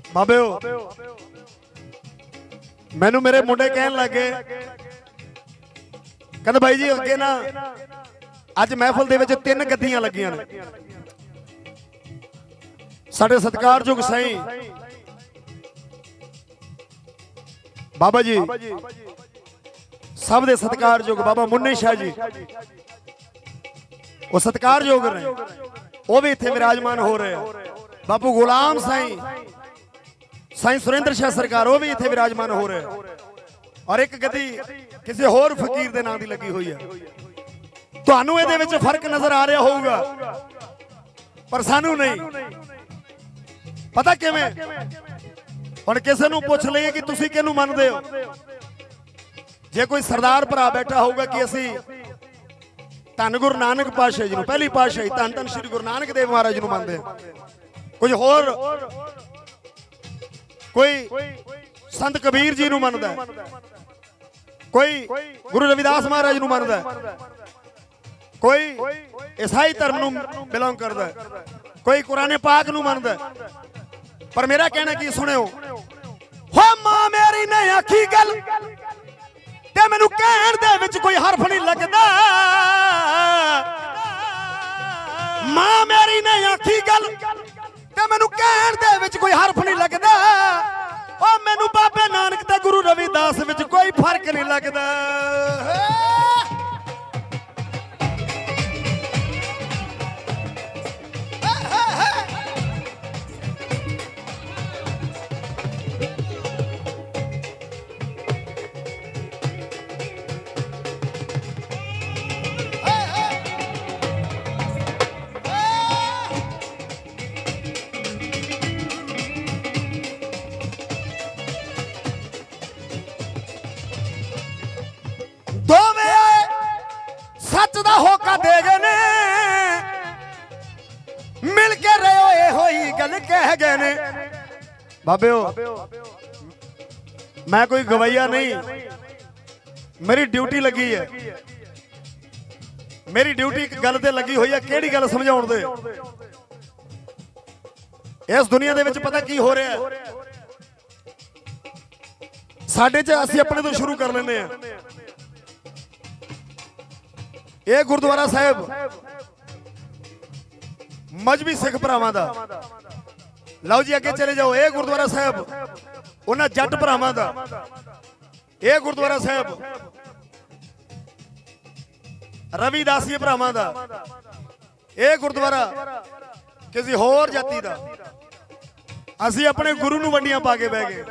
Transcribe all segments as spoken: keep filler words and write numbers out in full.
बाबे मैनू मेरे मुंडे कहन लगे कहते भाई जी अगे ना अज महफिल दे विच तीन गद्दियां लगियां ने साडे सत्कारयोग साईं बाबा जी सब दे सत्कारयोग बाबा मुन्नी शाह जी वो सत्कारयोग ने वो भी इत्थे विराजमान हो रहे हैं। बापू गुलाम साईं साईं सुरेंद्र शाह सरकार वो भी इत्थे विराजमान हो रहे हैं और एक गद्दी किसी होर फकीर दे नाम दी लगी हुई है। तुहानू इहदे विच फर्क नजर आ रहा होगा पर सानू नहीं पता किवें। हुण किसे नू पुछ लईए कि तुसीं किहनू मनदे हो, जे कोई सरदार भरा बैठा होगा कि असीं धन गुरु नानक पातशाह जी नू पहली पातशाही धन धन श्री गुरु नानक देव महाराज नू मनदे हैं, कुछ होर कोई संत कबीर जी नू मनदा है, कोई गुरु रविदास महाराज नू मनदा है, कोई ईसाई धर्म नू बिलोंग करदा है, कोई कुरान पाक नू मनदा है। पर मेरा कहना की सुनियो, हो मां मेरी ने आखी गल ते मैनू कहण दे विच कोई हरफ नहीं लगदा। मां मेरी ने आखी गल ते मैनू कहण दे विच कोई हरफ नहीं लगदा। ओ मैनू बाबे नानक ते गुरु रविदास विच कोई फर्क नहीं लगदा। सच दा होका दे गए ने मिल के रहो ये होई गल कह गए ने। बाबे मैं कोई गवैया नहीं, मेरी ड्यूटी लगी है, मेरी ड्यूटी एक गल ते लगी हुई है। केड़ी गल समझाउण दे इस दुनिया दे विच पता की हो रहा है साडे च असीं अपने तो शुरू कर लेंदे हैं। ये गुरुद्वारा साहिब मजहबी सिख भरावां दा, लो जी अगे चले जाओ। ये गुरुद्वारा साहिब उन्हां जट भरावां दा, ये गुरुद्वारा साहिब रविदासी भरावां दा, ये गुरुद्वारा किसी होर जाति दा। असीं अपने गुरु नूं वंडियां पा के बह गए।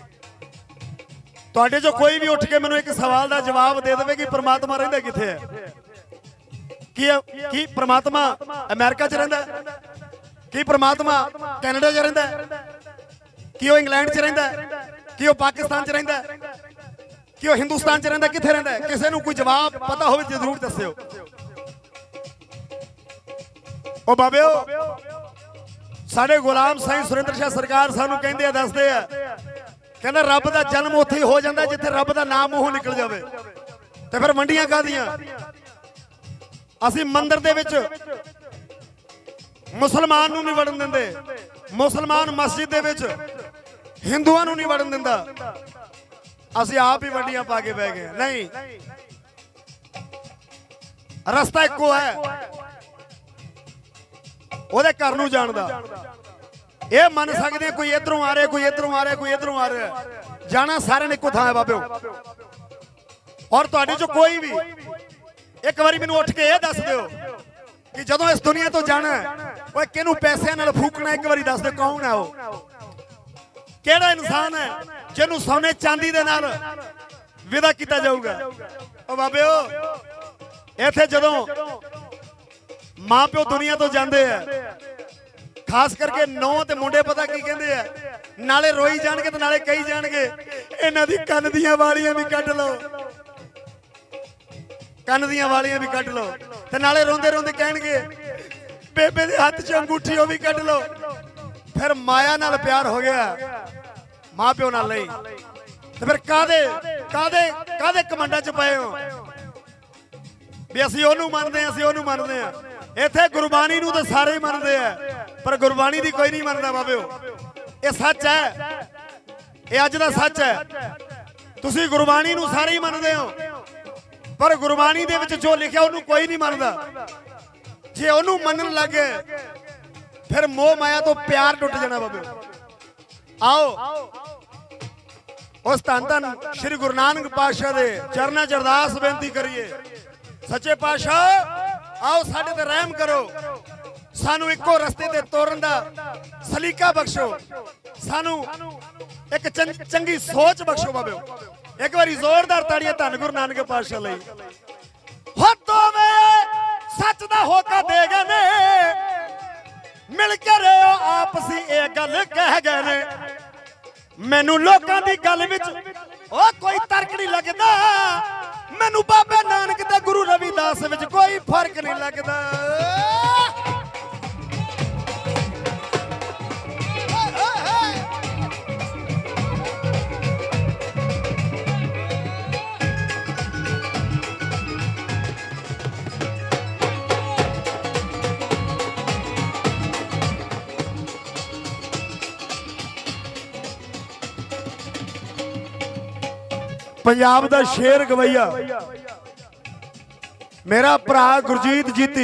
तुहाडे चों कोई भी उठ के मैनूं एक सवाल दा जवाब दे देवे कि परमात्मा रहिंदा कित्थे है? कि कि परमात्मा अमेरिका च रहिंदा है? कि परमात्मा कैनेडा च रहिंदा है? कि वो इंग्लैंड च रहिंदा है? कि वो पाकिस्तान च रहिंदा है? कि वो हिंदुस्तान च रहिंदा? कित्थे रहिंदा है? किसी नूं कोई जवाब पता होवे ते जरूर दस्सिओ। ओ बाबिओ साडे गुलाम साईं सुरेंद्र शाह सरकार सानूं कहंदे आ दसदे आ कहंदा रब दा जन्म उत्थे ही हो जांदा जिथे रब दा नाम मूंहों निकल जावे। ते फिर मंडियां काहदियां? असीं मंदिर दे विच मुसलमान नूं नहीं वड़न दिंदे, मुसलमान मस्जिद दे विच हिंदुआं नूं नहीं वड़न दिंदा। असीं आप ही वंडियां पा के बह गए। नहीं, रस्ता इक्को है, ओहदे घर नूं जाण दा। ये मन सकदे कोई इधरों आ रहा, कोई इधरों आ रहा, कोई इधरों आ रहा, जाना सारे ने इक्को थां है बाबिओ। और तुहाडे चों कोई भी एक बारी मैनूं उठ के ये दस दिओ कि जदों इस दुनिया तो जाना है ओए किहनूं पैसिਆਂ नाल फूकना, एक बारी दस दे कौन है वो? किहड़ा इंसान है जिहनूं सोने चांदी दे नाल विदा किया जाऊगा? ओ बाबिओ इत्थे जदों मां प्यो दुनिया तो जांदे है, खास करके नौ ते मुंडे पता की कहंदे आ, नाले रोई जाणगे ते नाले कही जाणगे इन्हां दी कंन दीयां वालियां भी कढ लो, कंन दीयां वालियां भी कढ लो। ते नाले रोंदे रोंदे कहणगे बेबे दे हत्थ च अंगूठी ओ भी कढ लो। फिर माया नाल प्यार हो गया मां प्यो नाल नहीं। ते फिर कादे कादे कादे कमंडा च पए हो भी असीं ओनू मनदे असीं ओनू मनदे आ। इत्थे गुरबाणी नूं तां सारे ही मनदे आ पर गुरबाणी दी कोई नहीं मनदा बाबिओ। ये सच है, ये अज दा सच है। तुसी गुरबाणी नूं सारे ही मनदे हो, पर गुरबाणी दे विच जो लिखिया उन्होंने कोई नहीं मनदा। जे उन्होंने मनन लग गए फिर मोह माया तो प्यार टुट जाना बाबे। आओ उस धन धन श्री गुरु नानक पातशाह दे चरना च अरदास बेनती करिए, सच्चे पातशाह आओ साडे ते रहम करो, सानू इको रस्ते ते तोरन दा सलीका बख्शो, सानू एक चंगी सोच बख्शो बाबे। एक बारी जोरदार ताड़ियां धन गुरु नानक पातशाह लई। हो तोवे सच दा होका दे गए ने, मिल के रहो आपसी ए गल कह गए ने। मैनू लोकां दी गल विच ओ कोई तर्क नहीं लगदा, मैनू बाबे नानक ते गुरु रविदास विच कोई फर्क नहीं लगदा। पंजाब दा शेर गवैया मेरा भरा गुरजीत जीती,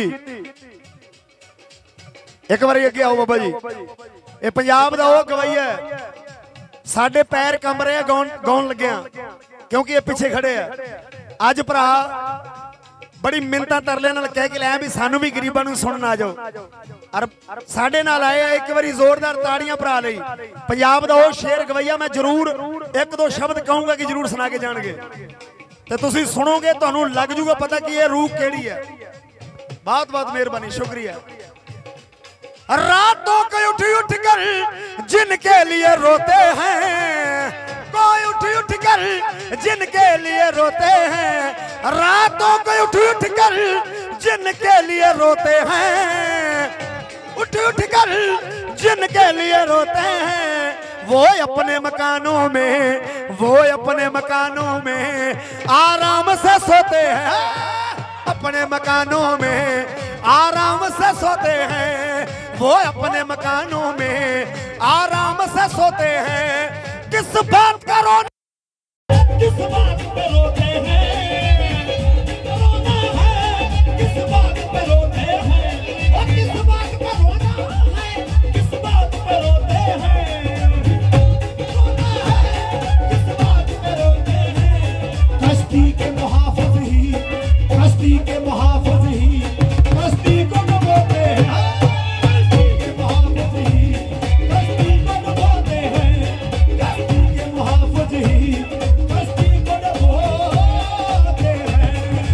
एक बार अगे आओ बाबा जी। ये पंजाब दा वो गवैया है, साडे पैर कंब रहे गाउन गाउन लगे क्योंकि ये पिछे खड़े है। अज भरा बड़ी मिन्नतां तरले नाल कह के लाया भी सानू भी गरीबां नूं सुनन आ जाओ, और साडे नाल आए एक बारी जोरदार ताड़ियां भरा लई। पंजाब दा वो शेर गवैया मैं जरूर एक दो शब्द कहूंगा कि जरूर सुना के जाणगे, ते तुसीं सुनोगे तुहानूं लग जूगा पता कि ये रूह केड़ी है। बहुत बहुत मेहरबानी, शुक्रिया। रातों को उठ उठ कर जिनके लिए रोते हैं, कोई उठ उठ कर जिनके लिए रोते हैं, रातों को उठ उठ कर जिनके लिए रोते हैं, उठ उठ कर जिनके लिए रोते हैं, वो अपने मकानों में वो अपने मकानों में आराम से सोते हैं, अपने मकानों में आराम से सोते हैं, वो अपने मकानों में आराम से सोते हैं। किस बात का रोना, किस बात पे रोते हैं, रोना है किस बात पे रोते हैं, और किस बात पे रोना है, किस बात पे रोते हैं, रोना है किस बात पे रोते हैं। कश्ती के मुहाफिज ही, कश्ती के मुहाफिज ही, कश्ती को डुबोते हैं, कश्ती के मुहाफिज ही, कश्ती को डुबोते हैं, कश्ती के मुहाफिज ही, कश्ती को डुबोते हैं।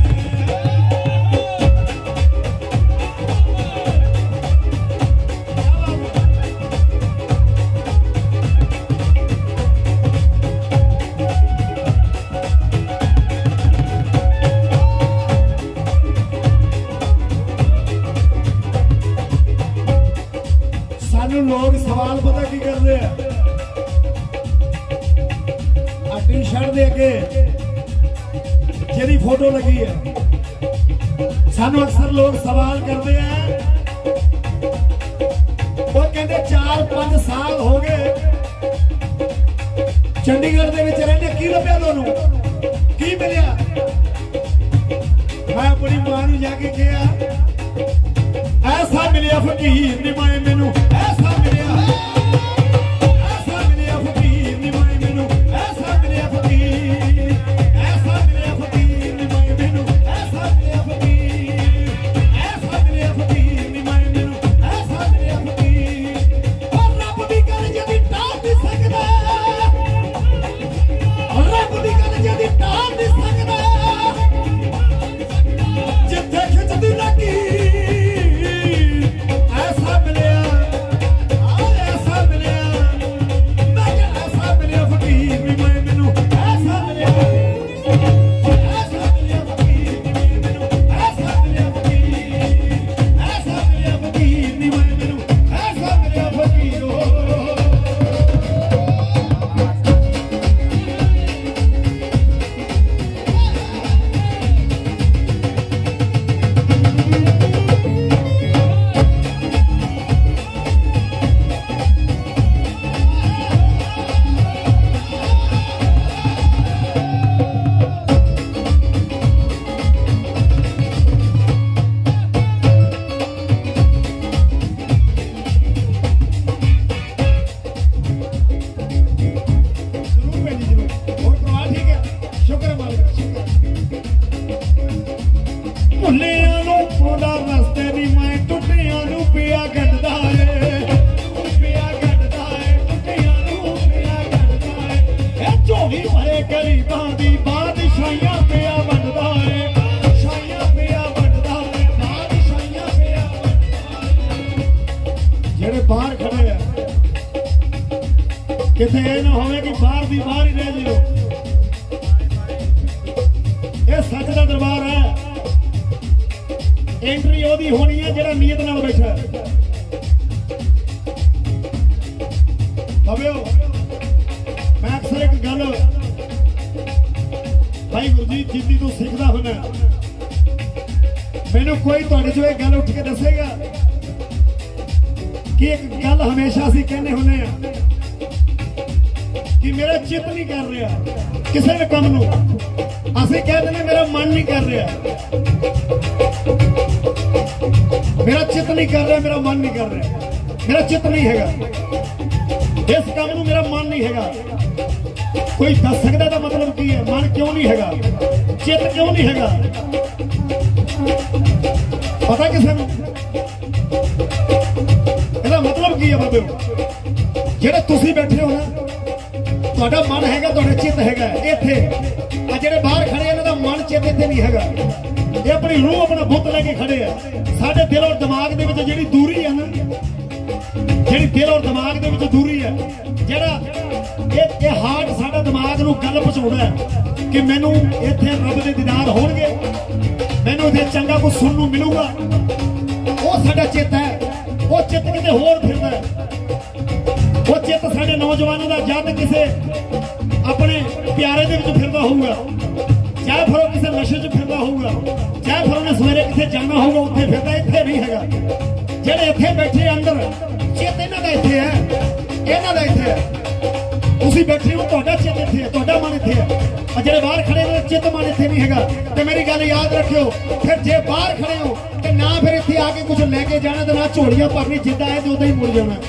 सानू लोग सवाल पता की कर रहे हैं, टी शर्ट दे के जेरी फोटो लगी है, सानू अक्सर लोग सवाल करते हैं, वो कहते चार पांच साल हो गए चंडीगढ़ दे विच रहंदे, की लभ्या तुहानू की मिलिया? मैं अपनी मां नू जाके कहा ऐसा मिलिया फकीर निमाए मैनू, ऐसा मिलिया, ऐसा मिलिया फकीर निमाए मैनू, ऐसा मिलिया फकीर, ऐसा मिलिया फकीर निमाए मैनू, ऐसा मिलिया फकीर, ऐसा मिलिया फकीर निमाए मैनू, ऐसा मिलिया फकीर। और रब दी गल जदी टाल नहीं सकदा, और रब दी गल जदी टाल नहीं सकदा, जिथे खिचदी लगी ऐसा मिलिया, गरीबां दी बादशाहियां पिया बनदा है, शाहियां पिया बनदा है, बादशाहियां पिया जेड़े बाहर खड़े हैं किथे ये ना होवे कि बाहर दी बाहर ही रह जियो। ये सच दा दरबार है, एंट्री ओदी होनी है जेड़ा नीयत नाल बैठा है। बाबियो मैं अक्सर एक गल भाई गुरजीत जिद्दी तू सीखदा होना, मैनू कोई तुहाडे चों एक गल उठ के दसेगा कि एक गल हमेशा असीं कहने होने आ कि मेरा चित नहीं कर रहा किसी भी काम नूं, असीं कह दिंदे मेरा मन नहीं कर रहा, मेरा चित नहीं कर रहा, मेरा मन नहीं कर रहा, मेरा चित नहीं हैगा, इस काम नूं मेरा मन नहीं हैगा। कोई दस सकदा दा मतलब की है, मन क्यों नहीं हैगा, चित क्यों नहीं हैगा, पता किसे नूं? ਇਹਦਾ मतलब की है बाबे ਜਿਹੜੇ ਤੁਸੀਂ बैठे हो ना, ਤੁਹਾਡਾ मन हैगा, ਤੁਹਾਡਾ चित हैगा ਇੱਥੇ, ਆ ਜਿਹੜੇ ਬਾਹਰ ਖੜੇ ਇਹਨਾਂ ਦਾ मन चित ਇੱਥੇ ਨਹੀਂ ਹੈਗਾ, ਇਹ ਆਪਣੀ रूह अपना बुत लेके खड़े आ। ਸਾਡੇ दिल और दिमाग ਦੇ ਵਿੱਚ ਜਿਹੜੀ दूरी है ना, ਜਿਹੜੀ दिल और दिमाग ਦੇ ਵਿੱਚ दूरी है, ਜਿਹੜਾ ਇਹ ਇਹ ਹਾਰਟ ਸਾਡਾ ਦਿਮਾਗ ਨੂੰ ਗੱਲ ਪਹੁੰਚਾਉਂਦਾ ਹੈ ਕਿ ਮੈਨੂੰ ਇੱਥੇ ਰੱਬ ਦੇ ਦੀਦਾਰ ਹੋਣਗੇ, ਮੈਨੂੰ ਇੱਥੇ ਚੰਗਾ ਕੁਝ ਸੁਣਨ ਨੂੰ ਮਿਲੂਗਾ, ਉਹ ਸਾਡਾ ਚਿੱਤ ਹੈ। ਉਹ ਚਿੱਤ ਕਿਤੇ ਹੋਰ ਫਿਰਦਾ ਹੈ, ਉਹ ਚਿੱਤ ਸਾਡੇ ਨੌਜਵਾਨਾਂ ਦਾ ਜਦ ਕਿਸੇ ਆਪਣੇ ਪਿਆਰੇ ਦੇ ਵਿੱਚ ਫਿਰਦਾ ਹੋਊਗਾ, ਚਾਹੇ ਫਿਰ ਉਹ ਕਿਸੇ ਨਸ਼ੇ 'ਚ ਫਿਰਦਾ ਹੋਊਗਾ, ਚਾਹੇ ਫਿਰ ਉਹਨੇ ਸਵੇਰੇ ਕਿਤੇ ਜਾਣਾ ਹੋਊਗਾ ਉੱਥੇ ਫਿਰਦਾ, ਇੱਥੇ ਨਹੀਂ ਹੈਗਾ। ਜਿਹੜੇ ਇੱਥੇ ਬੈਠੇ ਅੰਦਰ ਚਿੱਤ ਇਹਨਾਂ ਦਾ ਇੱਥੇ ਹੈ, ਇਹਨਾਂ ਦਾ ਇੱਥੇ ਹੈ। ਤੁਸੀਂ ਬੈਠੇ ਹੋ, ਤੁਹਾਡਾ ਚਿੱਤ ਇੱਥੇ ਹੈ, ਤੁਹਾਡਾ ਮਨ ਇੱਥੇ ਹੈ, और जेडे बाहर खड़े हो चित मन इत्थे नहीं हैगा। ते मेरी गल याद रखियो, फिर जे बाहर खड़े हो ते ना फिर इत्थे आके कुछ लेके जाना ते ना झोलियां भरनी, जिद्दां है ते उदां ही मुड़ जाना।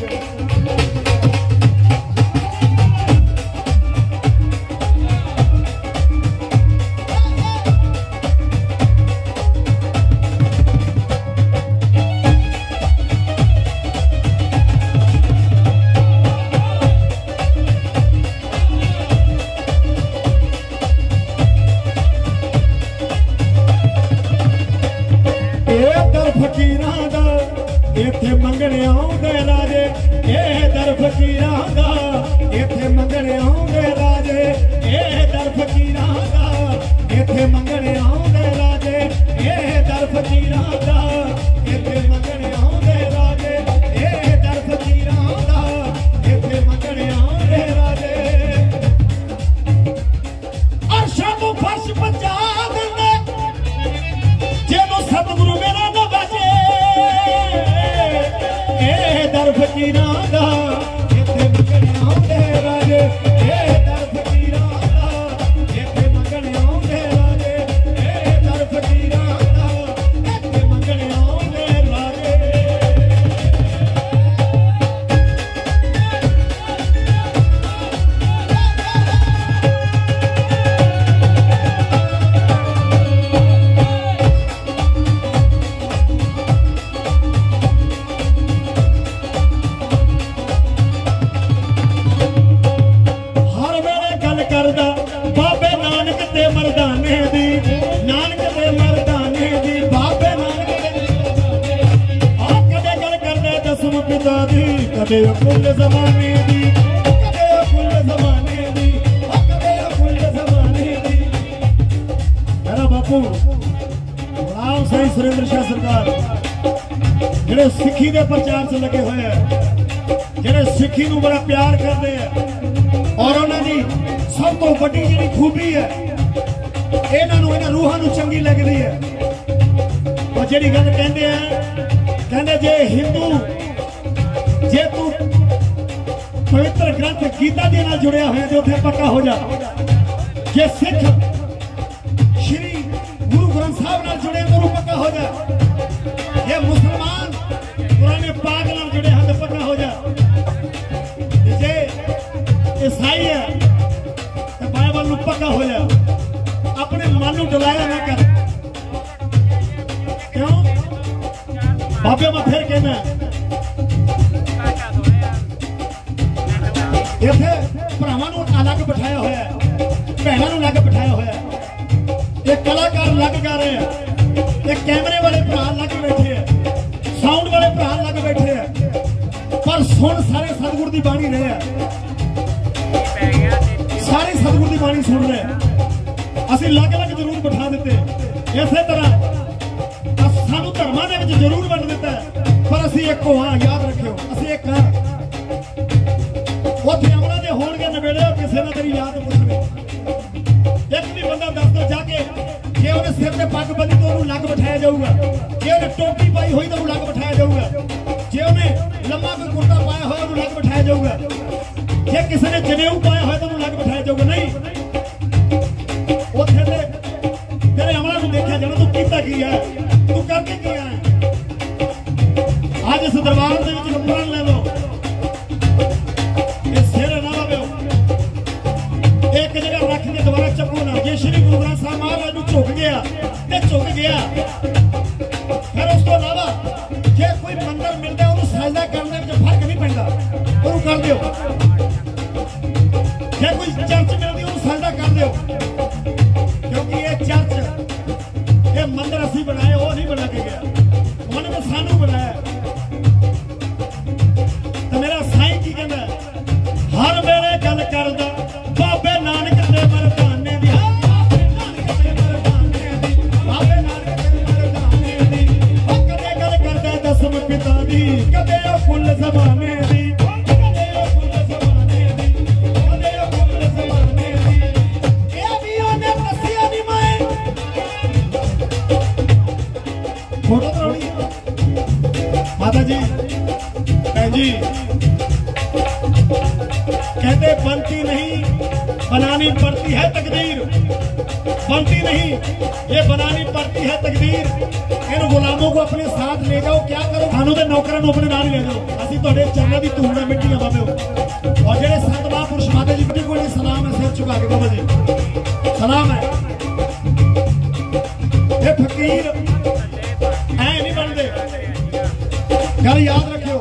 इत्थे मंगने आउंदे राजे, ए दर फकीरां दा, इत्थे मंगने आउंदे राजे, ए दर फकीरां दा, इत्थे मंगने आउंदे राजे, ए दर फकीरां दा, इत्थे मंगने आउंदे राजे, ए दर फकीरां दा, इत्थे मंगने आउंदे राजे। अरशां नूं फर्श पहुंचा दिंदे जेनूं सतगुरु मेरा दर फकीरां दा, इत्थे मंगने आउंदे राजे, ए दर फकीरां दा, इत्थे मंगने आउंदे राजे, ए दर फकीरां दा, इत्थे मंगने आउंदे राजे। बाबे नानक ते मरदाने दी, नानक ते मरदाने दी, बाबे नानक ते आ कदे गल करदे दसम पिता दी, कदे कुल ज़माने दी, कदे कुल ज़माने दी, आ कदे कुल ज़माने दी। मेरा बापू गुलाम सही सुरेंद्र शाह सरकार जेड़े सिक्खी दे प्रचार च लगे हुए हैं, जेड़े सिक्खी नूं बड़ा प्यार करदे हैं, और उन्हां दी सब तो बड़ी जी खूबी है इन्हों इन्होंने रूहां नूं चंगी लगती है। और जी गल कहते हैं, कहते जे हिंदू जे तू पवित्र ग्रंथ गीता जी नाल जुड़िया होया तो उत्थे पक्का हो जा, जे सिख श्री गुरु ग्रंथ साहब नाल जुड़े तो पक्का हो जा, जे मुसलमान पुराने पाक नाल जुड़े हैं तो पक्का हो जा, जे ईसाई है पक्का हो जा। अपने मन को डलाया ना कर, क्यों बाबे मैं फिर कहना इतने भरावां नूं अलग बिठाया होया है, भैनों लग बिठाया होया, ये कलाकार लग गा रहे हैं, ये कैमरे वाले भरा लग बैठे हैं, साउंड वाले भरा लग बैठे हैं, पर सुन सारे सतगुर की बाणी रहे हैं, सारे सतगुर की बाणी सुन रहे हैं। असी लग लग जरूर बिठा देते, इसे तरह सानू धर्मां दे विच जरूर वंड दिता है, पर असी एक हो हाँ, याद रखियो असी एक हाँ। उत्थे अमला दे होणगे नवेड़े और किसी ने तेरी याद पुछवे, एक भी बंदा दस दो जाके जे उन्हें सिर ते पग बनी तो उन्हें लग बिठाया जाऊगा, जे उन्हें टोपी पाई हुई तो उन्हें लग बिठाया जाऊगा, जे उन्हें लम्मा कोई कुर्ता पाया हुआ उन्हें लग बिठाया जाऊगा, जे किसी ने जनेऊ पाया हुआ तो उन्हें लग बिठाया जाऊगा। नहीं, उत्थे ते तेरे अमला को देखा जाना तू कीता की है, तू करके की है। आज इस दरबार दे विच नंबर ले लो, ये सिर ना लाओ, एक जगह रख के दोबारा चुको ना। जे श्री गुरु ग्रंथ साहिब महाराज नूं झुक गया ते झुक गया, फिर उस तो अलावा जे कोई मंदिर मिलता है उन्हें सजदा करने में फर्क नहीं पैंदा, उन्हें कर दिओ। जे कोई चर्च मिलती उन्हें सजदा कर दिओ, क्योंकि ये चर्च ये मंदिर असी बनाए, वो नहीं बना के गया, उन्होंने तो सानू बनाया। तो मेरा साईं की कहना हर वेले गल करदा बाबे नानक दे मरदाने दी, बाबे नानक दे मरदाने दी, बाबे नानक दे मरदाने दी। ओ कदे गल करदा दसम पिता दी, कदे ओ फुल ज़माने दी, कदे ओ फुल ज़माने दी, कदे ओ फुल ज़माने दी। ए भी ओने दसिया नी मैं फोटो कराउणी माता जी भैन जी कहते बनती नहीं बनानी पड़ती है तकदीर, बनती नहीं ये बनानी पड़ती है तकदीर। इन गुलामों को अपने साथ ले जाओ, क्या करो खानों के नौकरों को अपने नाल ले जाओ। असी तुहाडे चरणों की धूड़ है मिट्टियां बाबे, और जेडे संत महापुरुष माता जी को सलाम है, सिर झुका के बाबा जी सलाम है। ये फकीर ऐ नहीं बनते, गल याद रखियो।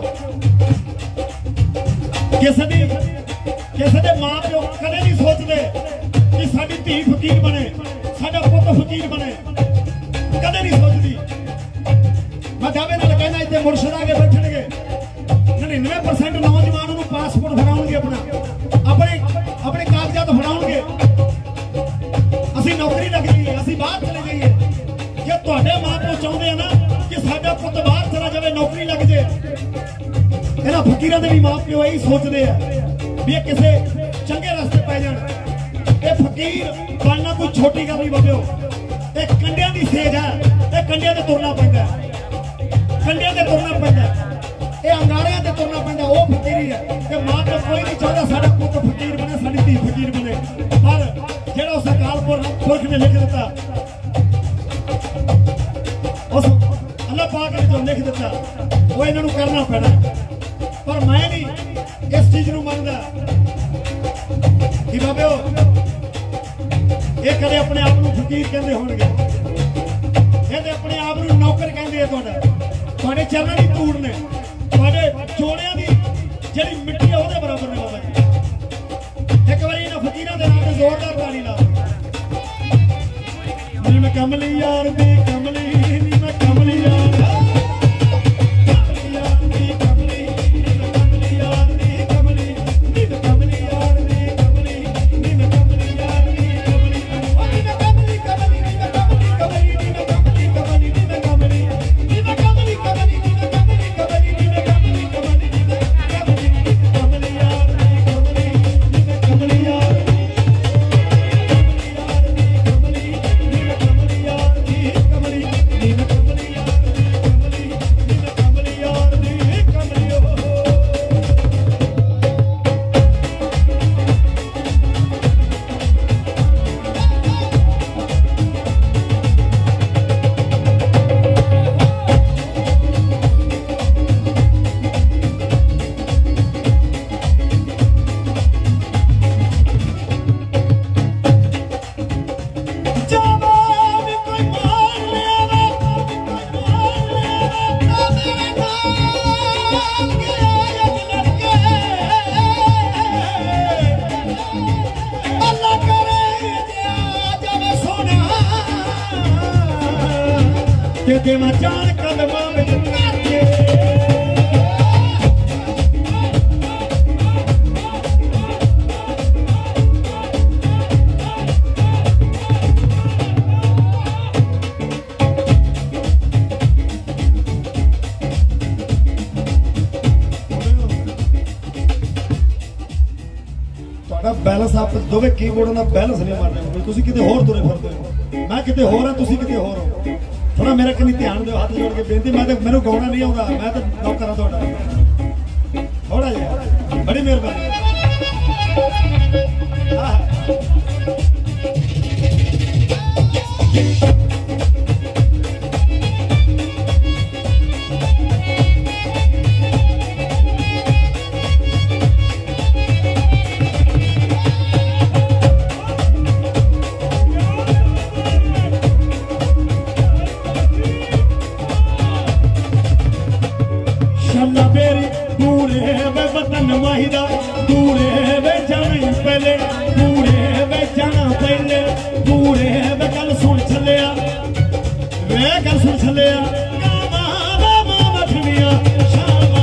किसी दी किसी दे मां प्यो कदे नहीं सोचते कि साडी धी फकीर बने, साडा पुत फकीर बने, कदे नहीं सोचती। मैं दावे नाल कहना इत्थे मुर्शद आके बैठणगे, नड़िनवे परसेंट नौजवान नूं पासपोर्ट फड़ाउणगे, अपना अपने अपने कागजात फड़ाउणगे, असीं नौकरी लग जाइए, असीं बाहर चले जाइए। जे तुहाडे मां प्यो चाहुंदे आ ना कि साडा पुत बाहर चला जावे, नौकरी लग जाए, इन्हां फकीरां दे भी मां प्यो यही सोचते हैं भी ये किसी चंगे रास्ते पै जाण। ये फकीर बनना कोई छोटी गल नहीं बाबिओ, ये कंडियां दी सेज है, ये कंडियां ते तुरना पैंदा, कंडियां ते तुरना पैंदा, ये अंगारियां ते तुरना पैंदा। वो फकीरी है कि मां प्यो कोई नहीं चाहता साडा पुत फकीर बने, साडी धी फकीर बने, पर जेड़ा उस अकाल पुरख ने लिख दिता, उस अल्लाह पाक ने जो लिख दिता वो इन्हां नूं करना पैना। पर मैं नहीं इस चीज नूं मनदा कि बाबिओ ये कदे अपने आप नूं फकीर कहंदे होणगे, ये ते अपने आप नूं नौकर कहंदे आ। तुहाडा तुहाडे चरणों दी धूड़ ने, तुहाडे जोड़ियां दी जिहड़ी मिट्टी है ओहदे बराबर ने बाबा जी। एक बारी इन्हां फकीरां दे नाम ते जोरदार ताली लाओ। नी मैं कमली यार दी कमली, नी मैं कमली यार कमली ते देवा जान कदमां विच धर के बैलेंस आप दोवे कीबोर्ड ना बैलेंस नहीं मारने हो तुसी किते होर तुरे फिरदे हो मैं किते होर हां तुसी किते होर हो थोड़ा मेरा कनी ध्यान दिओ हाथ जोड़ के बेनती मैं तो मेनू गाउणा नहीं आउंदा मैं तो नौकर हां तुहाडा थोड़ा जिहा बड़ी मेहरबानी हां वाहिदा दूरे वे जाना पहले दूरे वे जाना पहले दूरे वे गल सुन छलिया वे गल सुन छलिया कामा मामा मठनिया शामा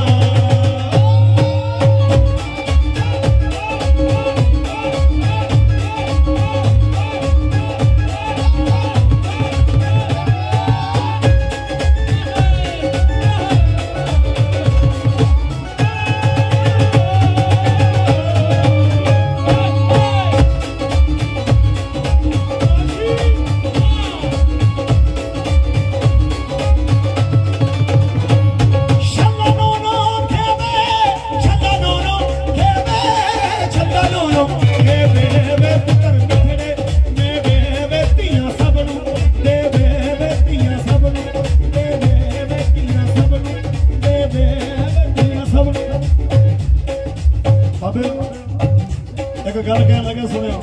गल कह लगे सुनियो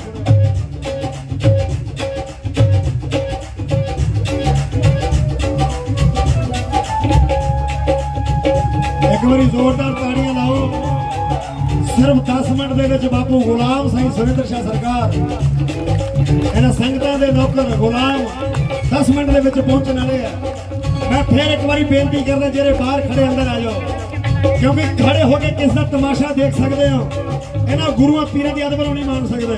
एक बारी जोरदार ताड़ियां लाओ सिर्फ दस मिनट दे विच बापू गुलाम सिंह सुरेंद्र शाह सरकार इन्हां संगतां दे नौकर गुलाम दस मिनट दे विच पहुंचण वाले आ मैं फिर एक बारी बेनती करना जेरे बाहर खड़े अंदर आ जाओ क्योंकि खड़े होके किस दा तमाशा देख सकते हो इन्हां गुरुआं पीरां दी अदब नहीं मान सकते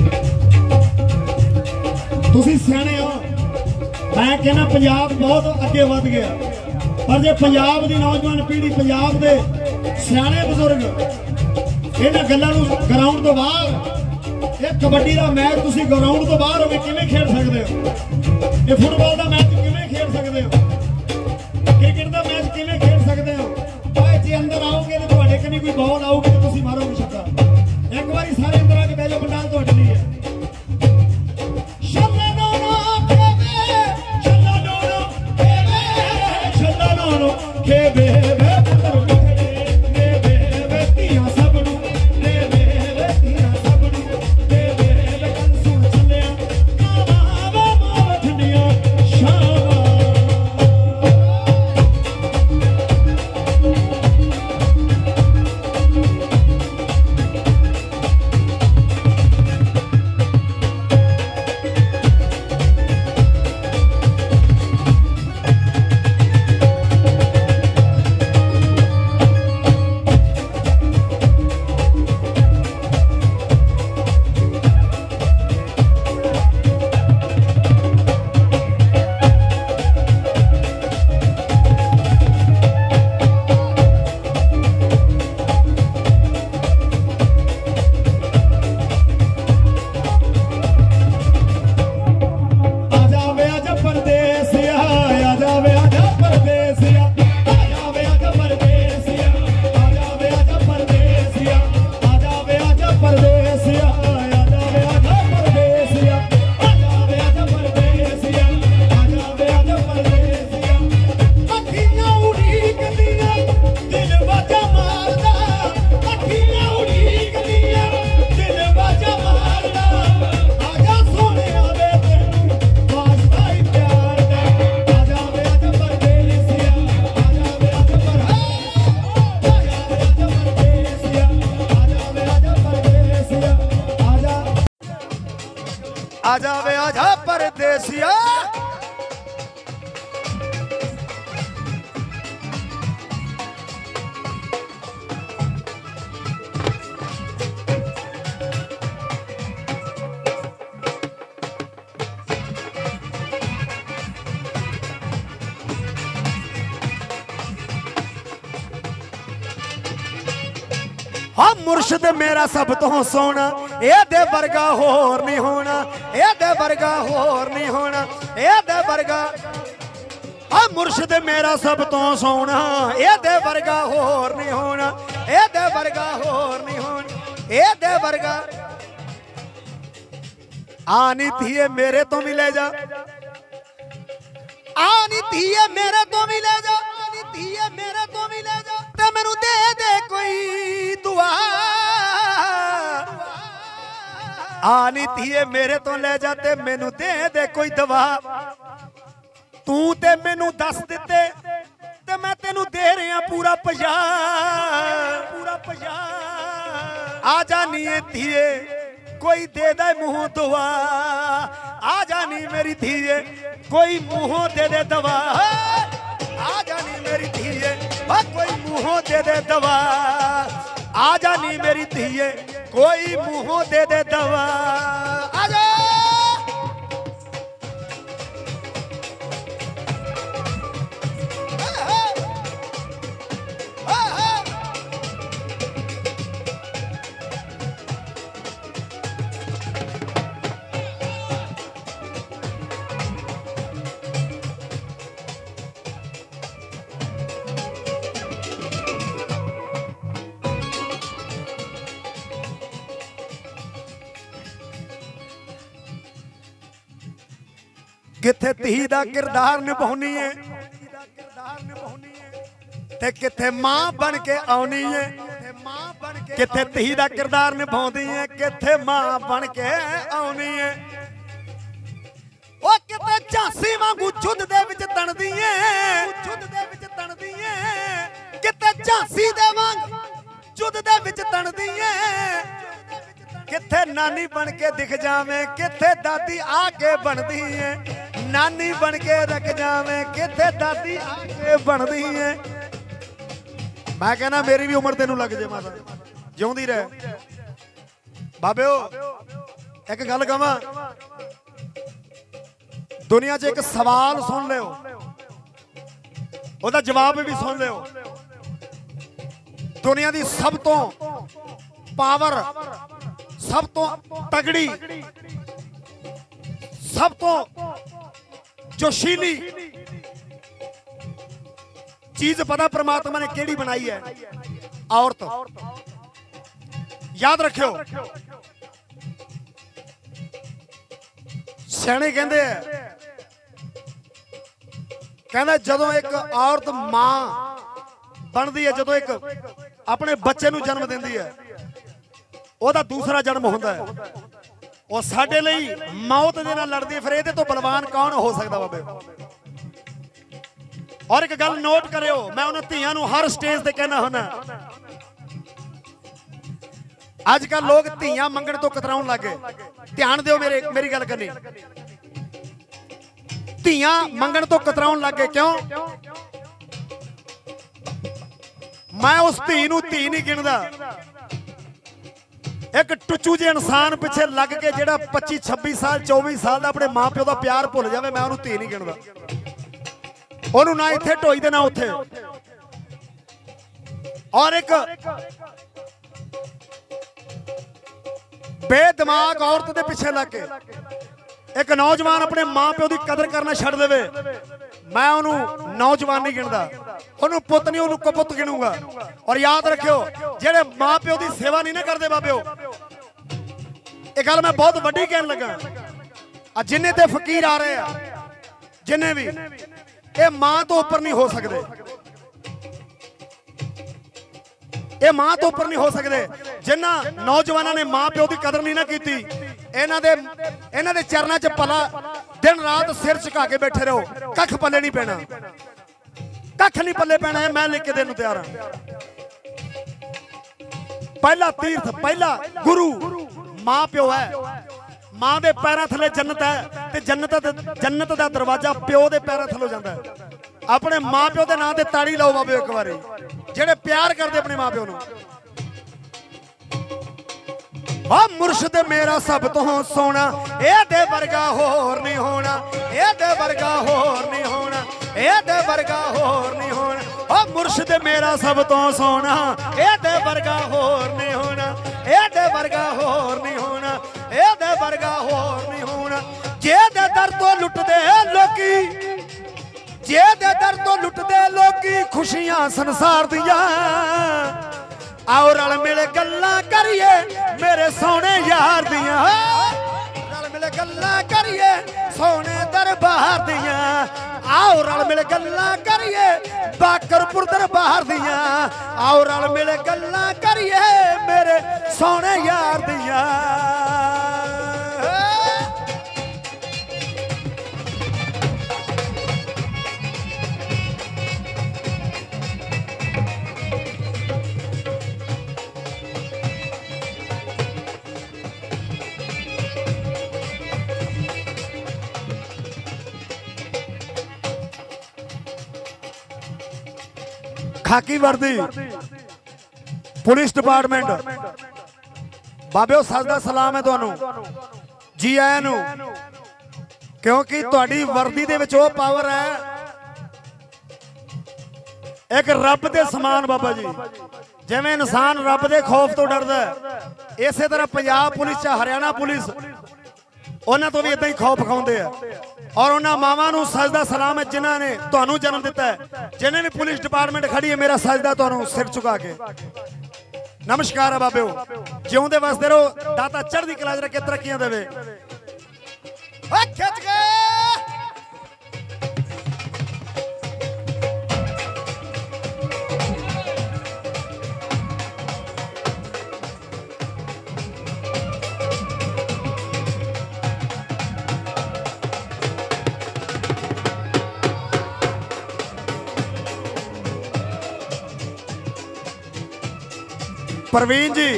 तुसीं सियाणे हो मैं कहना पंजाब बहुत अगे वध गया पर जे पंजाब दी नौजवान पीढ़ी पंजाब दे सियाणे बुजुर्ग इन्हां गल्लां नूं ग्राउंड तो बाहर ये कबड्डी दा मैच तुसीं ग्राउंड तो बाहर होके किवें खेड सकदे हो ये फुटबॉल दा मैच किवें खेड सकदे हो क्रिकेट दा मैच किवें खेड सकदे हो जे अंदर आओगे तो तुहाडे कनी कोई बॉल आऊगी तो तुसीं मारोगे छक्का एक बारी सारे अंदर आके बैठो पंडाल तुहाडे लिए है शल्ला नोनो खेबे शल्ला नोनो खेबे शल्ला नोनो खेबे वे पुत्र मिठड़े ने वे वे तियां सब नूं ने वे वे तियां सब नूं ने वे वे गल सुन छलिया कामा वे मां ठंडियां शामा आजा वे आजा परदेसिया मुर्शद मेरा सब तो सोना, एदे वर्गा होर नहीं होना, एदे वर्गा होर नहीं होना, एदे वर्गा आ मुर्शद मेरा सब तो सोना, एदे वर्गा होर नहीं होना, एदे वर्गा होर नहीं होना, एदे वर्गा आनी थी मेरे तो मिले जा, आनी थी मेरे तो मिले जा, आनी थी मेरे तो मिले जा, ते मैनू दे दे कोई दुआ, आनी थी मेरे तो ले जा ते मैनू दे दे कोई दवा, तू ते मैनू दस दिते ते मैं तेनू दे रहा पूरा पजा, पूरा पजा, आ जानी थीए कोई दे दे मुंह दुआ, आ जानी मेरी थीए कोई मुंह दे दे दवा, आ जानी मेरी थीए कोई मुंह दे दे दवा, आ जानी मेरी थीए कोई मुंह दे दे दवा, आ जा किथे धी दा किरदार निभाउनी है ते किथे मां बन के आउनी है, किथे धी दा किरदार निभाउंदी है, किथे मां बन के आउनी है, ओ किथे झांसी वांगू जुद्ध दे विच तणदी है, जुद्ध दे विच तणदी है, किथे झांसी दे वांग जुद्ध दे विच तणदी है, किथे नानी बन के दिख जावे, किथे दादी आके बनदी है, नानी बन के रख जावे, किथे दादी आके बनदी है। मैं कहना मेरी भी उम्र तेनू लग जाए माता, जिउंदी रहे। बाबेओ एक गल कहां, दुनिया च एक सवाल सुन लियो, ओदा जवाब भी सुन लियो। दुनिया दी सब तो पावर, सब तो तगड़ी, सब तो जोशीली चीज पता परमात्मा ने केड़ी बनाई है? औरत। याद रखियो, सियाणे कहंदे कहंदा जदों एक औरत मां बनदी है, जदों एक अपने बच्चे नूं जन्म दिंदी है, ओदा दूसरा जन्म होंदा है, और साडे लई मौत दे नाल लड़दी है। फिर इहदे तो बलवान कौन हो सकदा बाबे? और एक गल नोट करियो, मैं उन्हां धीआं नूं हर स्टेज ते कहना हुंदा, अजकल लोग धीआं मंगण तो कतराउण लग गए। ध्यान दिओ, मेरे मेरी गल करनी, धीआं मंगण तो कतराउण लग गए। क्यों? मैं उस धी नूं धी नहीं गिणदा, एक टुचू जे इंसान पिछे लग के जेड़ा पच्चीस छब्बीस साल चौबीस साल दा अपने मां प्यो दा प्यार भुल जावे, मैं उन्होंने धी नहीं गिणदा। ओनू ना इत्थे ढोई दे ना उत्थे। और एक बेदिमाग औरत दे पिछे लग के एक नौजवान अपने मां प्यो की कदर करना छड़ देवे, मैं उन्होंने नौजवान नहीं गिणदा, उन्होंने पुत नहीं, उन्होंने कपुत गिणूंगा। और याद रखियो, जेड़े मां प्यो की सेवा नहीं ना करते बाबिओ, एक गल मैं बहुत वड्डी कहन लगा, जिन्ने ते फकीर आ रहे हैं, जिन्ने भी, ये मां तो ऊपर नहीं हो सकते, ये मां तो ऊपर नहीं हो सकते। जिन्ना नौजवानों ने मां प्यो की कदर नहीं ना की, इन्हां दे इन्हां दे चरणों च भला दिन रात सिर झुका के बैठे रहो, कख पल्ले नहीं पैना, कख नहीं पल्ले पैना है। मैं लिख के देने तैयार हां। पहला तीर्थ, पहला गुरु मां प्यो है। मां दे पैरां थले जन्नत है, ते जन्नत जन्नत दा दरवाजा प्यो दे पैरां थलों जांदा है। अपने मां प्यो दे नाम ते ताड़ी लाओ बाबे एक बारी, जेड़े प्यार करते अपने मां प्यो नूं। आ मुर्शद मेरा सब तो सोना, एदे वर्गा होर नहीं होना, एदे वर्गा होर नहीं होना, एदे वर्गा होर नहीं होना, ओ मुर्शिद मेरा सब तो सोना एदे वर्गा होर नहीं होना एदे वर्गा होर नहीं होना एदे वर्गा होर नहीं होना जे दे दर तो लुटदे लोकी जे दे दर तो लुटदे लोकी खुशियां संसार दियां आओ रल मिल गल्लां करिए मेरे सोने यार दियां रल मिल गल्लां करिए सोने दरबार दियां आओ रल मिल गल्लां करिए बाकरपुर दरबार दियां आओ रल मिल गल्लां करिए मेरे सोने यार दियां खाकी वर्दी पुलिस डिपार्टमेंट बाबे सजदा सलाम है तुहानू जी आया नू क्योंकि तुहाडी वर्दी दे विच ओह पावर है एक रब दे समान बाबा जी जिवें इंसान रब दे खौफ तो डरदा है इसे तरह पंजाब पुलिस च हरियाणा पुलिस उन्हां तो भी इदां ही खौफ खाउंदे है और उन्होंने मावां नूं सजदा सलाम है जिन्होंने तुहानू जन्म दिता है जिन्हें भी पुलिस डिपार्टमेंट खड़ी है मेरा सजदा तुहानू सिर चुका के नमस्कार है बाबे जिउंदे वसदे रहो दाता चढ़दी कला च रखे तरक्कियां देवे खिच गए प्रवीण जी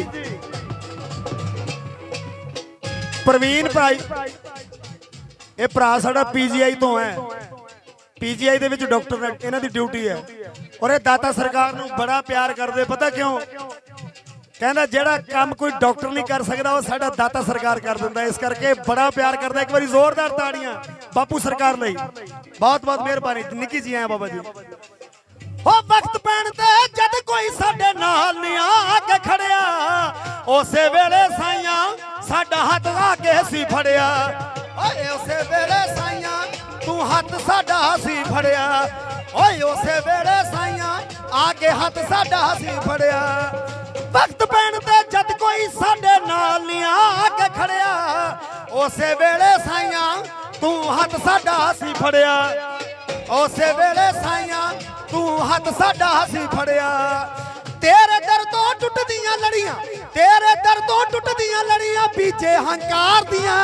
प्रवीण भाई ये भरा साडा पीजीआई तो है पीजीआई दे विच डॉक्टर इन्हां दी ड्यूटी है और ये दाता सरकार नूं बड़ा प्यार करदे पता क्यों कहंदा जेड़ा काम कोई डॉक्टर नहीं कर सकदा वो साडा दाता सरकार कर दिंदा इस करके बड़ा प्यार करदा एक बारी जोरदार ताड़ियां बापू सरकार लई बहुत बहुत मेहरबानी निकी जी आए बाबा जी हो वक्त पैण ते जद कोई साडे नाल नहीं आके खड़िया उसे वेले साइयां साडा हाथ आके सी फड़िया ओए उसे वेले साइयां तू हाथ साडा सी फड़िया ओए उसे वेले साइयां आके हाथ साडा सी फड़िया वक्त पैण ते जद कोई साडे नाल नहीं आके खड़िया उसे वेले साइयां तू हाथ साडा सी फड़िया उसे वेले साइयां तू हाथ साडा सी फड़िया तेरे दर तो टुटदियां लड़ियां तेरे दर तो टुटदियां लड़ियां पीछे हंकार दियां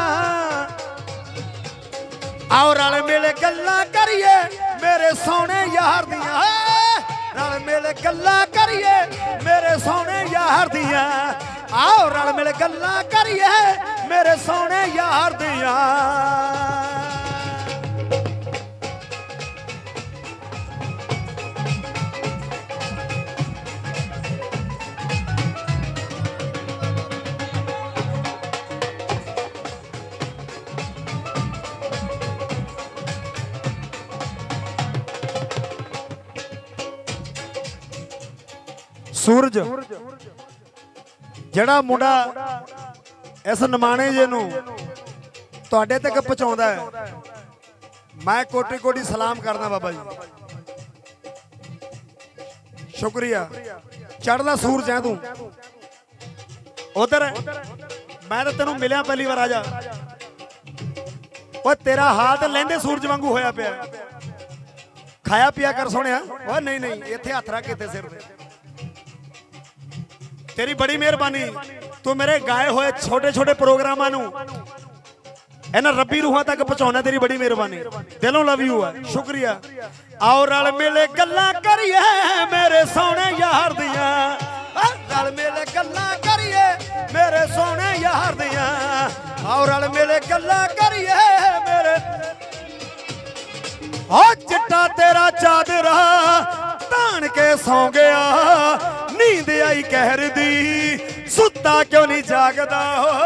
आओ रल मिल गल्लां करिए मेरे सोने यार दियां रल मिल गल्लां करिए मेरे सोने यार दियां आओ रल मिल गल्लां करिए मेरे सोने यार दियां सूरज जड़ा मुंडा इस नमाणे जे नूं तुहाडे तक पहुंचाउंदा है मैं कोटि कोटि सलाम करना बाबा जी शुक्रिया चढ़दा सूरज है तू उधर मैं तो तेनों मिलिया पहली बार आजा वो तेरा हाथ लेंदे सूरज वांगू होया पिया खाया पिया कर सोनिया वो नहीं नहीं इत्थे हथ रख के सिर ते तेरी बड़ी मेहरबानी तू मेरे गाए हुए छोटे छोटे प्रोग्रामां नूं इन्हां रब्बी रूहां तक पहुंचाउणा तेरी बड़ी मेहरबानी दिलों लव यू है शुक्रिया आओ रल मिले गल्लां करिए मेरे सोने यार दियां रल मिले गल्लां करिए मेरे सोने यार दियां आओ रल मिले गल्लां करिए मेरे ओ चिट्टा तेरा चादरा तान के सौ गया नींद आई कहर दी सुता क्यों नहीं जागदा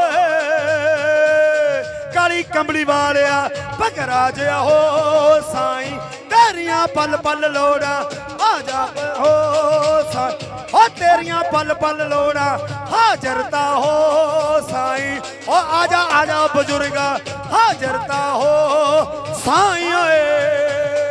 काली कंबली वालिया बकरा जिहा हो साईं तेरियां पल पल लोड़ा आजा हो साईं ओ तेरियां पल पल लोड़ा हाजरता हो साईं ओ आजा आजा बुजुर्गा हाजरता हो साईं।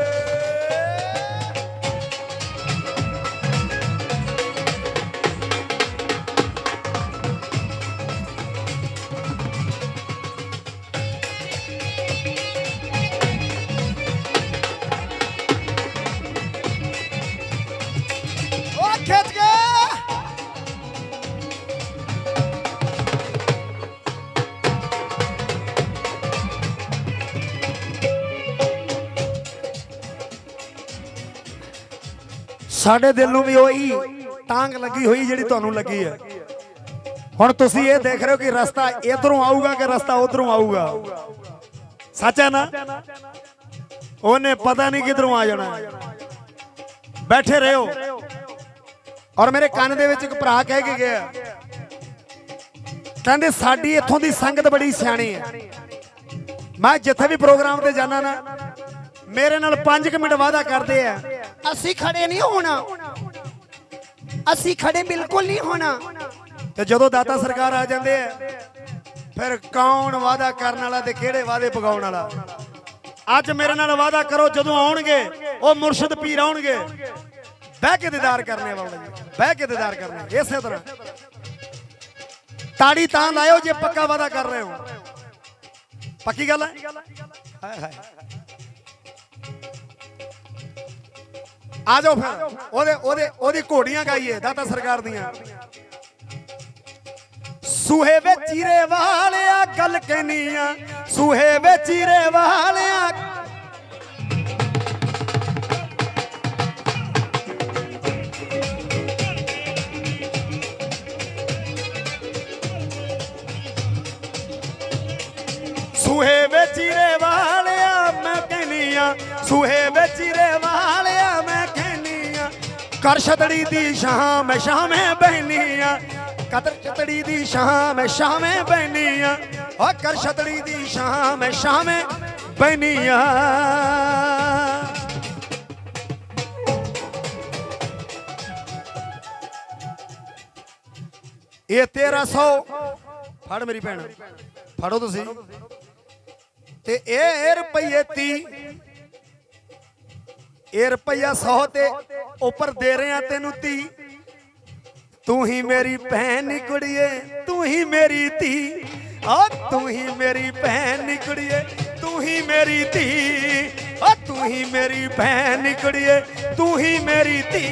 साडे दिल नूं भी वही टांग लगी हुई जिहड़ी तुहानूं लगी है। हुण तुसीं ये देख रहे हो कि रास्ता इधरों आऊगा कि रास्ता उधरों आऊगा। सच है ना? उन्हें पता नहीं किधरों आ जाना है। बैठे रहो। और मेरे कान दे विच इक भरा कह के गया, कहंदे साडी इत्थों दी संगत बड़ी सियाणी है। मैं जिथे भी प्रोग्राम ते जाना ना मेरे नाल पांच मिनट वादा करते हैं, असी खड़े नहीं होना, असी खड़े बिल्कुल नहीं होना। ते जदों दाता सरकार आ जाते हैं फिर कौन वादा करने वाला ते केड़े वादे पगाउण वाला। अज मेरे नाल वादा करो जदों आउणगे ओ मुर्शद पीर आउणगे बह के दीदार करने वाले, बह के दीदार करने। इसे तरह ताड़ी तां लाओ जे पक्का वादा कर रहे हो। पक्की गल है? हाय हाय आ जाओ फिर ओदे ओदे ओदी घोड़ियां गाइए दाता सरकार दियां। सूहे वे चीरे वालिया गल कहनिया, सूहे वे चीरे वालिया सूहे वे चीरे वालिया मैं कहनिया, सूहे वे चीरे वालिया मैं कहनिया। कर छतड़ी दी शाम शाम बहनिया, कतर छतड़ी दी शाम शाम बहनिया, और कर छतड़ी दी शाम शाम बहनिया। ये तेरह सौ फड़ मेरी भैन फड़ो तुसी ते ए रुपये ती ए रुपया सौ ते ऊपर दे रहे हैं तेनू ती। तू ही मेरी भैन कुड़िए, तू ही मेरी धी, और तू ही मेरी भैन कुड़िए, तू ही मेरी धी, और तू ही मेरी भैन कुड़िए, तू ही मेरी धी,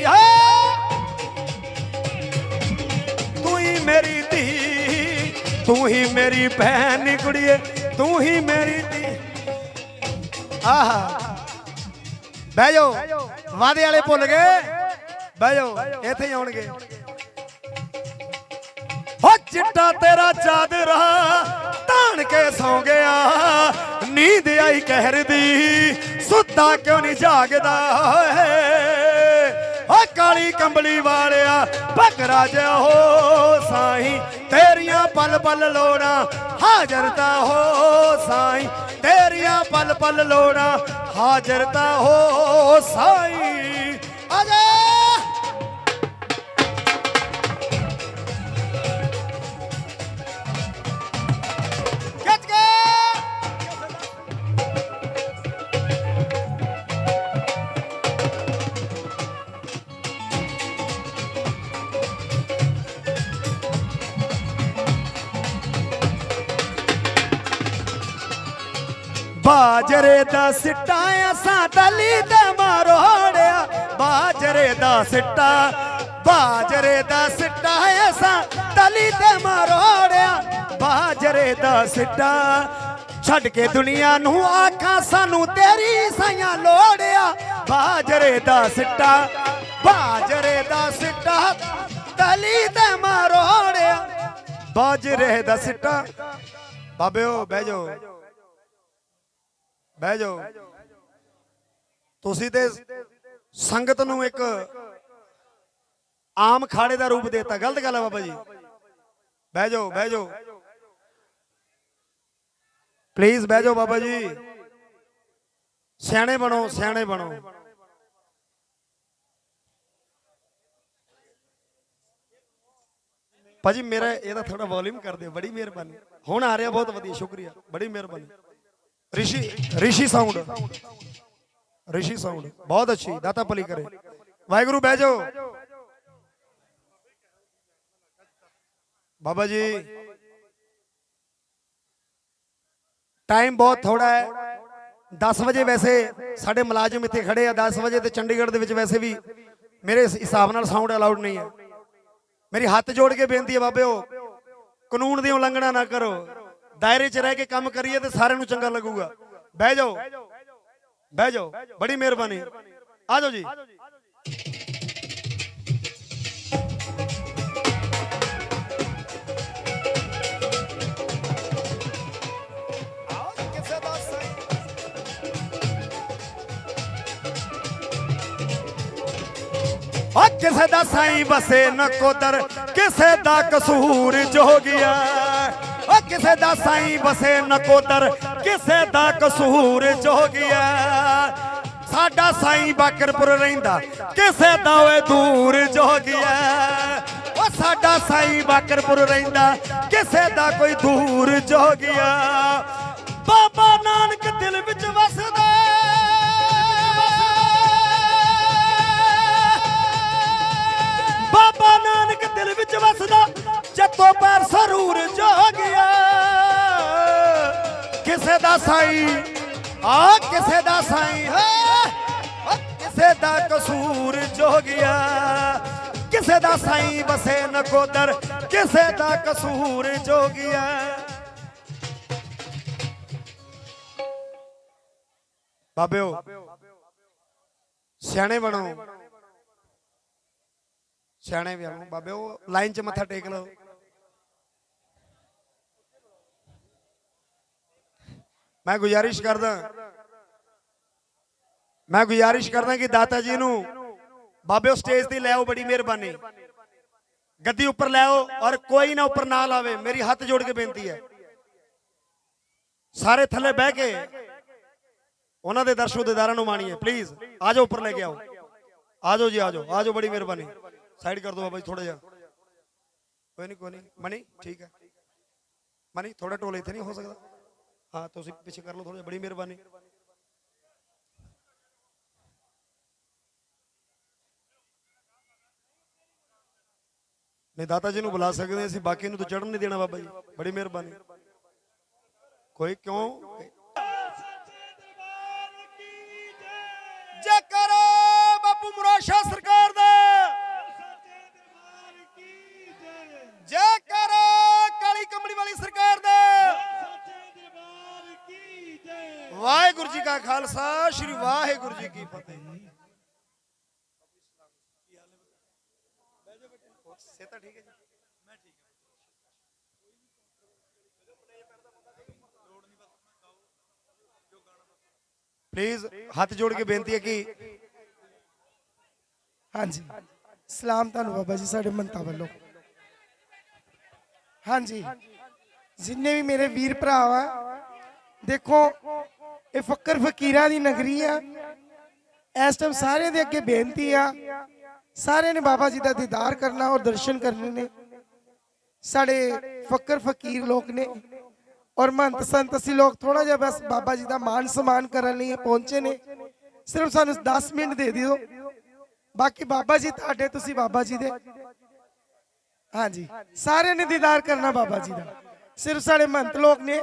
तू ही मेरी धी, तू ही मेरी भैन कुड़िए, तू ही मेरी धी। आहा बह जाओ, वादे वाले भुल गए, बह जाओ इत्थे ही आउणगे। हो चिट्टा तेरा चादरा तान के सौ गया, नींद आई कहर दी सुता क्यों नहीं जागदा है। हो काली कंबली वालिया बकरा जा हो साईं, तेरियां पल पल लोड़ा हाजरता हो साईं, तेरियां पल पल लोड़ा हाजरता हो साईं। आजा बाजरे दा सिट्टा असा तली ते मारोड़िया, बाजरे दा सिट्टा, बाजरे दा सिट्टा असा तली ते मारोड़िया, बाजरे दा सिट्टा छड़ के दुनिया नू आखा सानू तेरी साइयां लोड़िया। बाजरे दा सिट्टा, बाजरे दा सिट्टा तली ते मारोड़िया, बाजरे दा सिट्टा। बाबे बह जाओ बह जाओ, तुसी ते संगत नू एक आम खाड़े का रूप देता, गलत गल है बाबा जी। बह जाओ बह जाओ प्लीज बह जाओ बाबा जी, सियाने बनो सियाने बनो। ਭਾਜੀ ਮੇਰਾ ਇਹਦਾ ਥੋੜਾ ਵੋਲਿਊਮ ਕਰ ਦਿਓ, ਬੜੀ ਮਿਹਰਬਾਨੀ। ਹੁਣ ਆ ਰਿਹਾ, ਬਹੁਤ ਵਧੀਆ, ਸ਼ੁਕਰੀਆ, ਬੜੀ ਮਿਹਰਬਾਨੀ। ऋषि ऋषि साउंड, ऋषि साउंड बहुत अच्छी, दाता भली करे। वाहिगुरु बह जाओ बाबा जी, टाइम बहुत थोड़ा है। दस बजे वैसे साढ़े मुलाजिम इतने खड़े हैं, दस बजे तो चंडीगढ़ दे विच वैसे भी मेरे हिसाब नाल साउंड अलाउड नहीं है। मेरी हाथ जोड़ के बेनती है बाबे, कानून की उल्लंघना ना करो, दायरे च रह के काम करिए तो सारे नूं चंगा लगूगा। बह जाओ बह जाओ, बड़ी मेहरबानी। आ जाओ जी। किसे दा साईं बसे नकोदर, किसे दा कसूर जोगिया। किसे दा साईं बसे नकोदर, किसे दा कसूर जोगिया। साडा साईं बाकरपुर रहिंदा, किसे दा ओए दूर जोगिया। ओ साडा साईं बाकरपुर रहिंदा, किसे दा कोई दूर जोगिया। बाबा नानक दिल विच वसदा, बाबा नानक दिल विच वसदा, जतो पैर सरूर जोगिया। किसे दा साईं आ, किसे दा साईं है, किसे दा कसूर जोगिया। किसे दा साईं बसे नकोदर, किसे दा कसूर जोगिया। बाबेओ सियाने बनो, सियाने भी बनो बाबेओ, लाइन च मत्था टेक लो। मैं गुजारिश करदा, मैं गुजारिश करदा कि दाता जी नू बाबे स्टेज ते ले आओ, बड़ी मेहरबानी। गद्दी ऊपर ले आओ और कोई ना ऊपर ना लावे, मेरी हाथ जोड़ के बेनती है। सारे थले बह के उन्हां दे दर्शो दीदारां नू माणीए, प्लीज आ जाओ, ऊपर लेके आओ। आ जाओ जी, आ जाओ, आ जाओ, बड़ी मेहरबानी। साइड कर दो बाबा जी थोड़ा जा, कोई नहीं कोई नहीं। मनी ठीक है, मनी थोड़ा टोल इतने नहीं हो सकता। हाँ तो पीछे कर लो थोड़ा, बड़ी मेहरबानी। नहीं दाता जी नू बुला सकते हैं, बाकी नू तो चढ़न नहीं देना बाबा जी, बड़ी मेहरबानी। कोई क्यों जय करो बापू मुराशा सरकार दा, जय करो काली कमली वाली सरकार दा। वाहेगुरु जी का खालसा, श्री वाहेगुरु जी की फतेह। ठीक है जी, मैं ठीक है। प्लीज हाथ जोड़ के बेनती है कि हाँ जी, सलाम तानू बाबा जी साडे मनता वालों। हाँ जी, जिन्ने भी मेरे वीर भरा है, देखो ये फकर फकीरां दी नगरी है। इस टाइम सारे दे अगे बेनती है, सारे ने बाबा जी का दीदार करना और दर्शन करने ने। साढ़े फकर फकीर लोग ने और महंत संत असी लोग थोड़ा जा बस बाबा जी का मान सम्मान करने लिए पहुंचे ने। सिर्फ सानू दस मिनट दे दियो, बाकी बाबा जी तुहाडे, तुसी बाबा जी दे। हाँ जी, सारे ने दीदार करना बाबा जी का। सिर्फ साढ़े महंत लोग ने,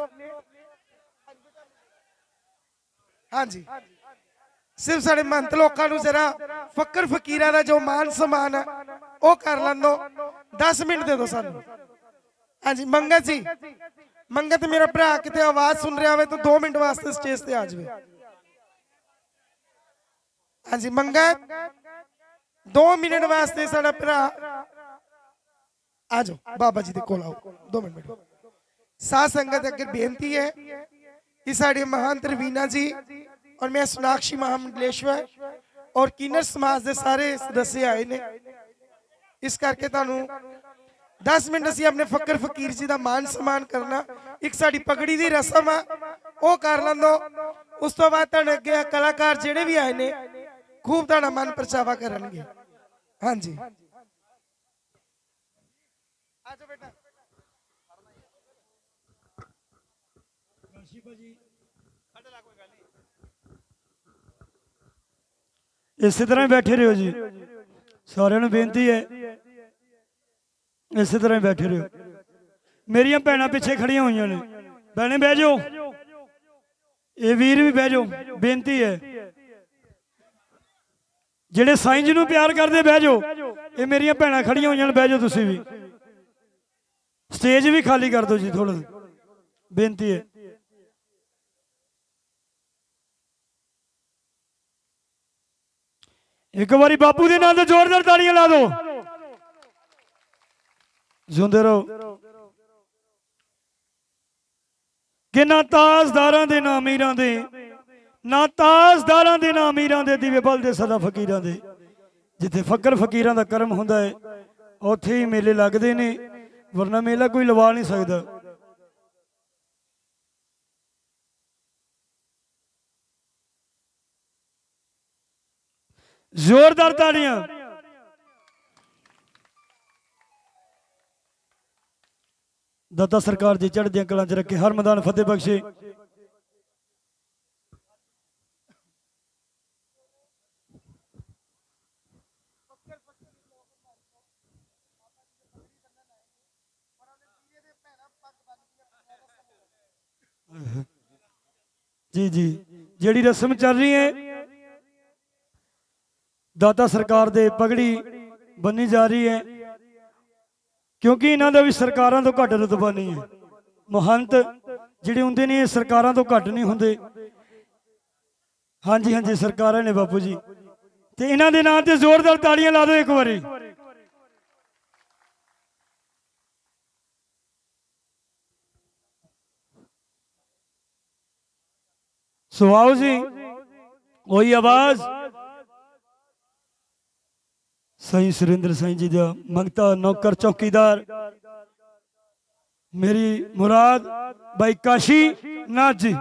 हाँ जी, सिर्फ साढ़े महंत लोगों को जरा फकर फकीरा का जो मान सम्मान है वो कर लन दो। दस मिनट दे दो सानू। हाँ जी, मंगत जी, मंगत मेरा भरा कितने आवाज सुन रहा हो तो दो मिनट वास्ते स्टेज पे आ जाए। हाँ जी, मंगत दो मिनट वास्ते साडा भरा आ जाओ, बाबा जी दे कोल आओ, दो मिनट बैठो। साध संगत अगे बेनती है कि साडे महंत रवीना जी और मैं सोनाक्षी महामंडलेश्वर और किन्नर समाज के सारे सदस्य आए ने। इस करके तुहानू दस मिनट असीं अपने फकर फकीर जी का मान सम्मान करना। एक साड़ी पगड़ी की रस्म है वो कर लन दो। उस तो बाद तुहाडे अगे कलाकार जिहड़े भी आए ने खूब तुहाडा मन परचावा करनगे। हाँ जी, ਆਜੋ ਬੇਟਾ। इस तरह ही बैठे रहो जी, सारे बेनती है इस तरह ही बैठे रहो। मेरिया भैन पिछे खड़िया हुई ने, भैने बह जाओ, ये वीर भी बह जाओ, बेनती है जेडे साईं जी नूं प्यार करते बह जाओ। ये मेरिया भैन खड़िया हुई, बह जाओ तुसीं भी, स्टेज भी खाली कर दो जी थोड़ा, बेनती है। एक बारी बापू के नाम तो जोरदार तालियां ला दो, जिंदे रहो। कि ना ताजदारां दे ना अमीरां दे, ना ताजदारां दे ना अमीरां दे दीवे बलदे सदा फकीरां दे। जिथे फकर फकीरां दा कर्म हुंदा है उत्थे ही मेले लगदे ने, वरना मेला कोई लवा नहीं सकदा। जोरदार तालियां। दाता सरकार जी चढ़दियां कलां च रखे, हर मैदान फतेह बख्शे। जी जी, जेड़ी रस्म चल रही है दाता सरकार दे पगड़ी बनी जा रही है, क्योंकि इन्हों का भी सरकारों तो घट रुतबा नहीं है। महंत जिहड़े हुंदे ने सरकारों तो घट नहीं हुंदे। हाँ जी हाँ जी, सरकार ने बापू जी, तो इन्हों के नाम से जोरदार तालियां ला दो एक बारी। सो आओ जी, वही आवाज साईं सुरेंद्र साईं जी का मंगता नौकर चौकीदार मेरी मुराद भाई काशी नाथ जी।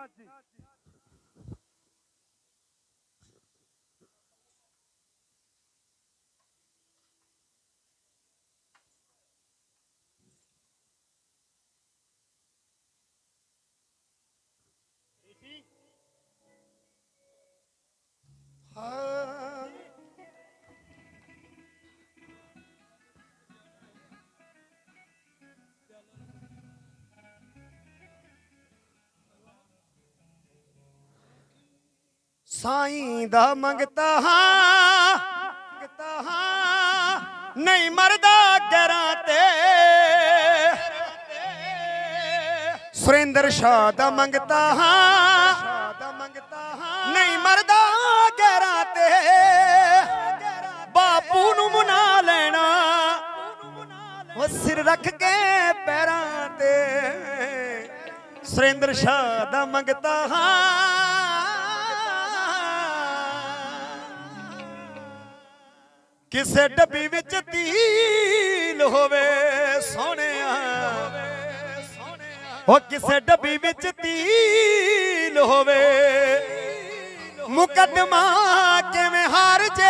साईं दा मंगता हाँ, मंगता हाँ नहीं मरदा गैरां ते। सुरेंद्र शाह दा मंगता हाँ, नहीं मरदा गैरां ते। बापू नू मना लेना वो सिर रख के पैरां ते। सुरेंद्र शाह दा मंगता हाँ, किसे डब्बी विच तील होवे सोहणिया, ओ किसे डब्बी विच तील होवे। मुकदमा किवें हार जे,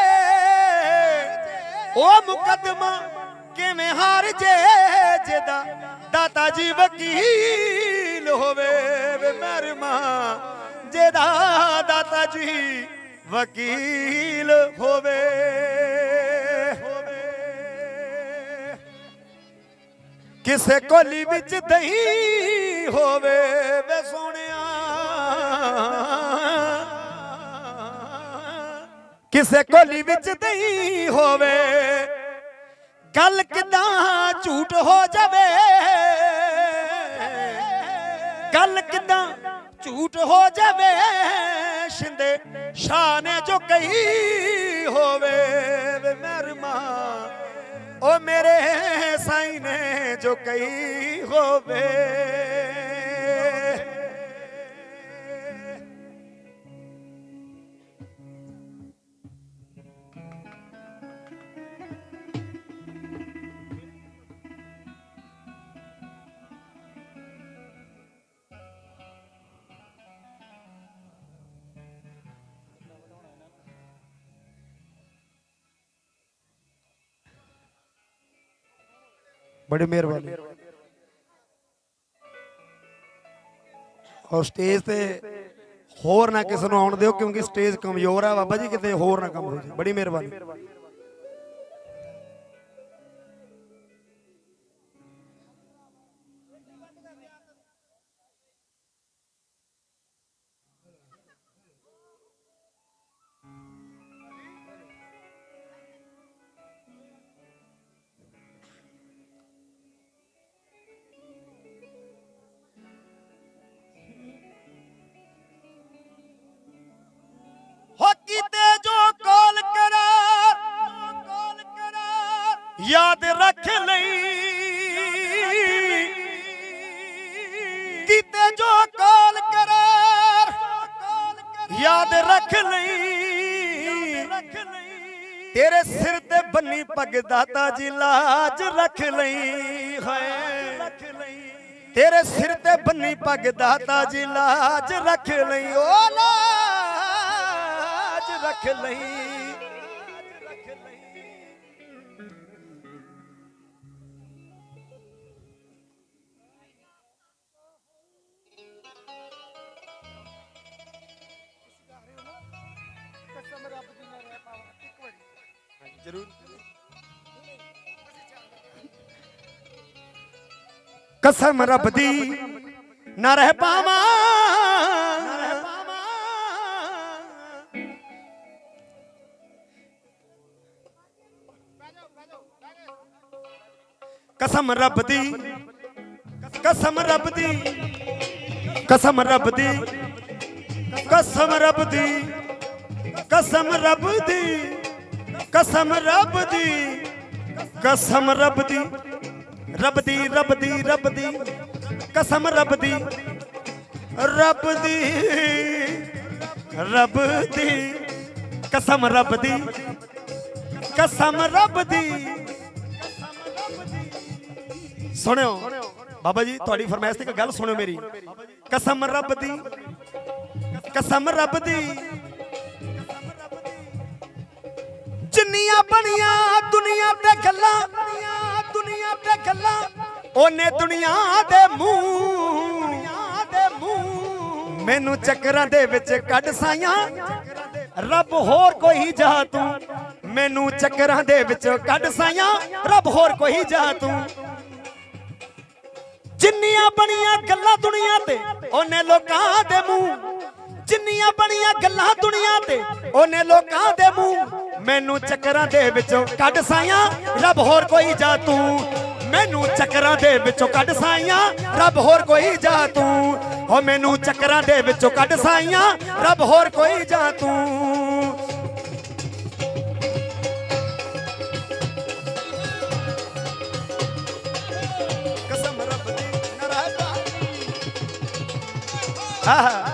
ओ मुकदमा किवें हार जे, जेदा दाता जी वकील होवे। वे मेहरमा जेदा दाता जी वकील होवे। किसे कोली विच दही होवे वे सोहणिया, किसे कोली विच दही होवे। गल किदां झूठ हो जावे, गल किदां झूठ हो जावे। शिंदे शाह ने जो कही होवे वे मेहरमा, ओ मेरे साईं ने जो कही होवे। बड़ी मेहरबानी। और स्टेज पे होर ना किसी आउण दिओ क्योंकि स्टेज कमजोर है बाबा जी, किते होर ना कम हो जाए। बड़ी मेहरबानी। याद रख लई कीते जो कॉल करार, याद रख लई तेरे सिर ते बन्नी पग दाता जी लाज रख लई है, तेरे सिर ते बन्नी पग दाता जी लाज रख लई, ओ लाज रख लई। जरूर कसम रब दी ना रह पावा, कसम रब दी, कसम रब दी, कसम रब दी, कसम रब दी, कसम रब दी, कसम रब दी, कसम रब दी, रब दी रब दी रब दी, कसम रब दी, रब दी रब दी, कसम रब दी, कसम रब दी। सुनियो बाबा जी थोड़ी फरमाइश की गल सुनियो मेरी, कसम रब दी, कसम रब दी, जिन्नियां बनिया दुनिया ते गल्लां, दुनिया ते गल्लां ओने दुनिया दे मुंह, दे मुंह मैनू चक्करां दे विच कढ साइयां, रब होर कोई जा तू, मैनू चक्करां दे विच कढ साइयां, रब होर कोई जा तू। जिन्नियां बनिया गल्लां दुनिया ते ओने लोकां दे मुंह, जिन्नियां बनिया गल्लां दुनिया ते ओने लोकां दे मुंह, मैनू चक्करां दे विचों कढ साइयां, रब होर कोई जा तू, मैनू चक्करां दे विचों कढ साइयां, रब होर कोई जा तू, ओ मैनू चक्करां दे विचों कढ साइयां, रब होर कोई जा तू। कसम रब दी ना रह पावा,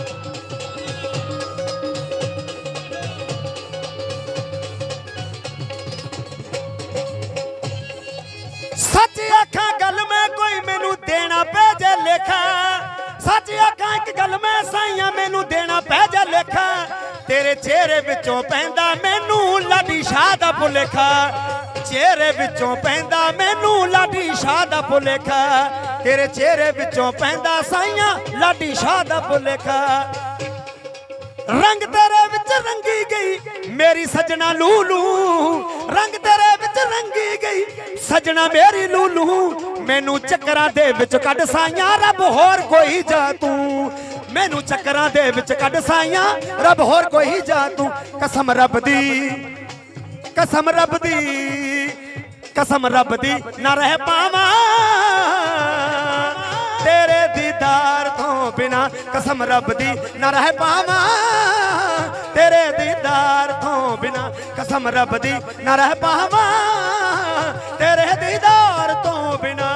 सच आखा गल में कोई मैनू देना पै जे लेखा, सच आखा एक गल में साइया मैनू देना पै जे लेखा, तेरे चेहरे विचों पैंदा मैनू लाडी शाह दा भुलेखा, चेहरे विचों पैंदा मैनू लाडी शाह दा भुलेखा, तेरे चेहरे विचों पैंदा साइया लाडी शाह दा भुलेखा। रंग तेरे विच रंगी गई मेरी सजना लूलू, रंग तेरे विच रंगी गई सजना मेरी लूलू, मैनू चक्करां दे विच कढ साइयां, रब होर कोई जा तू, मैनू चक्करां दे विच कढ साइयां, रब होर कोई जा तू। कसम रब दी, कसम रब दी, कसम रब दी ना रह पावा तेरे दीदार तो बिना, कसम रब दी ना रह पावा तेरे दीदार तो बिना, कसम रब दी ना रह पावा तेरे दीदार तो बिना।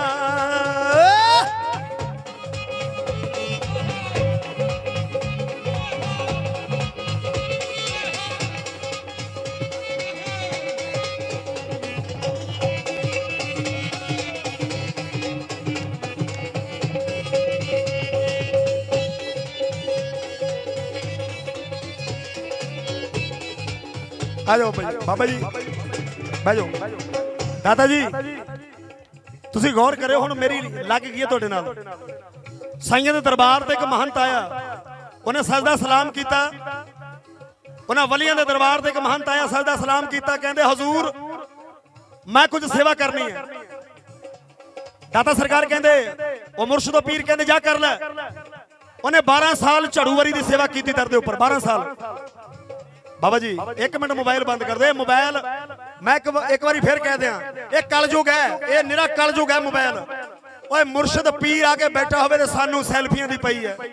आ जाओ बाबा जी, बैठो दादा जी। ਤੁਸੀਂ ਗੌਰ ਕਰਿਓ ਹੁਣ ਮੇਰੀ ਲੱਗ ਗਈ ਹੈ ਤੁਹਾਡੇ ਨਾਲ। ਸਾਈਆਂ ਦੇ ਦਰਬਾਰ ਤੇ ਇੱਕ ਮਹੰਤ ਆਇਆ, ਉਹਨੇ ਸਜਦਾ ਸਲਾਮ ਕੀਤਾ। ਉਹਨਾਂ ਵਲੀਆਂ ਦੇ ਦਰਬਾਰ ਤੇ ਇੱਕ ਮਹੰਤ ਆਇਆ, ਸਜਦਾ ਸਲਾਮ ਕੀਤਾ। ਕਹਿੰਦੇ ਹਜ਼ੂਰ ਮੈਂ ਕੁਝ ਸੇਵਾ ਕਰਨੀ ਹੈ। ਦਾਤਾ ਸਰਕਾਰ ਕਹਿੰਦੇ ਉਹ ਮੁਰਸ਼ਿਦੋ ਪੀਰ ਕਹਿੰਦੇ ਜਾ ਕਰ ਲੈ। ਉਹਨੇ ਬਾਰਾਂ ਸਾਲ ਝਾੜੂਵਾਰੀ ਦੀ ਸੇਵਾ ਕੀਤੀ ਦਰ ਦੇ ਉੱਪਰ, ਬਾਰਾਂ ਸਾਲ। ਬਾਬਾ ਜੀ ਇੱਕ ਮਿੰਟ मोबाइल बंद कर दे। मोबाइल मैं एक, एक बारी फिर कह दिया, ये कलयुग है, ये निरा कलयुग है मोबाइल। ओए मुर्शिद पीर आके बैठा होवे ते सानू सैल्फियां दी पई है।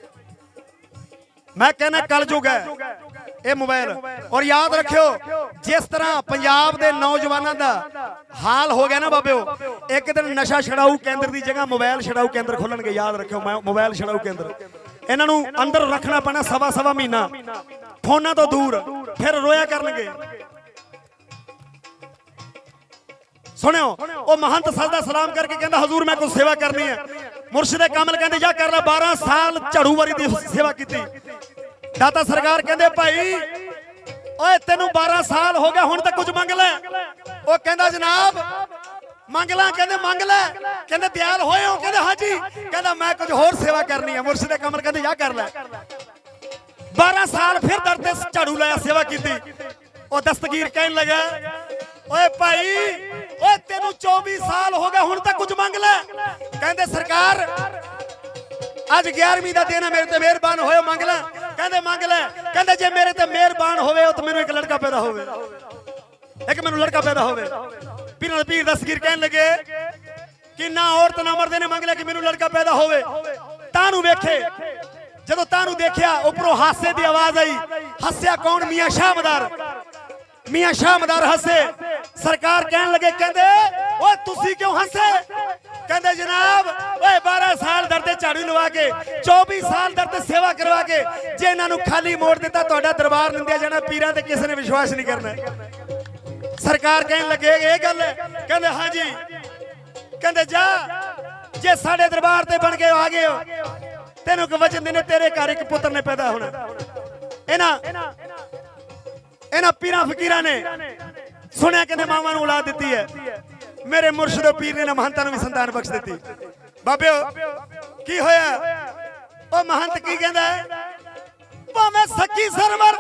मैं कहना कलयुग है ये मोबाइल। और याद रखियो जिस तरह पंजाब दे नौजवानों दा हाल हो गया ना बाबिओ, एक दिन नशा छड़ाऊ केंद्र दी जगह मोबाइल छड़ाऊ केंद्र खोलणगे। याद रखियो मोबाइल छड़ाऊ केंद्र इन्हां नूं अंदर रखना पैना सवा सवा महीना, फोना तो दूर, फिर रोया करनगे। सुनियो वो महंत सजदा सलाम करके कहंदा हजूर मैं कुछ सेवा करनी है। मुर्शिदे कामिल कहंदे जा कर ले। बारह साल झाड़ूवारी दी सेवा की। दाता सरकार कहंदे भाई ओए तेनू बारह साल हो गया, हुण तक कुछ मंग ले। वो कहंदा जनाब मंग ला। कहंदे मंग ले। कहंदे तैयार होए हो? कहंदे हां जी। कहंदा मैं कुछ होर सेवा करनी है। मुर्शिदे कामिल कहंदे जा कर ले। बारह साल फिर दर ते झाड़ू लाया, सेवा की। वो दस्तगीर कहने लगा ओए भाई ओए तेनू चौबीस साल हो गए, हुण तक कुछ मंग ले। कहंदे सरकार अज ग्यारहवीं का दिन है, मेरे ते मेहरबान होए मंग ले। कहंदे मंग ले। कहंदे जे मेरे ते मेहरबान होवे तो मैनू एक लड़का पैदा होवे, एक मैनू लड़का पैदा होवे। पीर पीर दस्तगीर कहने लगे कि ना औरत ना मर्दे ने मंग लिया कि मैनू लड़का पैदा होवे। तानू वेखे जदों तानू देखिया उपरों हासे दी आवाज आई। हस्या कौन? मियां शाहमदार। मियां शाहमदार हसे। सरकार कहने लगे कहंदे ओए तुसी क्यों हसे? कहंदे जनाब ओए बारह साल दर ते झाड़ू लवा के, चौबीस साल दर ते सेवा करवा के जे इन्हां नूं खाली मोड़ दिता तुहाडा दरबार निंदिया जाना, पीरां ते किसी ने विश्वास नहीं करना। सरकार कहने लगे ये गल है? कहंदे हां जी। कहंदे जा जे साडे दरबार ते बन के आ गए हो, तेनों के वचन देने तेरे घर एक पुत्र ने पैदा होना। इना इना पीरा फकीरा ने सुनिया कहते मावा नूं औलाद दी है। मेरे मुर्शिदो पीर ने महंता नूं भी संतान बख्श दी। बाबिओ की होया? ओ महंत की कहंदा है भावें सकी सरवर,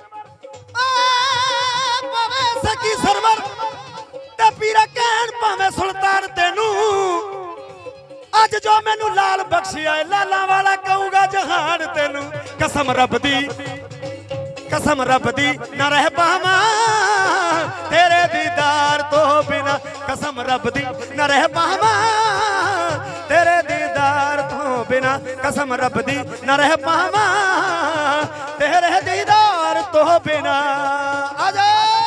भावें सकी सरवर ते पीरा कहण भावें सुल्तान तेनू अज जो मैनू लाल बख्शिया लाला वाला कहूंगा जहान तेनू। कसम रब दी, कसम रब दी ना रह पावा तेरे दीदार तो बिना। कसम रब दी ना रह पावा तेरे दीदार तो बिना। कसम रब दी ना रह पावा तेरे दीदार तो बिना। आजा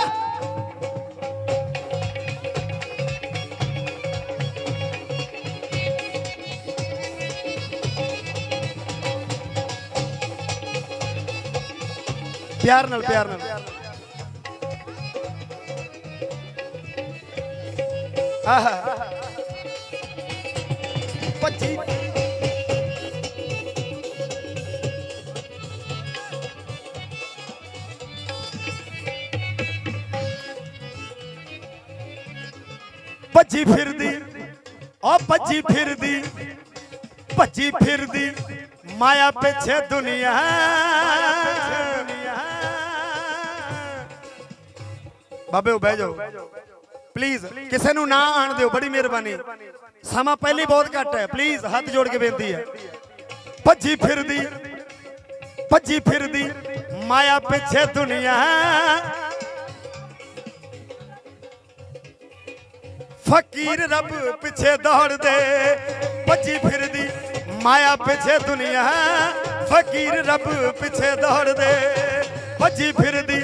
प्यार नाल, प्यार नाल। आहा पच्ची भज्जी फिरदी ओ भज्जी फिरदी भज्जी फिरदी माया पिछे दुनिया। बाबे बह जाओ प्लीज, किसी नूं ना आण दिओ, बड़ी मेहरबानी। समा पहले बहुत घट है, प्लीज हाथ जोड़ के बेनती है। भज्जी फिरदी भज्जी फिरदी माया पिछे दुनिया, फकीर रब पिछे दौड़ दे। भज्जी फिरदी माया पिछे दुनिया, फकीर रब पिछे दौड़ दे। भज्जी फिरदी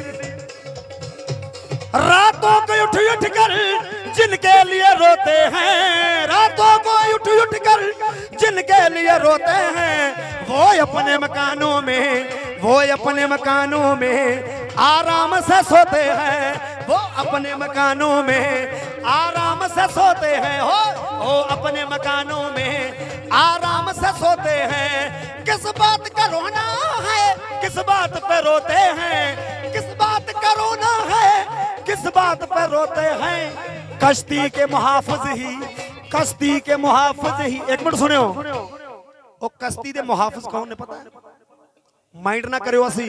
रातों को उठ उठ कर जिनके लिए रोते हैं, रातों को उठ उठ कर जिनके लिए रोते हैं, वो अपने मकानों में वो अपने मकानों में आराम से सोते हैं। वो अपने मकानों में आराम से सोते हैं। हो वो अपने मकानों में आराम से सोते हैं। किस बात का रोना है, किस बात पे रोते हैं, किस बात का रोना है, किस बात पर रोते हैं। कश्ती के मुहाफिज ही कश्ती के मुहाफिज ही, एक मिनट सुनियो, वो कश्ती दे मुहाफिज कौन ने पता है? माइंड ना करियो, असी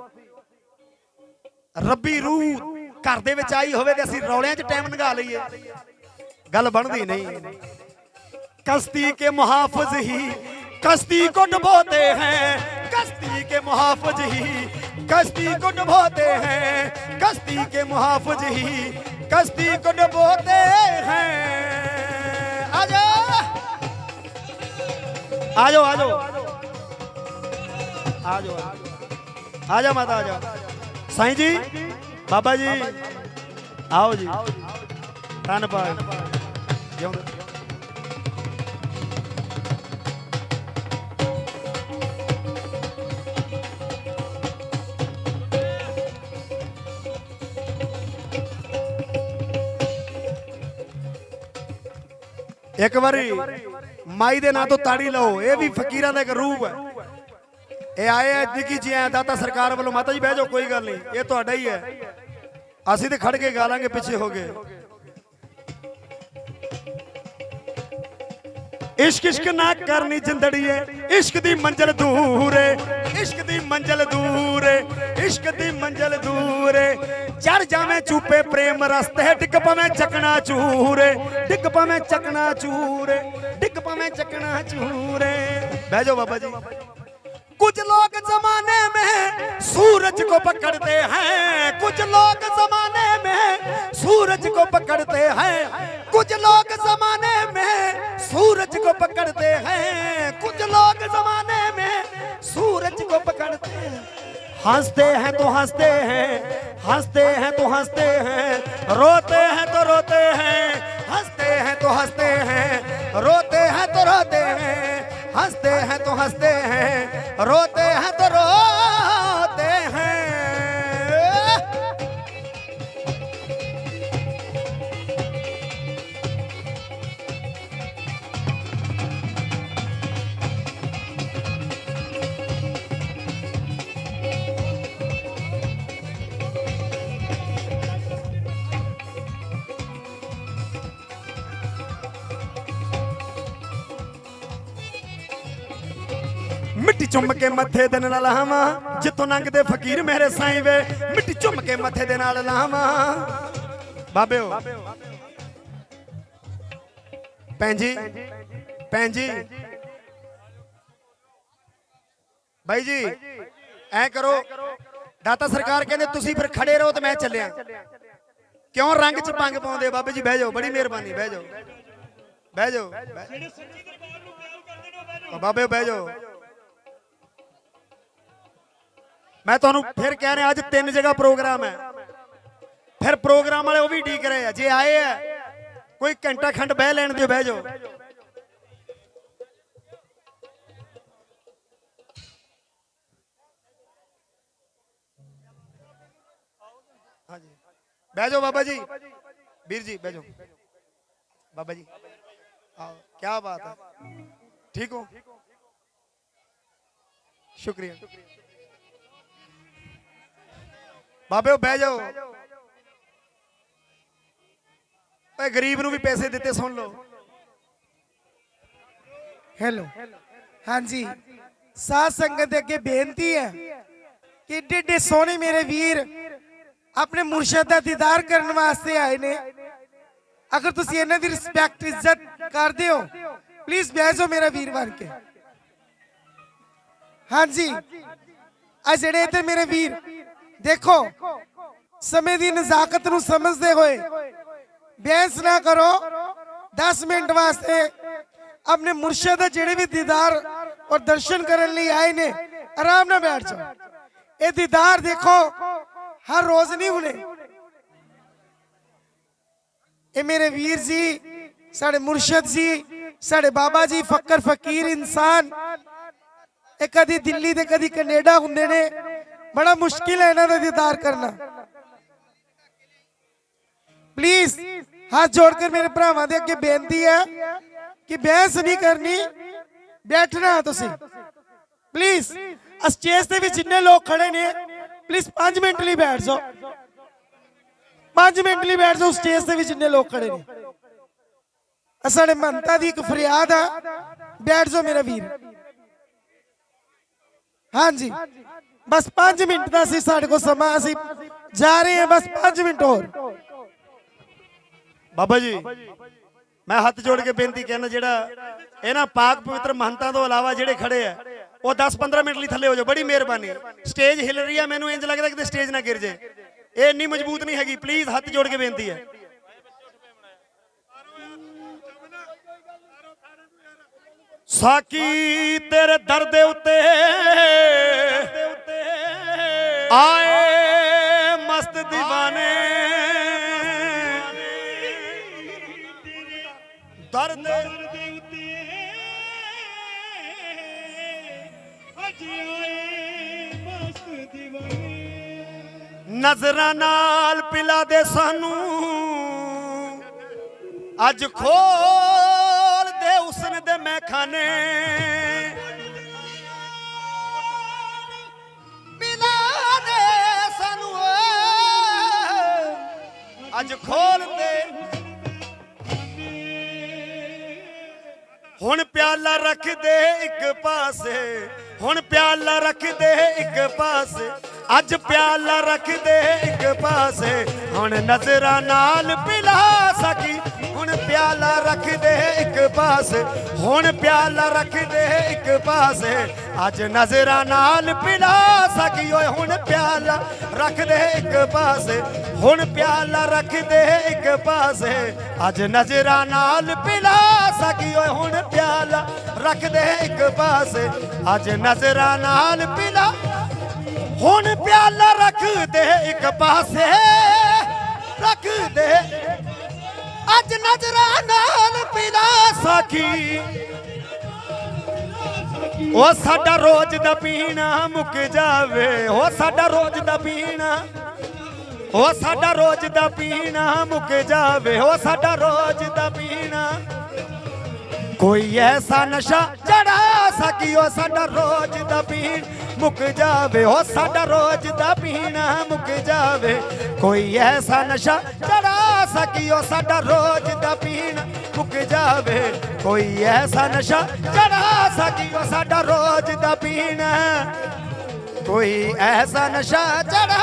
रब्बी रूह घर दे विच आई होवे ते असी रौलियां च टाइम लंघा लईए, गल बनदी नहीं। कश्ती के मुहाफिज ही कश्ती को डुबोते हैं, कश्ती के मुहाफिज ही कश्ती को डुबोते हैं, कश्ती के मुहाफिज ही कश्ती को डुबोते हैं। आजा आजो आजो आजो आजा माता आजा। साईं जी, बाबा जी आओ जी, धन्यवाद। एक बारी माई दे ना तो ताड़ी लो, ये भी फकीरां दा एक रूप है। ये आए है दिखी जी दाता सरकार वालों, माता जी बह जाओ, कोई गल नहीं, ये तुहाडा ही है, असी तो खड़ के गा लांगे, पीछे हो गए। इश्क इश्क ना करनी जिंदड़िए, इश्क दी मंजिल दूर है, इश्क दी मंजिल दूर है, इश्क दी मंजिल दूर है। चढ़ जावे चूपे प्रेम रस्ते, डिग पवे चकना चूर, डिग पवे चकना चूर, डिग पवे चकना चूर। बह जाओ बाबा जी। कुछ लोग जमाने में सूरज को पकड़ते हैं, कुछ लोग जमाने में सूरज को पकड़ते हैं, कुछ लोग जमाने में सूरज को पकड़ते हैं, कुछ लोग जमाने में सूरज को पकड़ते हैं। हंसते हैं तो हंसते हैं, हंसते हैं तो हंसते हैं, रोते हैं तो रोते हैं, हंसते हैं तो हंसते हैं, रोते हैं तो रोते हैं, हंसते हैं तो हंसते हैं, रोते हैं तो रोते हैं। मिट्टी चुम के मथे दे नाल लावा, जितों लंघदे फकीर मेरे साईं वे, मिट्टी चुम के मथे दे नाल लावा। बाबे हो भैन जी, भैन जी, भाई जी ऐ करो, दाता सरकार कहते तुसी फिर खड़े रहो तो मैं चलिया, क्यों रंग च पंग पाउंदे? बाबे जी बह जाओ, बड़ी मेहरबानी, बह जाओ बह जाओ बाबे, बह जाओ। मैं तुहानू फिर कह रहा, अज तीन जगह प्रोग्राम है, फिर प्रोग्राम वाले वो भी ठीक रहे हैं, जे आए है कोई घंटा खंड बह लैन दियो, बह जाओ। हाँ जी बह जाओ बाबा जी, वीर जी बह जाओ। बाबा जी आओ, क्या बात है, ठीक हो? शुक्रिया बाबे, बह जाओ। गरीब नू भी पैसे देते, सुन लो। हेलो, हाँ जी, साध संगत अगे बेनती है कि एडे एडे सोने मेरे वीर अपने मुर्शद दा दीदार करने वास्ते आए ने। अगर तुसी इन्हां दी रिस्पेक्ट इज्जत करदे हो, प्लीज बह जाओ मेरा वीर बन के। हाँ जी, आ जेड़े इधर मेरे वीर देखो, समय दी नजाकत नू समझदे होए बहस ना करो। दस मिनट वास्ते अपने मुर्शद जेड़े भी दीदार और दर्शन करने लिए आए ने, आराम ना बैठ जाओ। ये दीदार देखो हर रोज नहीं होने। ये मेरे वीर जी, साढ़े मुर्शद जी, साढ़े बाबा जी, फकर फकीर इंसान, एक कदी दिल्ली दे कदी कनेडा हुंदे ने, बड़ा मुश्किल है इन्हां दा दीदार करना। प्लीज हाथ जोड़कर मेरे भरावां दे अगे बेनती है कि बहस नहीं करनी, बैठना है तुसी। प्लीज स्टेज ते भी जिन्ने लोग खड़े ने, प्लीज पांच मिनट लिए बैठ जाओ, पांच मिनट लिए बैठ जाओ स्टेज ते भी जिन्ने लोग खड़े ने। साढ़े महंता दी एक फरियाद आ, बैठ जाओ मेरा वीर। हाँ जी, बस पांच मिनट का सी साढ़े को समा, असी जा रहे हैं, बस पांच मिनट और। बाबा जी मैं हाथ जोड़ के बेनती कहना, जेड़ा इन्हां पाक पवित्र महंतां तो अलावा जेड़े खड़े है वो दस पंद्रह मिनट लिए थले हो जाओ, बड़ी मेहरबानी। स्टेज हिल रही है, मैनू इंज लगता कि स्टेज ना गिर जाए, ये इन्नी मजबूत नहीं हैगी। प्लीज हाथ जोड़ के बेनती है। साकी तेरे दर दे उत्ते आए मस्त दीवाने, दर्द नजरा नाल पिला दे सानू, अज खोल दे उसने दे मैं खाने, पिला दे सानू अज खोल दे। हुण प्याला रख दे एक पासे, हुण प्याला रख दे एक पासे, अज प्याला रख दे एक पासे, हुण नजरा नाल पिला सकी, हुण प्याला रख दे एक पासे, हुण प्याला रख दे एक पासे, अज नजरा नाल पिला सकी, ओए हुण प्याला रख दे एक पासे, हुण प्याला रख दे एक पासे, अज नजरा नाल पिला सकी, ओए हुण प्याला रख दे एक पासे, अज नजरा नाल पिला, हुण प्याला रख दे एक पासे, रख दे अज नजरा नाल पिला सकी। ओ साडा रोज दा पीना मुक जावे, ओ साडा रोज दा पीना, ओ साडा रोज दा पीना मुक जावे, ओ साडा रोज दा पीना, कोई ऐसा नशा चढ़ा सकी, ओ साडा रोज दा पीन मुक जावे, ओ साडा रोज दा पीना मुक जावे, कोई ऐसा नशा चढ़ा सकी, ओ साडा रोज दा पीना मुक जावे, कोई ऐसा नशा चढ़ा सकी, ओ साडा रोज दा पीना, कोई ऐसा नशा चढ़ा,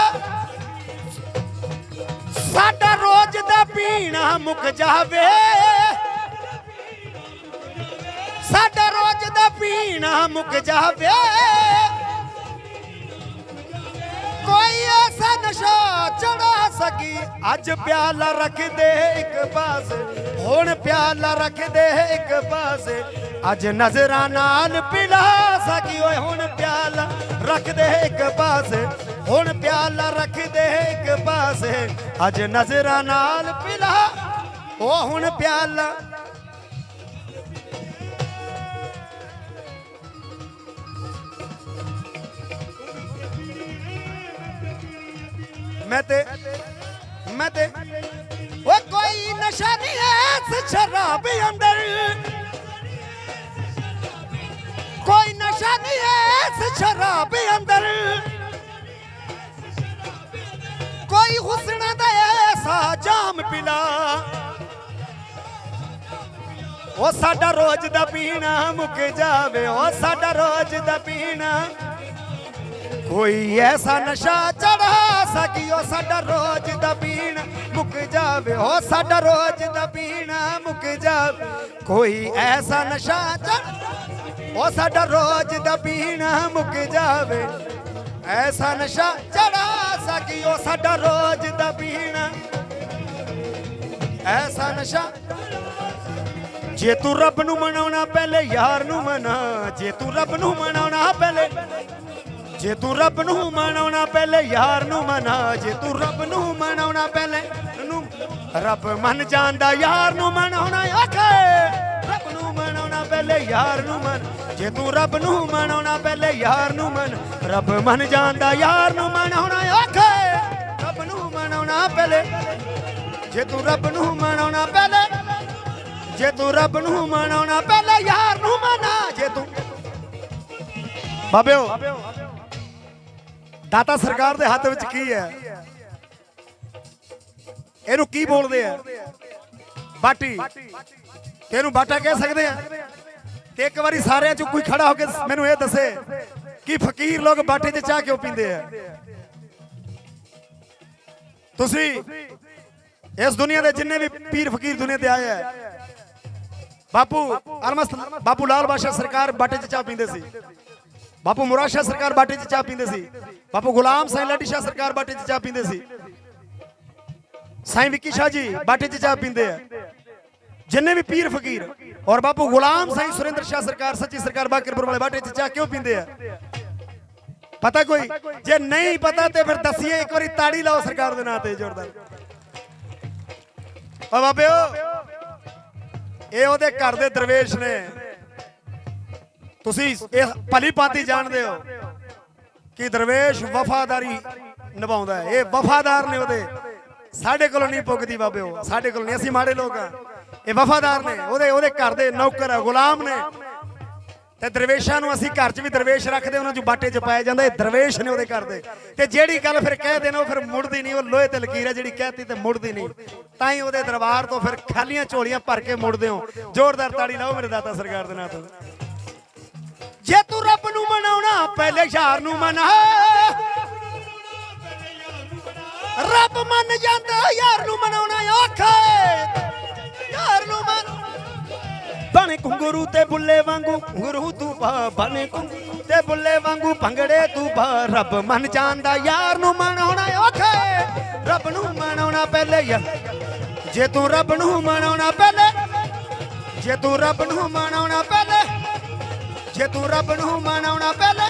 साडा रोज दा पीना मुक जावे, साडा रोज दा पीना मुक जावे, कोई ऐसा नशा चढ़ा सकी, अज प्याला रख दे एक पासे, हुण प्याला रख दे एक पासे, अज नजरा नाल पिला सकी, ओए हुण प्याला रख दे एक पासे, हुण प्याला रख दे एक पासे, अज नजरा नाल पिला, ओ हुण प्याला। मैं ते मैं ते वो कोई नशा नहीं है इस शराब अंदर, कोई नशा नहीं है इस शराब अंदर, कोई हुस्न दा ऐसा जाम पिला, ओ साडा रोज दा पीना मुक जावे, ओ साडा रोज दा पीना, कोई ऐसा नशा चढ़ा सकी, ओ साडा रोज दा पीना मुक जावे, ओ साडा रोज दा पीना मुक जावे, कोई ऐसा नशा चढ़, ओ साडा रोज दा पीना मुक जावे, ऐसा नशा चढ़ा सकी, ओ साडा रोज दा पीना, ऐसा नशा। जे तू रब नू मनाउणा पहले यार नू मना, जे तू रब नू मनाउणा पहले, जे तू रब नू मनाउणा पहले यार नू मना, जे तू रब नू मनाउणा पहले नू, रब मन जांदा यार नू मनाउणा औखा, रब नू मनाउणा पहले यार नू मन, जे तू रब नू मनाउणा पहले यार नू मन, रब मन जांदा यार नू मनाउणा औखा, रब नू मनाउणा पहले, जे तू रब नू मनाउणा पहले, जे तू रब नू मनाउणा पहले यार नू मना, जे तू बाबिओ दाता सरकार दे हाथ विच की है, इहनू की बोलदे आ बाटी, तेनू बाटा कह सकते हैं? ते एक बारी सारे चो कोई खड़ा होकर मैनू ये दसे कि फकीर लोग बाटे च चाह क्यों पींदे हैं? तुसी इस दुनिया के जिन्ने भी पीर फकीर दुनिया ते आए हैं, बापू अलमस्त बापू लाल बादशाह सरकार बाटे च चाह पींदे सी, बापू मुराद शाह सरकार बाटे च चाह पींदे सी, बापू गुलाम साईं लाडी शाह सरकार बाटे च चाह पींदे सी, साईं विक्की शाह जी बाटे च चाह पींदे हैं, जिन्ने भी पीर फकीर। और बापू गुलाम साईं सुरेंद्र शाह सरकार सच्ची सरकार बाकरपुर वाले बाटे च चाह क्यों पींदे हैं? पता कोई? जे नहीं पता तो फिर दसिए, एक बारी ताड़ी लाओ सरकार दे नाम ते जोरदार। ओ बाबे ये ओदे घर दे दरवेश ने, तुसी ये भली भांति जानदे हो कि दरवेश वफादारी निभाउंदा है। ये वफादार ने, ओदे साडे कोलों नहीं पुगदी बाबे, साडे कोलों नहीं, असीं माड़े लोग हां, ये वफादार ने, ओदे ओदे घर दे नौकर है, गुलाम ने। ते दरवेशां नूं असीं घर च भी दरवेश रखदे, उन्हां जो बाटे च पाया जांदा, दरवेश ने ओदे घर दे। ते जेड़ी गल फिर कह देना फिर मुड़दी नहीं, वो लोहे ते लकीर है, जेड़ी कहती ते मुड़दी नहीं। ताई ओदे दरबार तो फिर खालियां झोलियां भर के मुड़दे हो। जोरदार ताड़ी लाओ मेरे दाता सरकार दे नाम ते। जे तू रब नूं मनाउणा पहले यार नूं मना, रब मन जांदा यार नूं मनाउणा औखा है, यार नूं मन बने घुंगरू ते बुल्ले वांगू घुंगरू तू पा, बने घुंगरू ते बुल्ले वांगू भंगड़े तू पा, रब मन जांदा यार नूं मनाउणा औखा है, रब नूं मनाउणा पहले यार। जे तू रब नूं मनाउणा पहले, जे तू रब नूं मनाउणा पहले, जे तू रब नूं मनाउणा पहले,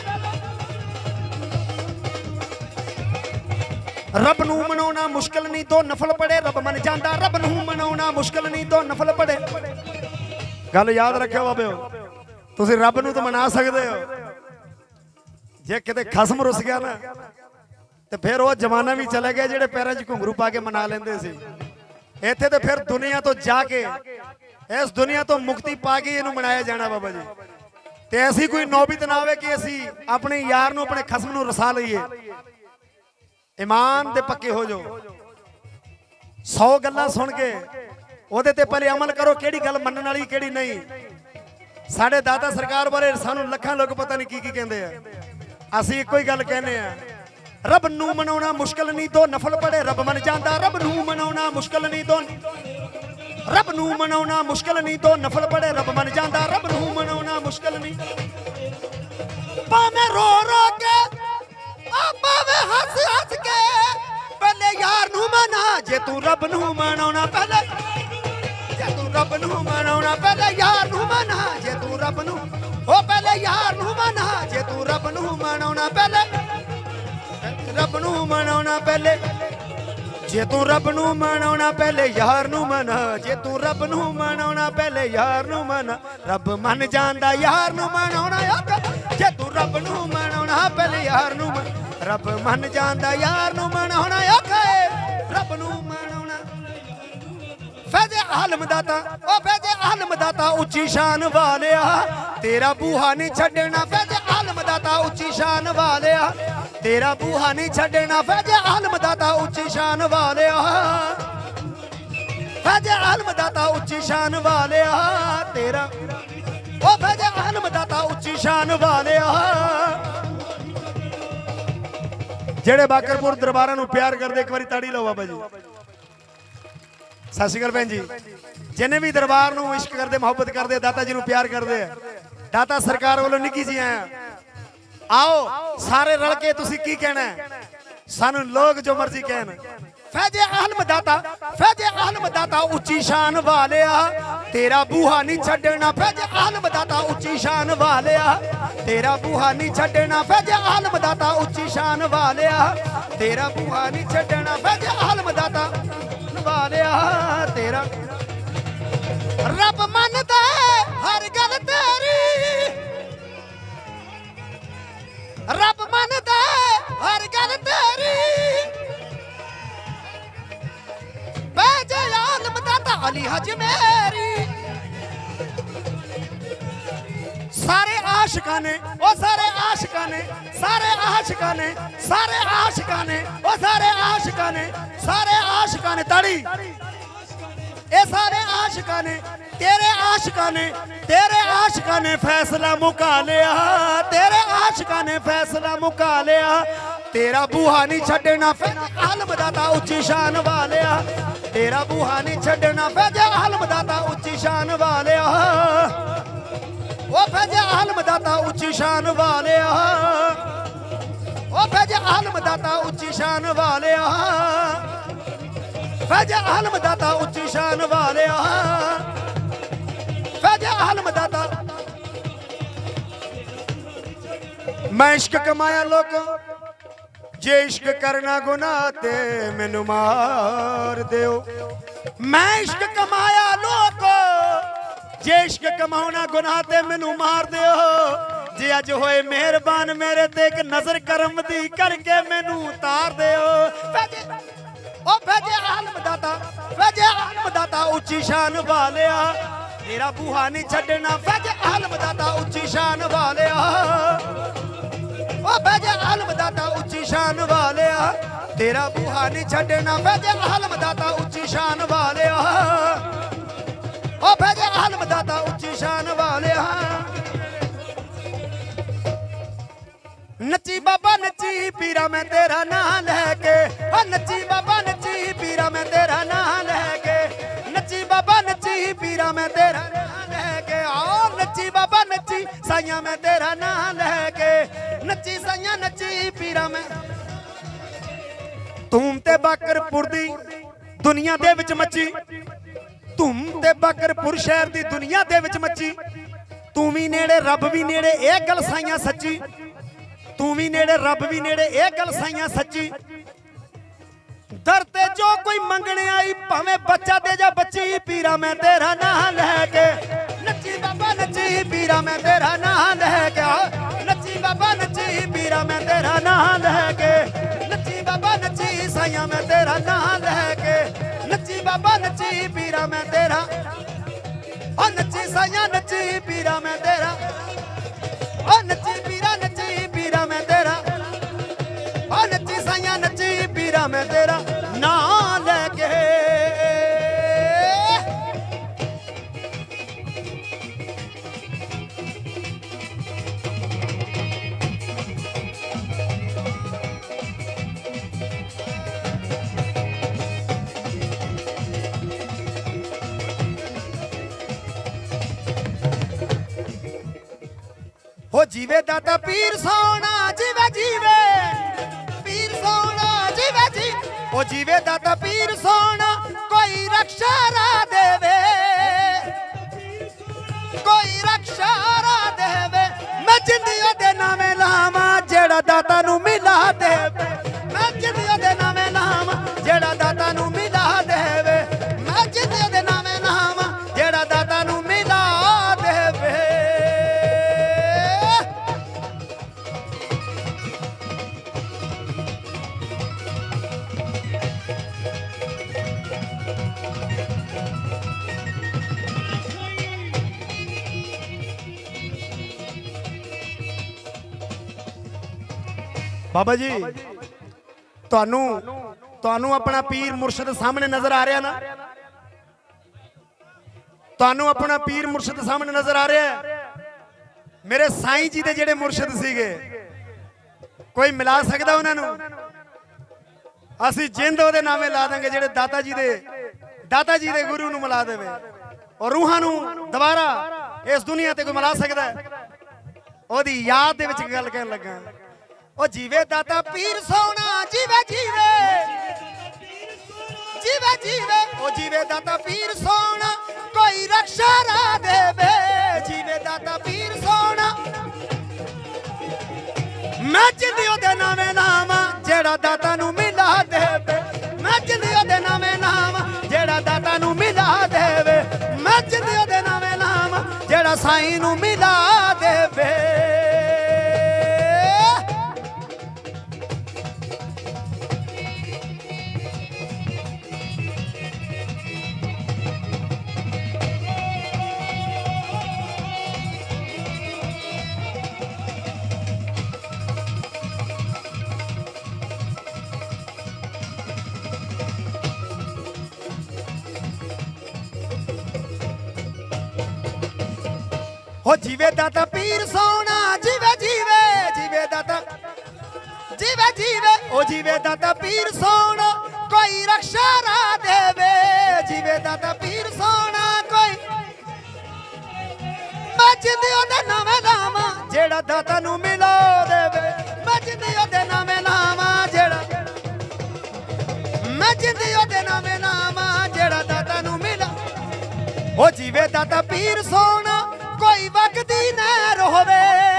रब नूं मनाउणा मुश्किल नहीं, दो नफल पड़े रब मन जांदा, रब नूं मनाउणा मुश्किल नहीं, दो नफल पड़े। गल याद रखियो बाबे, तुसीं रब नूं तो मना सकदे हो, जे किते खसम रुस गया ना ते फिर वो जमाना भी चले गया जेड़े पैरां च घुंगरू पा के मना लेंदे सी। इत्थे ते फिर दुनिया तो जाके इस दुनिया तो मुक्ति पा के इहनूं मनाया जाना बाबा जी। ते ऐसी कोई नौबत ना आवे कि असी अपने यार नूं अपने खसम नूं रसा लईए। ईमान दे पक्के हो जाओ, सौ गल्लां सुन के ओदे ते पहले अमल करो, केड़ी गल मनण वाली केड़ी नहीं। साडे दाता सरकार बारे सानू लखां लोग पता नहीं की की कहंदे आ, असीं इक्को ही गल कहने आ, रब नूं मनाउणा मुश्किल नहीं, दो नफल पड़े रब मन जांदा, रब नूं मनाउणा मुश्किल नहीं, दो रब नूं मनाउणा मुश्किल नहीं, दो नफल पड़े रब मन जांदा, रब नूं मनाउणा मुश्किल नहीं। भावें रो रो के भावें हंस हंस के पहले यार नूं मना, जे तू रब नूं मनाउणा पहले, जे तू रब नूं मनाउणा पहले यार नूं मना, जे तू रब नूं ओ पहले यार नूं मना, जे तू रब नूं मनाउणा पहले, रब नूं मनाउणा पहले, जे तू रब नूं मनाउणा पहले यार नूं मना, जे तू रब नूं मनाउणा पहले यार नूं मना, रब मन जांदा यार नूं मनाउणा औखा, जे तू रब नूं मनाउणा पहले यार नूं मना, रब मन जांदा यार नूं मनाउणा औखा है, रब नूं मनाउणा। फैज़े आलम दाता ओ फैज़े आलम दाता उच्ची शान वालिया, तेरा बूहा नहीं छड्डना, फैज़े आलम दाता उच्ची शान वालिया, तेरा बूहा नहीं छड्डना, फैज़े आलम दाता उच्ची शान वालिया, फैज़े आलम दाता उच्ची शान वालिया, तेरा ओ फैज़े आलम दाता उच्ची शान वालिया। जेड़े बाकरपुर दरबारां नूं प्यार करदे एक बारी ताड़ी लो बाबा जी। सत श्री अकाल भैन जी, जिन्हें भी दरबार नूं इश्क करदे मुहब्बत करदे दाता जी नूं प्यार करदे, दाता सरकार वालों निक्की जी आया, आओ सारे रल के तुसी की कहना है, सानू लोग जो मर्जी कहन। फैज़े आलम दाता फैज़े आलम दाता उच्ची शान वालिया, तेरा बूहा नहीं छड्डना, फैज़े आलम दाता उच्ची शान वालिया, तेरा बूहा नहीं छड्डना, फैज़े आलम दाता उच्ची शान वालिया, तेरा बूहा नहीं छड्डना, फैज़े आलम दाता वालिया, तेरा रब मनदा हर गल तेरी, रब मनदा हर गल तेरी, फैज़े आलम दाता अली अजमेरी। सारे आशिकां ने ओ सारे आशिकां ने सारे आशिकां ने सारे आशिकां ने ओ सारे आशिकां ने सारे आशिकां ने ताड़ी ए सारे आशिकां ने तेरे आशिका ने तेरे आशिका ने फैसला मुका लिया, तेरे आशिका ने फैसला मुका लिया। तेरा बूहा नहीं छड़ना फिर आलम दाता उच्ची शान वालिया, तेरा बूहा नहीं छड़ना फिर आलम दाता उच्ची शान वालिया। ओ फैज आलम दाता उच्ची शान वालिया, ओ फैज आलम दाता उच्ची शान वालिया, फैज आलम दाता उच्ची शान वालिया, फैज आलम दाता। मैं इश्क कमाया लोगों, जे इश्क करना गुनाह ते मैनू मार दियो। मैं इश्क कमाया लोगों, जे इश्क कमाना गुनाह ते मैनू मार दियो। जे अज होए मेहरबान मेरे ते एक नजर करम दी करके मैनू तार दियो। ओ फैजे आलम दाता, फैजे आलम दाता उच्ची शान वालिया, तेरा बूहा नहीं छड़ना फैजे आलम दाता उच्ची शान वालिया। ओ फैजे आलम दाता उच्ची शान वालिया, तेरा बूहा नहीं छड़ना फैजे आलम दाता उच्ची शान वालिया। ओ फैजे आलम दाता उच्ची शान वालिया। नची बाबा नची पीरा मैं तेरा नाम लेके, ओ नची बाबा नची पीरा मैं तेरा नाम लेके, नची बाबा नची पीरा मैं तेरा नाम लेके, ओ नची बाबा नची साइया मैं तेरा नाम लेके, नची साइया नची पीरा मैं। धूम ते बाकरपुर दी दुनिया दे विच मची, धूम ते बाकरपुर शहर दी दुनिया दे विच मची। तू भी नेड़े रब भी नेड़े ए गल साइया सच्ची, तू भी नेड़े रब भी नेड़े ए गल साइया सच्ची। दर ते जो कोई मंगने आई भावें बच्चा दे जा बच्ची, पीरा मैं तेरा नाम लेके, नची बाबा नची पीरा मैं तेरा नाम लेके, नची बाबा नची पीरा मैं तेरा नाम लेके, नची बाबा नची साइया मैं तेरा नाम लेके, नची बाबा नची पीरा मैं तेरा, ओ नची साइया नची पीरा मैं तेरा, ओ नची पीरा नची पीरा मैं तेरा, ओ नची साइया नची पीरा मैं तेरा नाम लेके। हो जीवे दाता पीर सोना जीवे जीवे पीर सोना जीवे जी, ओ जीवे दाता पीर सोना कोई रक्षा रा देवे, कोई रक्षा रा देवे। मैं जिंदियों दे नामे लावा जेड़ा दाता नू मिला देवे, मैं जिंदियों दे नामे लावा जेड़ा दाता नू मिला देवे, मैं जिंदियों दे नामे लावा जेड़ा दाता नू मिला देवे। बाबा जी ਤੁਹਾਨੂੰ ਤੁਹਾਨੂੰ ਆਪਣਾ ਪੀਰ ਮੁਰਸ਼ਿਦ ਸਾਹਮਣੇ ਨਜ਼ਰ ਆ ਰਿਹਾ ਨਾ, ਤੁਹਾਨੂੰ ਆਪਣਾ ਪੀਰ ਮੁਰਸ਼ਿਦ ਸਾਹਮਣੇ ਨਜ਼ਰ ਆ ਰਿਹਾ ਹੈ। ਮੇਰੇ ਸਾਈਂ ਜੀ ਦੇ ਜਿਹੜੇ ਮੁਰਸ਼ਿਦ ਸੀਗੇ ਕੋਈ ਮਿਲਾ ਸਕਦਾ ਉਹਨਾਂ ਨੂੰ? ਅਸੀਂ ਜਿੰਦ ਉਹਦੇ ਨਾਮੇ ਲਾ ਦਾਂਗੇ ਜਿਹੜੇ ਦਾਤਾ ਜੀ ਦੇ ਦਾਤਾ ਜੀ ਦੇ ਗੁਰੂ ਨੂੰ ਮਿਲਾ ਦੇਵੇ, ਔਰ ਰੂਹਾਂ ਨੂੰ ਦੁਬਾਰਾ ਇਸ ਦੁਨੀਆ ਤੇ ਕੋਈ ਮਿਲਾ ਸਕਦਾ ਹੈ? ਉਹਦੀ ਯਾਦ ਦੇ ਵਿੱਚ ਗੱਲ ਕਰਨ ਲੱਗਾ। ओ जीवे दाता पीर सोना जीवे जीवे जीवे जीवे, ओ जीवे दाता पीर सोना कोई रक्षा रा देवे, जीवे दाता पीर सोना। मैं जिंदियों दे नामे लावा जेड़ा दाता नू मिला देवे, मैं जिंदियों दे नामे लावा जेड़ा दाता नू मिला देवे, मैं जिंदियों दे नामे लावा जेड़ा साईं नू मिला देवे। ओ जीवे दाता पीर सोना जीवे जीवे जीवे दाता जीवे जीवे ओ जीवे दाता पीर सोना कोई रक्षा रा देवे जीवे दाता पीर सोना कोई मैं जिंदे ओदे नामे लावा जेड़ा दाता नू मिला देवे मैं जिंदे ओदे नामे लावा जेड़ा मैं जिंदे ओदे नामे लावा जेड़ा दाता नू मिला ओ जीवे दाता पीर सोना कोई वक्ती न रोवे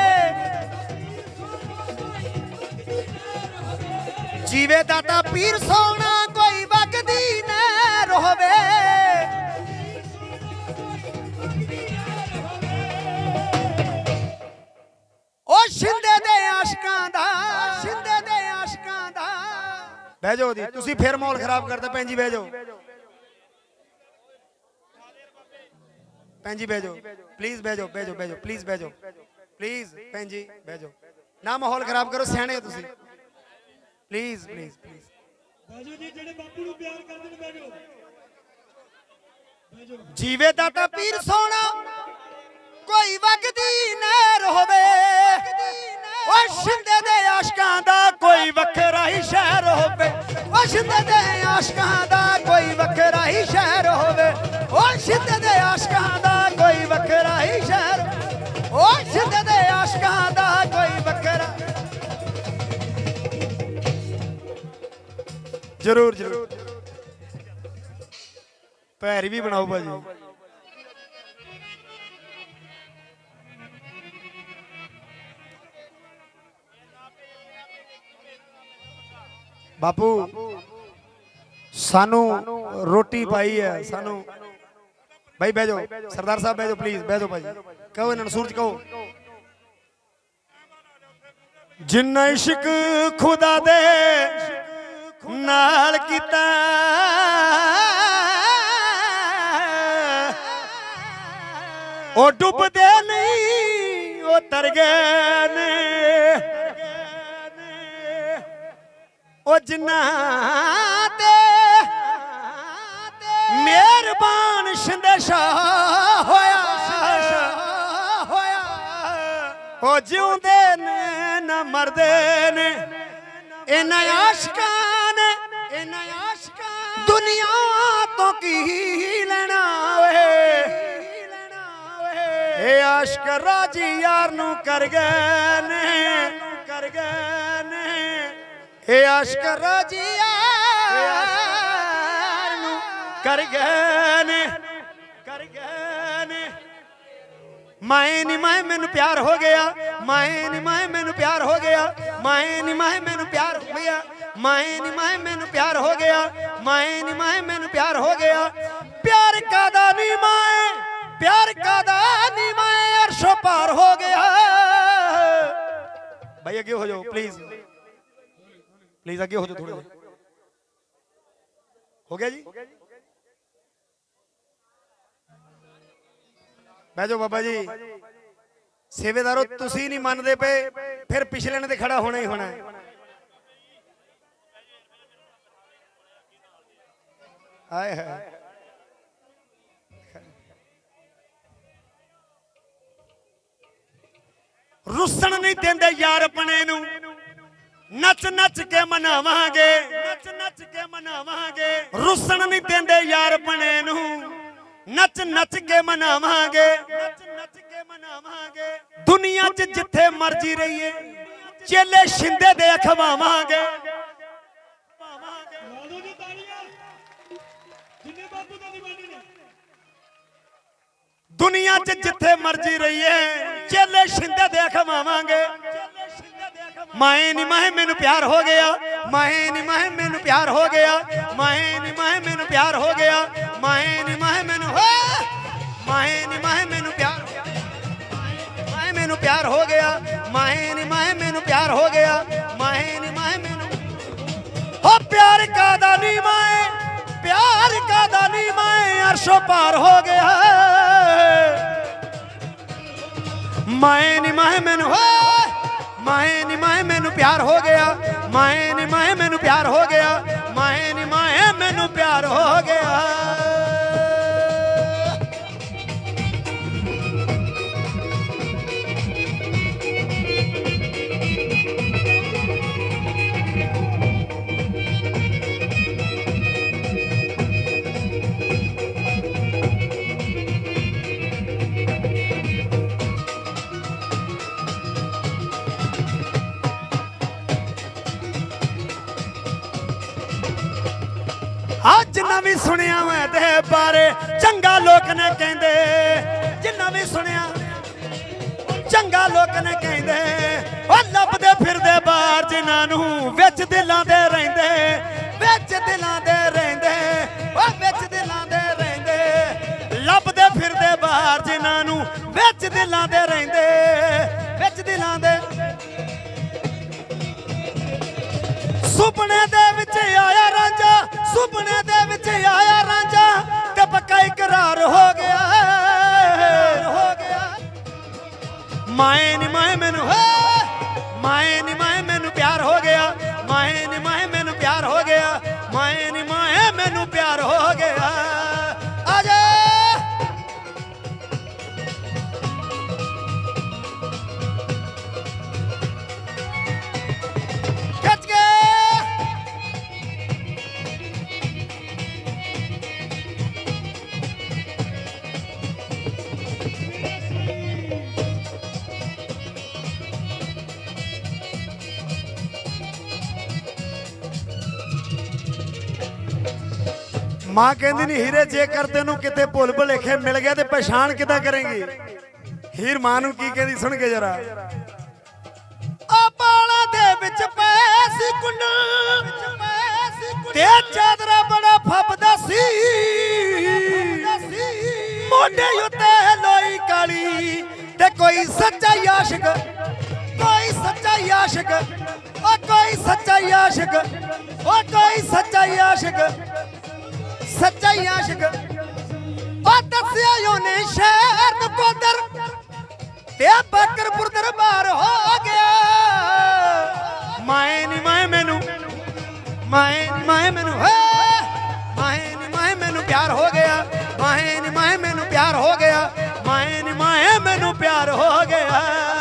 जीवे दाता पीर सोना कोई वक्ती न रोवे ओ शिंदे दे आशिकां दा शिंदे दे आशिकां दा बह जाओ दी तुसी फिर माहौल खराब करते भैन जी बह जाओ भैन जी बह जाओ प्लीज बह जाओ बह जाओ बह जाओ प्लीज बह जाओ प्लीज भैन जी बह जाओ ना माहौल खराब करो सियाने हो तुसी प्लीज प्लीज प्लीज बाजू जी जेड़े बापू नू प्यार करदे ने बाजू जीवे दाता पीर सोना कोई वक्ती न रोवे ओ शिंदे दे आशिकां दा कोई वखरा ही शहर होवे ओ शिंदे दे आशिकां दा कोई वखरा ही शहर होवे ओ शिंदे दे आशिकां दा कोई वखरा ही शहर ओ शिंदे दे आशिकां दा कोई वखरा जरूर जरूर पैर भी बनाओ भाजी बापू सानू रोटी पाई है सानू भाई बह जाओ सरदार साहब बह जाओ प्लीज बह जाओ भाजी कहो इन्होंने सूरज कहो जिन्ना इश्क खुदा दे नाल कीता ओ डुबदे नहीं ओ तर गए ने ओ जिन्ना ते मेहरबान शिंदेशा होया ओ जिउंदे ने न मरदे ने इन्हां आशिकां ने इन्हां आशिकां दुनिया तो की लेना वे ए आशिक राजी यार नू कर गए ने कर गए ने ए आशिक राजी यार नू कर गए ने कर गए ने माए नी माए मैनू प्यार हो गया माए नी माए मैनू प्यार हो गया माए नी माए मैनू प्यार हो गया माए नी माए मैनू प्यार हो गया माए नी माए मैनू प्यार हो गया प्यार कादा नी माए प्यार कादा नी माए अर्शो पार हो गया भाई आगे हो जाओ प्लीज प्लीज आगे हो जाओ थोड़ा हो गया जी बह जाओ बाबा जी सेवेदारों तुसी नहीं मानते पे फिर पिछले ने तो खड़ा होना ही होना है आए है रुसन नहीं देंदे यार अपने नू नच नच के मनावांगे नच नच के मनावांगे रुसन नहीं देंदे यार अपने नू नच नच के मनावांगे नच नच के मनावांगे दुनिया च जिथे मर्जी रहिए चेले शिंदे दे खवावांगे दुनिया च जिथे मर्जी रहिए चेले शिंदे दे खवावांगे माए नी माए मैनू प्यार हो गया माए नी माए मैनू प्यार हो गया माए नी माए मैनू प्यार हो गया माए नी माए मैनू हो माए नी माए मैनू प्यार माए मैनू प्यार हो गया माए नी माए मैनू प्यार हो गया माए नी माए मैनू हो प्यार का दानी माए प्यार का दानी माए अर्शो पार हो गया माए नी माए मैनू हो माए नी माए मैनू प्यार हो गया माए नी माए मैनू प्यार हो गया माए नी माए मैनू प्यार हो गया जिन्ना भी सुनिया मैं ते बारे चंगा लोग ने कहंदे जिन्ना भी सुनिया चंगा लोग ने कहंदे ओ लभदे फिरदे बाहर जिन्हां नूं विच दिलां दे रहिंदे विच दिलां दे रहिंदे ओ विच दिलां दे रहिंदे लभदे फिरदे बाहर जिन्हां नूं विच दिलां दे रहिंदे विच दिलां दे सुपने दे विच आया रांझा सुपने दे विच आया रांझा ते पक्का इकरार हो गया हो गया माए नी माए मैनू माए नी माए मैनू प्यार हो गया माए नी माए मैनू प्यार हो गया माए नी माए मैनू प्यार हो गया आजा कच गए मां कहती नहीं हीरे जेकर तेनू किते भुल भुलेखे मिल गया तो पहचान किदा करेंगी हीर मां नू की कहती सुन के जरा आ बाला दे विच पैसी कुंडल ते चादरा बड़ा फपदा सी मोढे उत्ते लोई काली ते कोई सच्चा आशिक कोई सच्चा आशिक ओ कोई सच्चा आशिक ओ कोई सच्चा आशिक सच्चा आशिक दसिया ने शहर नकोदर ते बकरपुर दरबार हो गया माए नी माए मैनू माए नी माए मैनू माए नी माए मैनू प्यार हो गया माए नी माए मैनू प्यार हो गया माए नी माए मैनू प्यार हो गया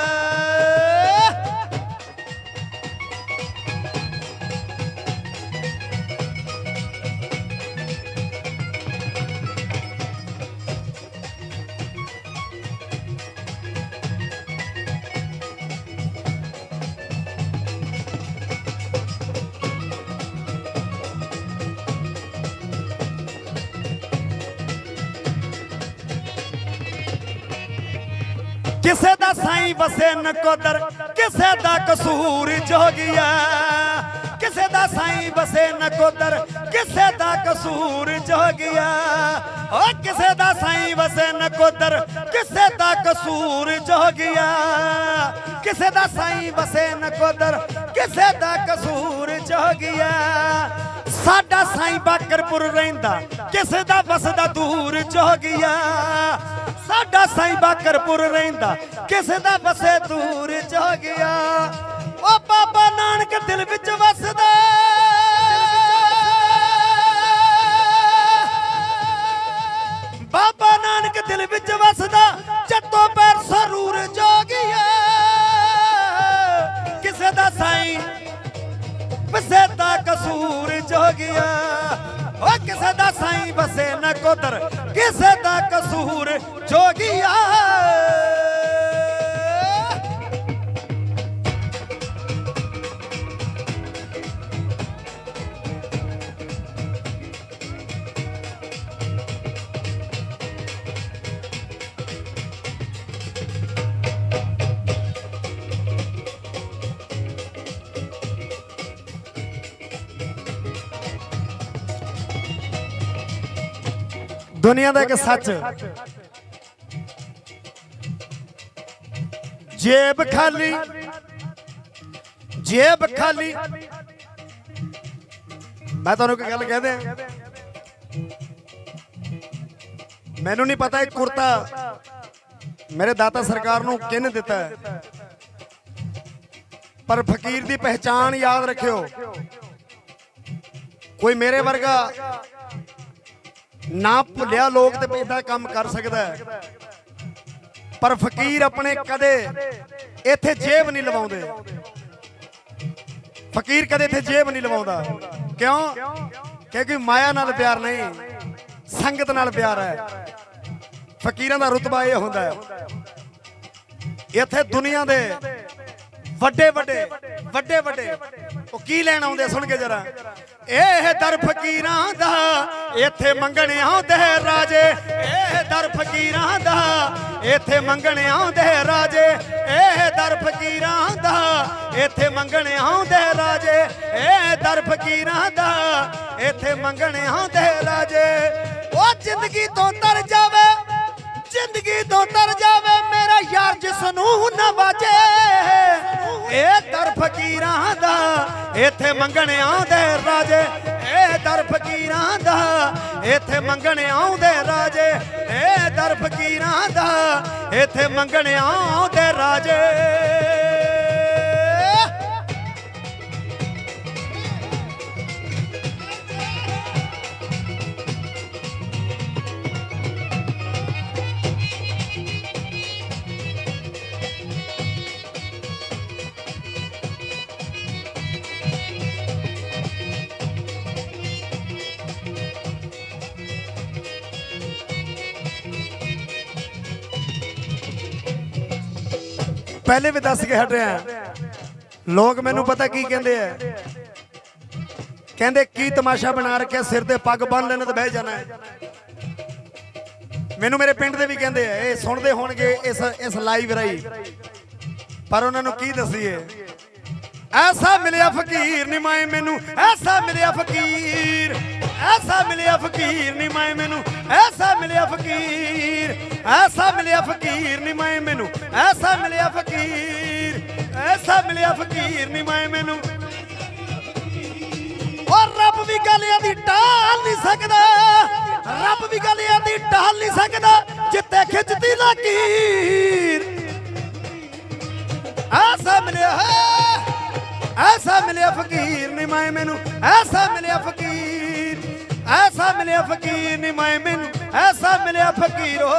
किसे दा साईं वसे नकोदर किसे दा कसूर जोगिया किसे दा साईं वसे नकोदर किसे दा कसूर जोगिया ओ किसे दा साईं वसे नकोदर किसे दा कसूर जोगिया किसे दा साईं वसे नकोदर किसे दा कसूर जोगिया साडा साईं बाकरपुर रहिंदा किसे दा वसदा दूर जोगिया साडा साईं बाकरपुर रहिंदा किसे दा वसे दूर जोगिया ओ बाबा नानक दिल विच वसदा बाबा नानक दिल विच वसदा जत्तो पैर सरूर जोगिया किसे दा साईं वसे दा कसूर जोगिया ओ किसे दा साईं वसे नकोदर किसे दा कसूर जोगिया दुनिया का एक सच जेब खाली जेब खाली मैं तुहानू कोई गल कह दे मैनू नहीं पता एक कुर्ता मेरे दाता सरकार नू किन दिता है पर फकीर दी पहचान याद रखियो कोई मेरे वर्गा ना भुलिया लोग ते इदा काम कर सकता है पर फकीर अपने कदे इत्थे जेब नहीं लवाउंदे फकीर कदे इत्थे जेब नहीं लवाउंदा क्यों क्योंकि माया नाल प्यार नहीं संगत नाल प्यार है फकीरां दा रुतबा यह हुंदा है इत्थे दुनिया दे वड्डे वड्डे वड्डे वड्डे ओ की लैण आउंदे सुन के जरा ਇਹ ਦਰ ਫਕੀਰਾਂ ਦਾ ਇੱਥੇ ਮੰਗਣ ਆਉਂਦੇ ਰਾਜੇ ਇਹ ਦਰ ਫਕੀਰਾਂ ਦਾ ਇੱਥੇ ਮੰਗਣ ਆਉਂਦੇ ਰਾਜੇ ਇਹ ਦਰ ਫਕੀਰਾਂ ਦਾ ਇੱਥੇ ਮੰਗਣ ਆਉਂਦੇ ਰਾਜੇ ਇਹ ਦਰ ਫਕੀਰਾਂ ਦਾ ਇੱਥੇ ਮੰਗਣ ਆਉਂਦੇ ਰਾਜੇ ਉਹ ਜ਼ਿੰਦਗੀ ਤੋਂ ਤਰ ਜਾਵੇ ਜ਼ਿੰਦਗੀ ਤੋਂ ਤਰ ਜਾਵੇ ਮੇਰਾ ਯਾਰ ਜਿਸ ਨੂੰ ਨਵਾਜੇ ਇਹ ਦਰ ਫਕੀਰਾਂ ਦਾ ਇੱਥੇ ਮੰਗਣ ਆਉਂਦੇ ਰਾਜੇ ਇਹ ਦਰ ਫਕੀਰਾਂ ਦਾ ਇੱਥੇ ਮੰਗਣ ਆਉਂਦੇ ਰਾਜੇ ਇਹ ਦਰ ਫਕੀਰਾਂ ਦਾ ਇੱਥੇ ਮੰਗਣ ਆਉਂਦੇ ਰਾਜੇ पहले भी दस के हट रहे हैं लोग मैनू पता की कहते हैं कहते की तमाशा बना रखे सिर ते पग बन लेने तो बह जाना है मैनू मेरे पिंड दे भी कहते हैं ये सुनते होणगे इस इस लाइव राही पर उन्होंने की दसीए ऐसा मिलिया फकीर निमाए मैनू ऐसा मिलिया फकीर ऐसा मिलिया फकीर निमाए मैनू ऐसा मिलिया फकीर ऐसा मिलिया फकीर निमाए मैनू ऐसा मिलिया फकीर ऐसा मिलिया फकीर निमाए मैनू और रब भी गलियां दी टाल नहीं सकदा रब भी गलियां दी टाल नहीं सकदा जिते खिचदी लकीर ऐसा मिलिया ऐसा मिलिया फकीर निमाए मैनू ऐसा मिलिया फकीर ऐसा मिलिया फकीर निमाए मैनू ऐसा मिलिया फकीर हो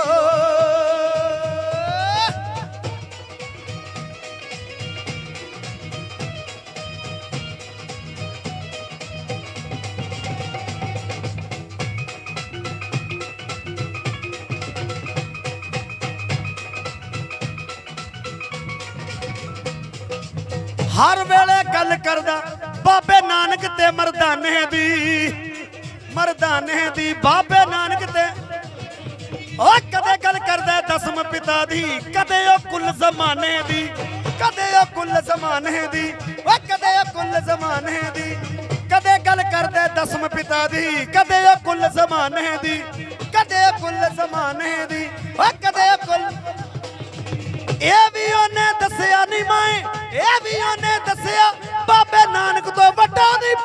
हर वेले गल करदा बाबे नानक ते मरदाने दी मरदाने दी बाबे नानक ते ओ कदे गल करदा दसम पिता दी कदे ओ कुल जमाने दी कदे ओ कुल जमाने दी ओ कदे ओ कुल जमाने दी कदे गल करदा दसम पिता दी कदे ओ कुल जमाने दी कदे ओ कुल जमाने दी ओ कदे ओ कुल ਇਹ ਵੀ ਉਹਨੇ ਦੱਸਿਆ ਨਹੀਂ ਮੈਂ ਇਹ ਵੀ ਉਹਨੇ ਦੱਸਿਆ ਬਾਬੇ ਨਾਨਕ ਤੋਂ ਵੱਡਾ ਨਹੀਂ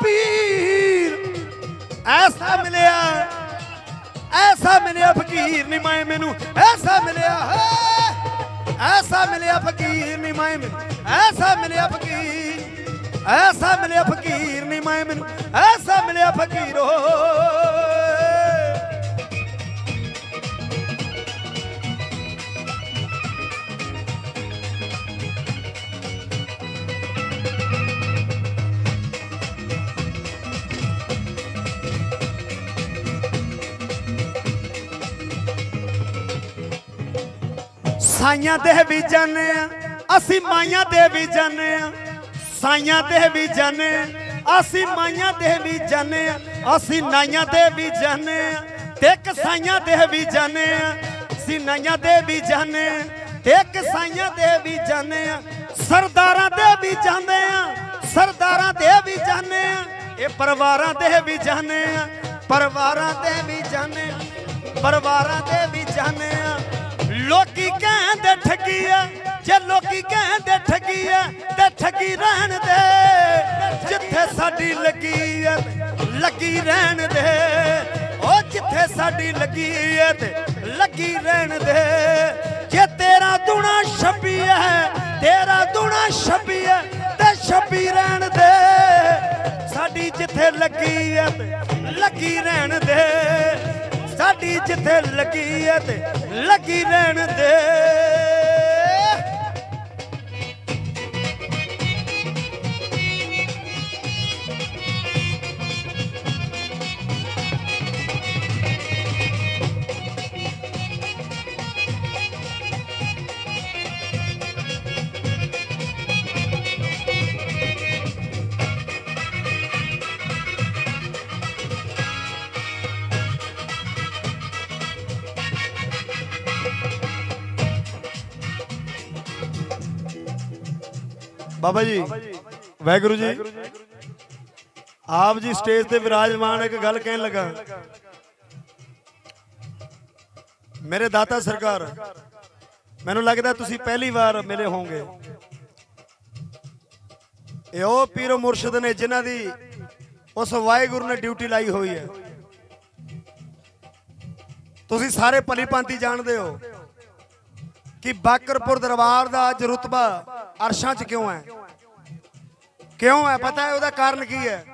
ਪੀਰ ਐਸਾ ਮਿਲਿਆ ਐਸਾ ਮਿਲਿਆ ਫਕੀਰ ਨਹੀਂ ਮੈਂ ਮੈਨੂੰ ਐਸਾ ਮਿਲਿਆ ਐਸਾ ਮਿਲਿਆ ਫਕੀਰ ਨਹੀਂ ਮੈਂ ਮੈਨੂੰ ਐਸਾ ਮਿਲਿਆ ਫਕੀਰ ਐਸਾ ਮਿਲਿਆ ਫਕੀਰ ਨਹੀਂ ਮੈਂ ਮੈਨੂੰ ਐਸਾ ਮਿਲਿਆ ਫਕੀਰ ਹੋ ਸਾਈਆਂ ਦੇ ਵੀ ਜਾਣੇ ਅਸੀਂ ਮਾਈਆਂ ਦੇ ਵੀ ਜਾਣੇ ਸਾਈਆਂ ਦੇ ਵੀ ਜਾਣੇ ਅਸੀਂ ਮਾਈਆਂ ਦੇ ਵੀ ਜਾਣੇ ਅਸੀਂ ਨਾਈਆਂ ਦੇ ਵੀ ਜਾਣੇ ਤੇ ਕਸਾਈਆਂ ਦੇ ਵੀ ਜਾਣੇ ਅਸੀਂ ਨਾਈਆਂ ਦੇ ਵੀ ਜਾਣੇ ਤੇ ਕਸਾਈਆਂ ਦੇ ਵੀ ਜਾਣੇ ਸਰਦਾਰਾਂ ਦੇ ਵੀ ਜਾਣੇ ਸਰਦਾਰਾਂ ਦੇ ਵੀ ਜਾਣੇ ਇਹ ਪਰਿਵਾਰਾਂ ਦੇ ਵੀ ਜਾਣੇ ਪਰਿਵਾਰਾਂ ਦੇ ਵੀ ਜਾਣੇ ਪਰਿਵਾਰਾਂ ਦੇ ਵੀ ਜਾਣੇ लोकी कहते ठगी है जे लोकी कहते ठगी है ते ठगी रहन दे जिथे साडी लगी है लगी रहन दे ओ जिथे साडी लगी है ते लगी रहन दे जे तेरा दुना छब्बी है तेरा दुना छब्बी है ते छब्बी रहन दे साडी जिथे लगी है ते लगी रहन दे साडी जिथे लगी है ते लगी रहन दे बाबा जी वाहिगुरु जी आप जी स्टेज पे विराजमान एक गल कहन लगा मेरे दाता सरकार मैनू लगता तुसी पहली बार मिले होंगे ये ओ पीरो मुर्शद ने जिन्हां दी उस वाहिगुरु ने ड्यूटी लाई हुई है। तुसी सारे भली भांति जानते हो कि बाकरपुर दरबार दा अज रुतबा अरशां च क्यों है क्यों है पता है? ओदा कारण की है?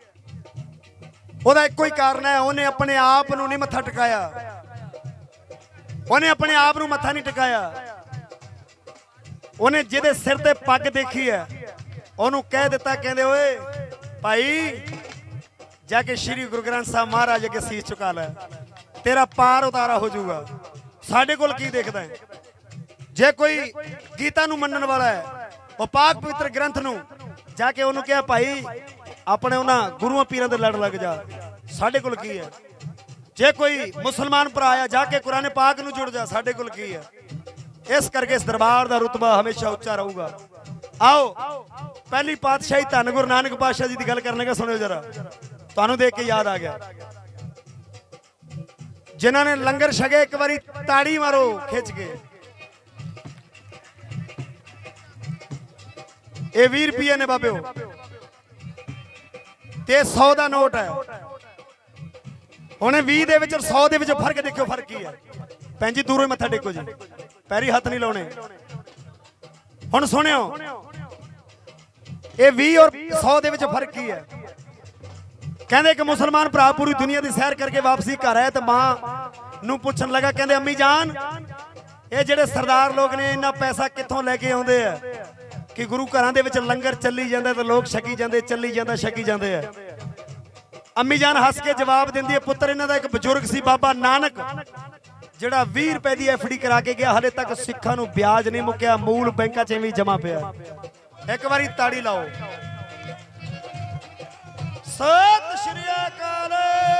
ओदा इक्को ही कारण है, उन्हें अपने आप नूं नहीं मत्था टिकाया, उन्हें अपने आप नूं मत्था नहीं टिकाया। उन्हें जिहदे सिर ते पग देखी है उन्होंने कह दिता कहंदे ओए भाई जाके श्री गुरु ग्रंथ साहब महाराज अगे सीस चुका लै, तेरा पार उतारा हो जाऊगा। साडे कोल की देखदा है? जे कोई गीता नूं मनण वाला है वो पाक पवित्र ग्रंथ नूं जाके उन्होंने कहा भाई अपने उन्हां गुरुआं पीरां दे लड़ लग जा। साडे कोल की है? जे कोई मुसलमान भरा आया जाके कुरान पाक नूं जुड़ जा। साडे कोल की है? इस करके इस दरबार दा रुतबा हमेशा उच्चा रहूगा। आओ पहली पातशाही धन गुरु नानक पातशाह जी की गल करने का सुनो जरा, तुहानू देख के याद आ गया। जिन्होंने लंगर छके एक बारी ताड़ी मारो खिंच के। ये भी रुपये ने बाबे ते सौ का नोट है। उन्हें भी दे विच सौ दे विच फर्क देखो, फर्क की है? भैन जी दूरों मत्था टेको जी, पैरी हथ नहीं लाने। हुण सुनियो ये भी और सौ दे विच फर्क की है? कहंदे कि मुसलमान भरा पूरी दुनिया की सैर करके वापसी घर आया तो मां नूं पुछण लगा, कहंदे अम्मी जान ये जेडे सरदार लोग ने इन्ना पैसा कित्थों लैके आउंदे आ कि गुरु घरां दे विच लंगर चली जांदा ते लोग छकी जांदे, चली जांदा छकी जांदे आ। अम्मी जान हस के जवाब दिंदी है, पुत्तर इन्हां दा एक बजुर्ग सी बाबा नानक जिहड़ा बीस रुपए की एफ डी करा के गया, हले तक सिखां नूं ब्याज नहीं मुक्या, मूल बैंकां च भी जमा पिया। एक बारी ताड़ी लाओ। सत श्री अकाल।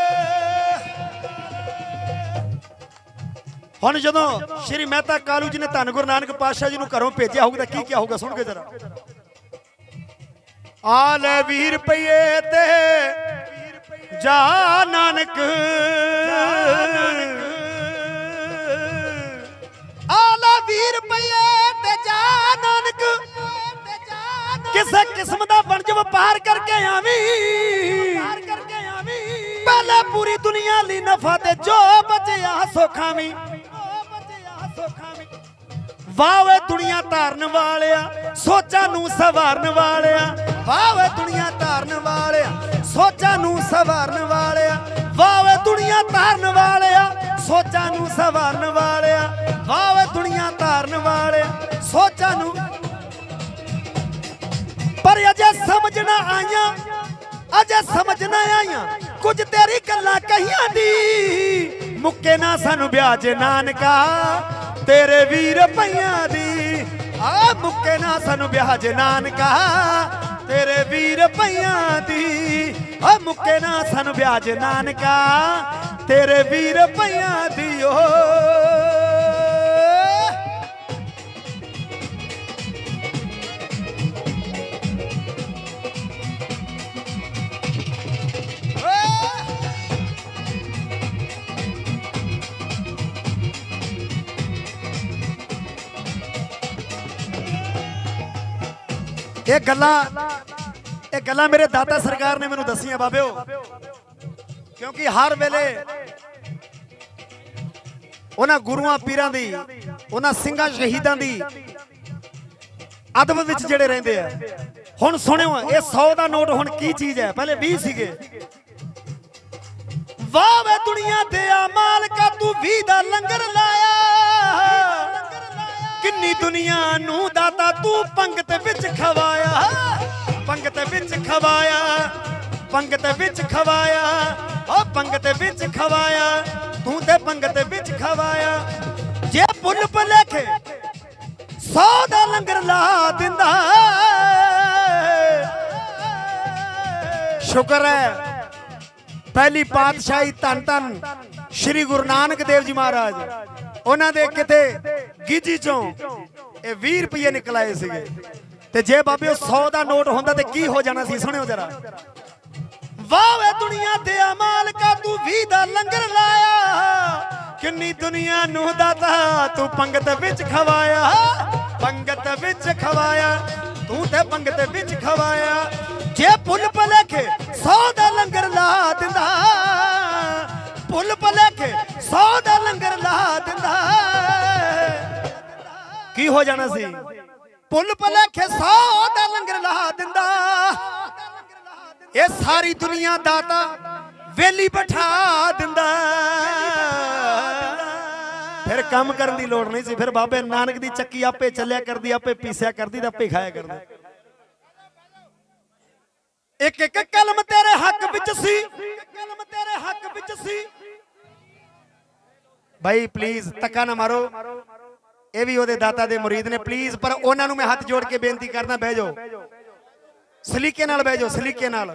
हुण जदों श्री मेहता कालू जी ने धन गुरु नानक पातशाह जी नूं घरों भेजिया होगा की क्या होगा? सुन के जरा। आ ले बीस रुपये ते जा नानक, आला बीस रुपये ते जा नानक, किसे किस्म दा वणज वपार करके आवी, पहले पूरी दुनिया ली नफा ते जो बचया सोखावी। वाह वे दुनिया धारन वालिया सोचा नूं सवारन वालिया, वाह वे दुनिया धारन वालिया सोचा नूं सवारन वालिया, वाह वे दुनिया धारन वालिया सोचा नूं सवारन वालिया, वाह वे दुनिया धारन वालिया सोचा नूं। पर अजे समझना आईया, अजे समझना आईया कुछ तेरी गल्लां कहियां दी, मुक्के ना सानू ब्याज नानका तेरे वीर पईयां दी। आ मुक्के ना सानू ब्याज नानका तेरे वीर पईयां दी, आ मुक्के ना सानू ब्याज नानका तेरे वीर पईयां दी। ओ ये गल्लां ये गल्लां मेरे दाता सरकार ने मैनू दसियां बाबिओ, क्योंकि हर वेले उन्हां गुरुआं पीरां दी उन्हां सिंघां शहीदां दी अदब विच जिहड़े रहिंदे आ। हुण सुणिओ ये सौ दा नोट हुण की चीज़ है? पहले बीस सीगे। वाह वे दुनिया दिया मालका तू भी दा लंगर लाया, किन्नी दुनिया नू दाता तू पंगत विच खवाया, पंगत विच खवाया, पंगत विच खवाया, ओ पंगत विच खवाया, तू ते पंगत विच खवाया। जे पुल भुलेखे सौ दा लंगर ला दिंदा, शुक्र है पहली पातशाही धन धन श्री गुरु नानक देव जी महाराज उन्होंने किते गिजी चों ये बीस रुपये निकल आए सीगे। ते जे बाबे सौ का नोट होंदा ते की हो जाना सी। सुनियो जरा। वाह वे दुनिया दे अमाल का तू भी दा लंगर लाया, किन्नी दुनिया नू दाता तू पंगत विच खवाया, पंगत विच खवाया तू ते पंगत विच खवाया। जे पुल पलेखे सौ दा लंगर ला दिंदा, पुल पलेखे सौ दा लंगर ला दिंदा, की हो जाना सी। पुल पलेखे सौ दा लंगर ला दिंदा, ये सारी दुनिया दाता वेली बैठा दिंदा। फिर काम करने की लोड़ नहीं सी। फिर बाबे नानक दी चक्की आपे चलिया करदी, आपे पीसिया करदी, आपे खाया करदी। एक एक कलम तेरे हक विच सी, कलम तेरे हक विच सी। भाई प्लीज धक्का ना मारो, ये भी ओदे दाता दे मुरीद ने प्लीज। पर उन्होंने मैं हाथ जोड़ के बेनती करना, बह जाओ सलीके नाल, बह जाओ सलीके नाल।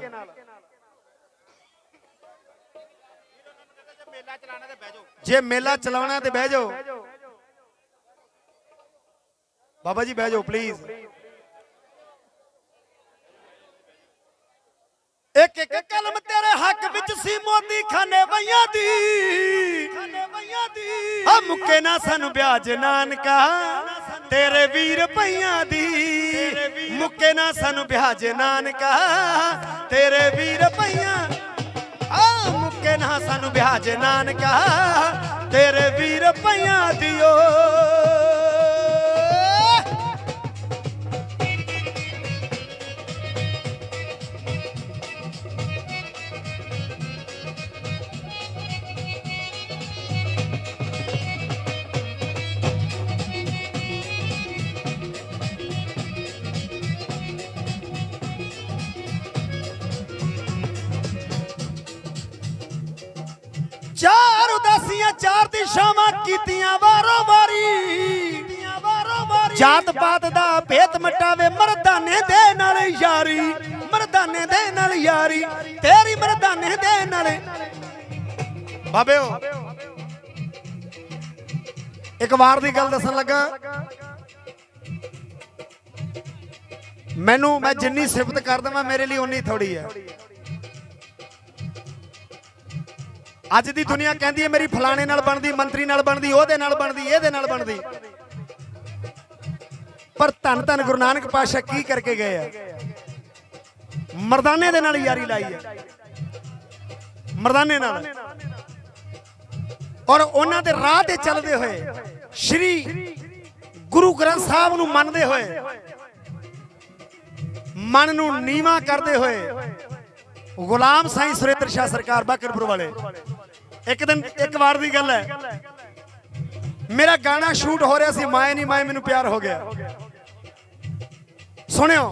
जे मेला चलाना तो बह जाओ बाबा जी, बह जाओ प्लीज। एक एक कलम तेरे हक विच सी मोदी खाने वैया दी, हम मुके ना सानू ब्याज नानका तेरे वीर भैया दी, मुके ना सानू ब्याज नानका तेरे वीर भैया, मुके ना सानू ब्याज नानका तेरे वीर भैया दियो। चार उदासियां चार दिशावां कीतियां वारो वारी, जात पात दा भेत मटावे मर्दाने दे नाल यारी, मर्दाने दे नाल यारी तेरी मर्दाने दे नाल। बाबे एक वार दी गल दसन लगा, मैनू मैं जिन्नी सिफत कर देवां मेरे लिए उन्नी थोड़ी है। अज दी दुनिया कहती है मेरी फलाने नाल बनदी, मंत्री नाल बनदी, ओहदे नाल बनदी, एहदे नाल बनदी। पर धन धन गुरु नानक पातशाह की करके गए हैं, मर्दाने दे नाल यारी लाई है, मर्दाने नाल। और उन्हां दे राह ते चलदे होए श्री गुरु ग्रंथ साहब नूं मनदे होए, मन नूं नीवा करदे होए, गुलाम साईं सुरेंद्र शाह सरकार बाकरपुर वाले। एक दिन एक बार दी गल है, मेरा गाना शूट हो रहा सी, माए नहीं माए मैनू प्यार हो गया। सुनियो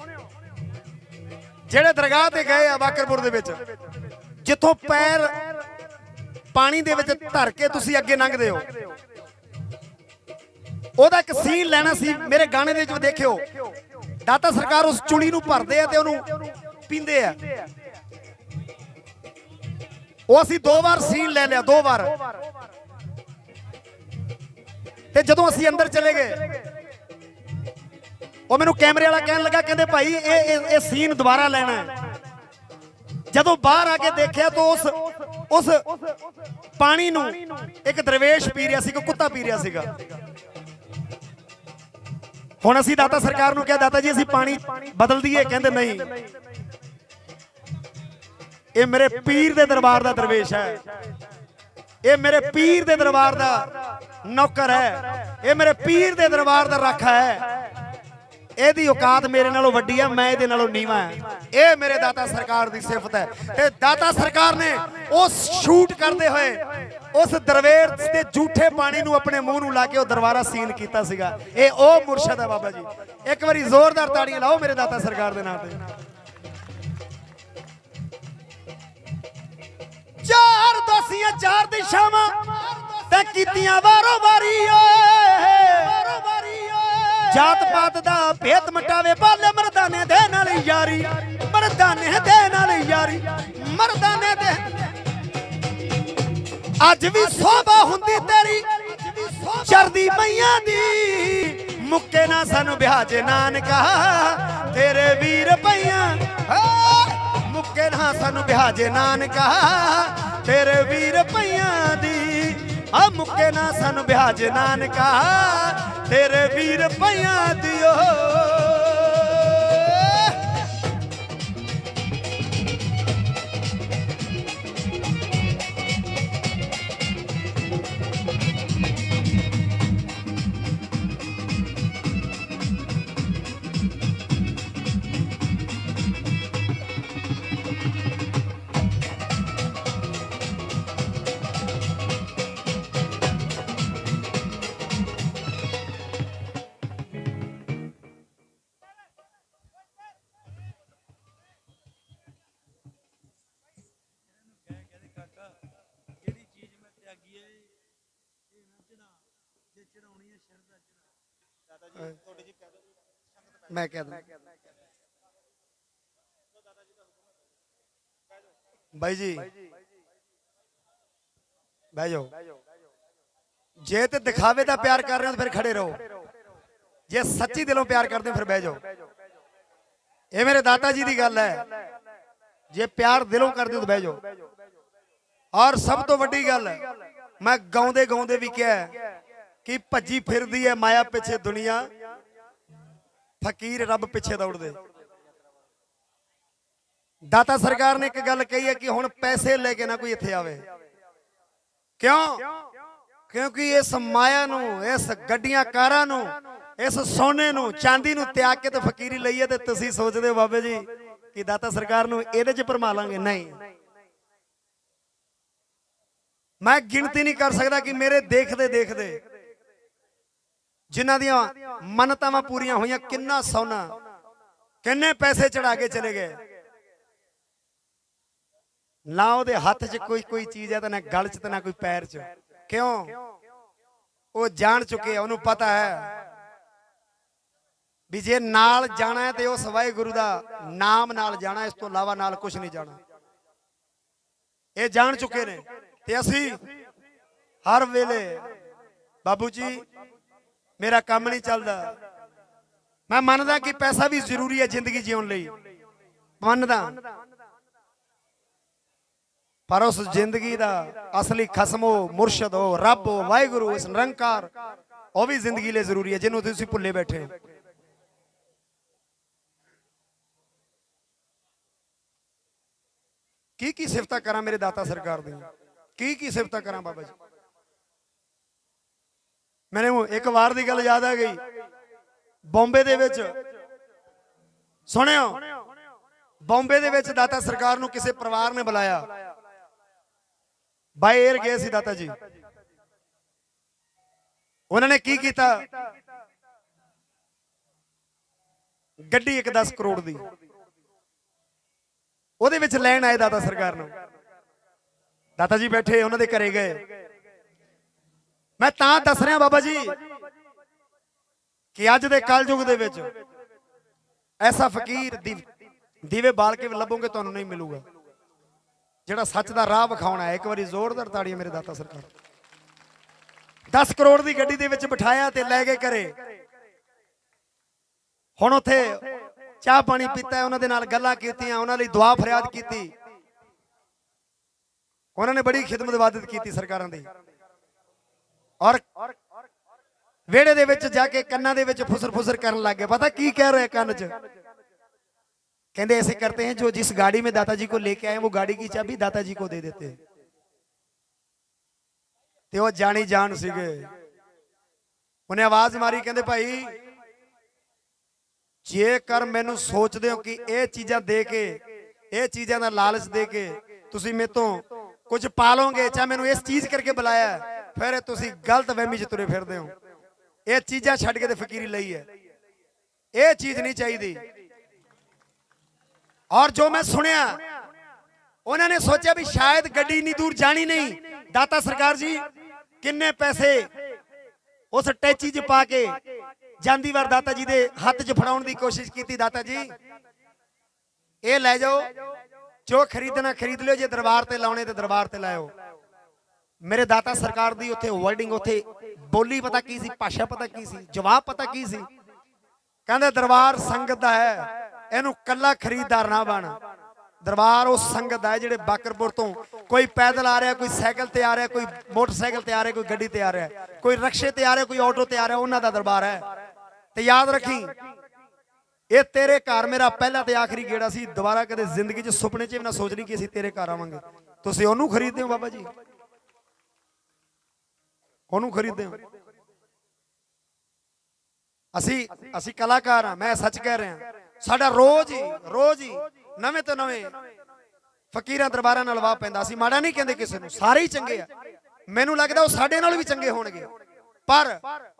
जेड़े दरगाह ते गए आ बाकरपुर दे विच, जिथों पैर पानी दे विच धर के तुसी अगे लंघदे हो, ओदा एक सीन लेना सी। मेरे गाने दे विच देखियो दाता सरकार उस चुड़ी नूं भरदे आ ते ओनू पींदे आ। वो असी दो बार सीन ले लिया, दो बार। ते जदों असी अंदर चले गए, वो मैनू कैमरे वाला कहन लगा, कहंदे भाई ये ये सीन दोबारा लेना है। जदों बाहर आके देखा तो उस उस पानी नू एक दरवेश पी रहा सी, कुत्ता पी रहा सीगा। हुण असी दाता सरकार नू कहा, दाता जी असी पानी बदल दीए, कहंदे नहीं, ये मेरे पीर दे दरबार दा दरवेश है, ये मेरे पीर दे दरबार दा नौकर है, ये मेरे पीर दे दरबार दा राखा है। एदी औकात मेरे नालों वड्डी है, मैं इहदे नालों नीवा है। ये मेरे दाता सरकार दी सिफत है। ते दाता सरकार ने उस शूट करते हुए उस दरवेश दे झूठे पानी नूं अपने मूंह नूं ला के दरबारा सीन कीता सीगा। ये ओ मुर्शद है बाबा जी। एक बारी जोरदार ताड़ियां लाओ मेरे दाता सरकार दे नाम ते। चार दोसियां चार दिशावां ते कीतियां वारो वारी, जात पात दा भेत मटावे पाले मर्दाने दे नाल यारी, मर्दाने दे नाल यारी, मर्दाने दे। अज भी सोभा हुंदी तेरी चरदी मैया दी, मुक्के ना सानू ब्याज नानका तेरे वीर पईयां मुक्के ना सानू ब्याज नानका तेरे वीर पईयां दी आ मुक्के ना सानू ब्याज नानका तेरे वीर पईयां दी मैं कह दूं भाई जी बह जाओ जे ते दिखावे दा प्यार कर रहे हो तो फिर खड़े रहो जे सच्ची दिलों प्यार करते हो फिर बह जाओ ये मेरे दाता जी की गल है जे प्यार दिलों करते हो तो बह जाओ और सब तो वड्डी गल मैं गाउंदे गाउंदे भी क्या कि भज्जी फिरदी है माया पिछे दुनिया फकीर रब पिछे दौड़दे दाता सरकार ने एक गल कही है कि हुण पैसे लेके ना कोई इत्थे आवे क्यों क्योंकि इस माया नू इस गड्डियां कारां नू इस सोने नू चांदी नू त्याग के तो फकीरी लईए ते तुसीं सोचदे हो बाबे जी कि दाता सरकार नू इहदे च भरमा लांगे नहीं मैं गिनती नहीं कर सकता कि मेरे देखदे देखदे जिन्हां दियां मन्नतां पूरियां होईयां किन्ना सोना किन्ने पैसे चढ़ा के चले गए ना उहदे हथ च कोई कोई चीज है तो ना गल च तो ना कोई पैर च क्यों वो जान चुके उन्होंने पता है भी जे नाल जाना है तो उस वाहिगुरू दा नाम नाल जाना इस तो इलावा नाल कुछ नहीं जाना ये जान चुके ने ते असी हर वेले बाबू जी मेरा काम नहीं चलता मैं मानदा कि पैसा भी जरूरी है जिंदगी जीवन लई मानदा पर उस जिंदगी दा असली खसम हो मुर्शद हो रब हो वाहिगुरू इस निरंकार वो भी जिंदगी ले जरूरी है जिन्होंने तुसीं भुल्ले बैठे हो की की सिफत करा मेरे दाता सरकार दी की की सिफत करा बाबा जी मैंने एक बार दी गल याद आ गई बॉम्बे दे विच सुनियो बॉम्बे दे विच दाता सरकार नूं किसी परिवार ने बुलाया बाय एयर गए सी दाता जी उन्होंने की कीता गड्डी एक दस करोड़ दी ਉਹਦੇ ਵਿੱਚ ਲੈਣ ਆਏ दाता सरकार ਨੂੰ दाता जी बैठे उन्होंने घरे गए मैं तां दस रहा बाबा जी कि अज दे कलयुग दे विच ऐसा फकीर दीवे बाल के लभोगे तो नहीं मिलूगा जिहड़ा सच दा राह विखाउणा है एक बारी जोरदार ताड़ियां मेरे दाता सरकार दस करोड़ की गड्डी दे विच बिठाया ते लै गए घरे हुण उत्थे चाह पानी पीता है उन्होंने नाल गल्लां कीतियां उन्होंने दुआ फरियाद की उन्होंने बड़ी खिदमत इबादत की सरकारां दी और वेड़े दे विच जाके कन्नां दे विच फुसर फुसर करन लग गए पता की कह रहे कन्न च कहते ऐसे करते हैं जो जिस गाड़ी में दाता जी को लेके आए वो गाड़ी की चाबी दाता जी को दे देते ते वो जानी जान सीगे उन्हें आवाज मारी कहते भाई जे कर मैनू सोचते हो कि ये चीजा दे के ये चीजा का लालच दे के तुसी मेरे तो कुछ पालोगे चाहे मैनू इस चीज करके बुलाया फिर तुसी गलत वहमी च तुरे फिरदे हो ये चीजा छड्ड के ते फकीरी लई है ये चीज नहीं चाहिए और जो मैं सुनिया उन्होंने सोचा भी शायद गड्डी इन्नी दूर जानी नहीं दाता सरकार जी किन्ने पैसे उस टैची च पा के जांदी वार दाता जी दे हाथ च फड़ाउण दी कोशिश की दाता जी ये लै जाओ जो खरीदना खरीद लियो जे दरबार ते लाउणे ते दरबार ते लाओ मेरे दाता सरकार दी उत्थे वर्डिंग उत्थे बोली पता की सी, भाषा पता की सी, जवाब पता की सी। कहंदे दरबार संगत दा है, इनू कल्ला खरीददार ना बन। दरबार उस संगत दा है जिहड़े बाकरपुर तो कोई पैदल आ रहा, कोई साइकिल ते आ रहा, कोई मोटरसाइकिल ते आ रहा, कोई गड्डी ते आ रहा, कोई रक्शे ते आ रहा, कोई ऑटो ते आ रहा, उन्हां दा दरबार है। ते याद रखी, ये तेरे घर मेरा पहला ते आखिरी गेड़ा सी, दोबारा कदे जिंदगी च सुपने च भी ना सोचनी कि असीं तेरे घर आवांगे। तुसीं ओनू खरीददे हो बाबा जी, ओनू खरीददे हो। असी असी कलाकार हाँ, मैं सच कह रहा। साडा रोज ही रोज ही नवें तो नवें फकीरां दरबारां नाल वाह पैंदा। असी माड़ा नहीं कहंदे किसे नूं, सारे ही चंगे आ। मैनूं लगदा वो साडे नाल भी चंगे होणगे, पर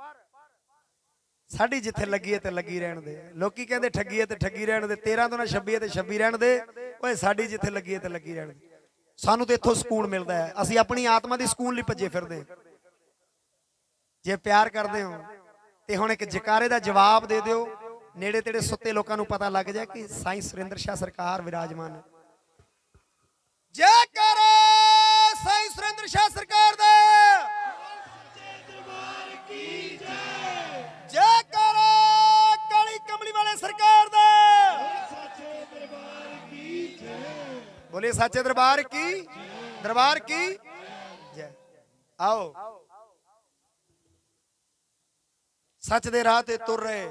साडी जिथे लगी है तो लगी रहन दे। लोकी कहंदे ठगी है तो ठगी रहन दे, तेरह तो ना छब्बी है तो छब्बी रहन दे। ओए साडी जिथे लगी है तो लगी रहन दे। सानूं तो इत्थों सुकून मिलदा है, असी अपनी आत्मा दी सुकून लई भज्जे फिरदे। जे प्यार करदे हो ते हुण एक जकारे दा जवाब दे दिओ, नेड़े तेड़े सुत्ते लोकां नूं पता लग जाए कि साईं सुरेंद्र शाह सरकार विराजमान है। जयकारा साईं सुरेंद्र शाह सरकार दा, जयकारा काली कमली वाले सरकार दा, बोले सच्चे दरबार की, दरबार की जय। आओ सच दे राह ते तुर रहे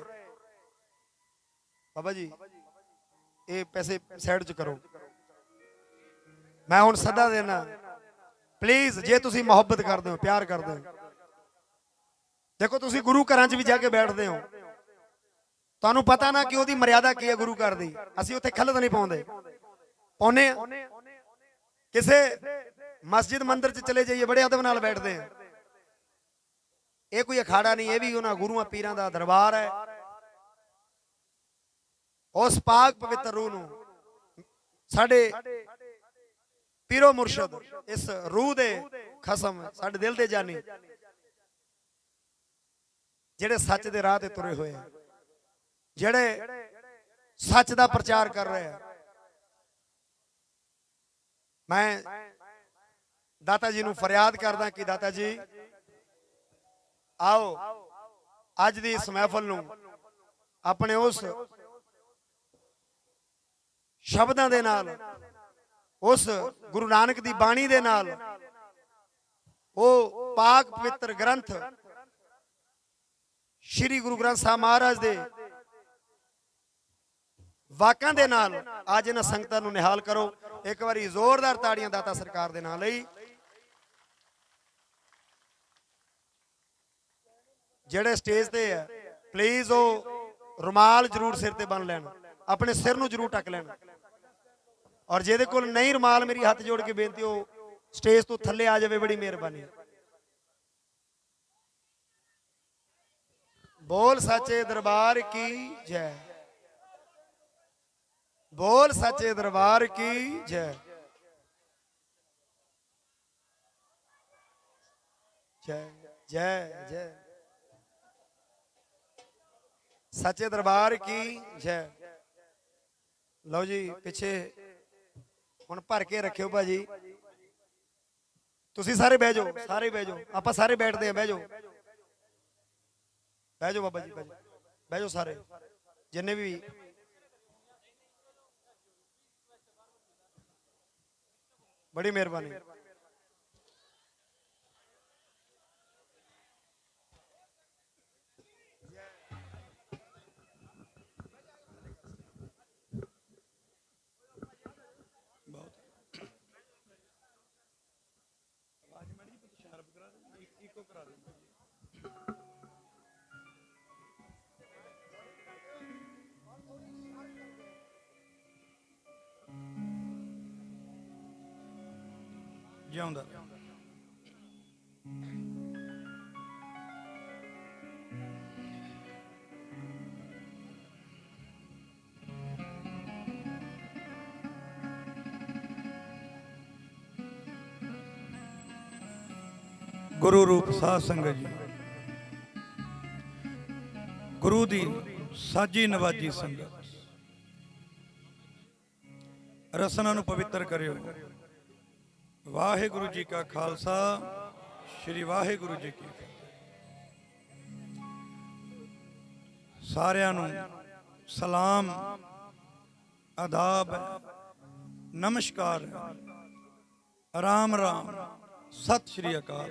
बाबा जी, ये पैसे साइड च करो। मैं हुण सदा देना, प्लीज जे तुसी मोहब्बत करदे हो, प्यार करदे हो, देखो तुसी गुरु घरां च भी जाके बैठदे हो, तुहानूं पता ना कि ओदी मर्यादा की है गुरु घर दी। असीं उत्थे खलत नहीं पाउंदे, पाउणे किसे मस्जिद मंदिर च चले जाइए बड़े अदब नाल बैठदे हैं। ये कोई अखाड़ा नहीं, ये भी उन्हां गुरुआं पीरां दा दरबार है। उस पाक पवित्र रूह नूं साडे पीरो मुर्शद, इस रूह दे खसम, साडे दिल दे जानी, जेड़े सच दे राह ते तुरे होए, जेड़े सच दा प्रचार कर रहे हैं। मैं दाता जी नूं फरियाद करदा कि दाता जी आओ अज दी इस महफल नूं अपने उस शब्दां दे नाल, उस गुरु नानक दी बाणी दे नाल, ओ पाक पवित्र ग्रंथ श्री गुरु ग्रंथ साहब महाराज दे वाकां दे नाल आज इन्हां संगतां नूं निहाल करो। एक बारी जोरदार ताड़ियां दाता सरकार दे नाल लई। जेड़े स्टेज ते है प्लीज ओ रुमाल जरूर सिर ते बन लैन, अपने सिर नूं जरूर ढक लैन। और जेदे कोल नहीं रुमाल, मेरी हाथ जोड़ के बेनती हो स्टेज तो थल्ले आ जावे, बड़ी मेहरबानी। बोल सच्चे दरबार की जय, बोल सच्चे दरबार की जय, जय जय जय, सच्चे दरबार की जय। लो जी पिछे हुण भर के रखियो भाजी, तुसी सारे बह जाओ, सारे बह जाओ, आपां सारे बैठते हैं, बह जाओ बह जाओ बाबा जी, बह जाओ बह जाओ सारे जिन्ने भी। बड़ी मेहरबानी। ਜਿਉਂਦਾ गुरु रूप साध संगत जी, गुरु दी साजी नवाजी संगत, रसना नूं पवित्र करियो। वाहे गुरु जी का खालसा, श्री वाहे गुरु जी की फतेह। ਸਾਰਿਆਂ ਨੂੰ सलाम आदाब नमस्कार राम राम सत श्री अकाल।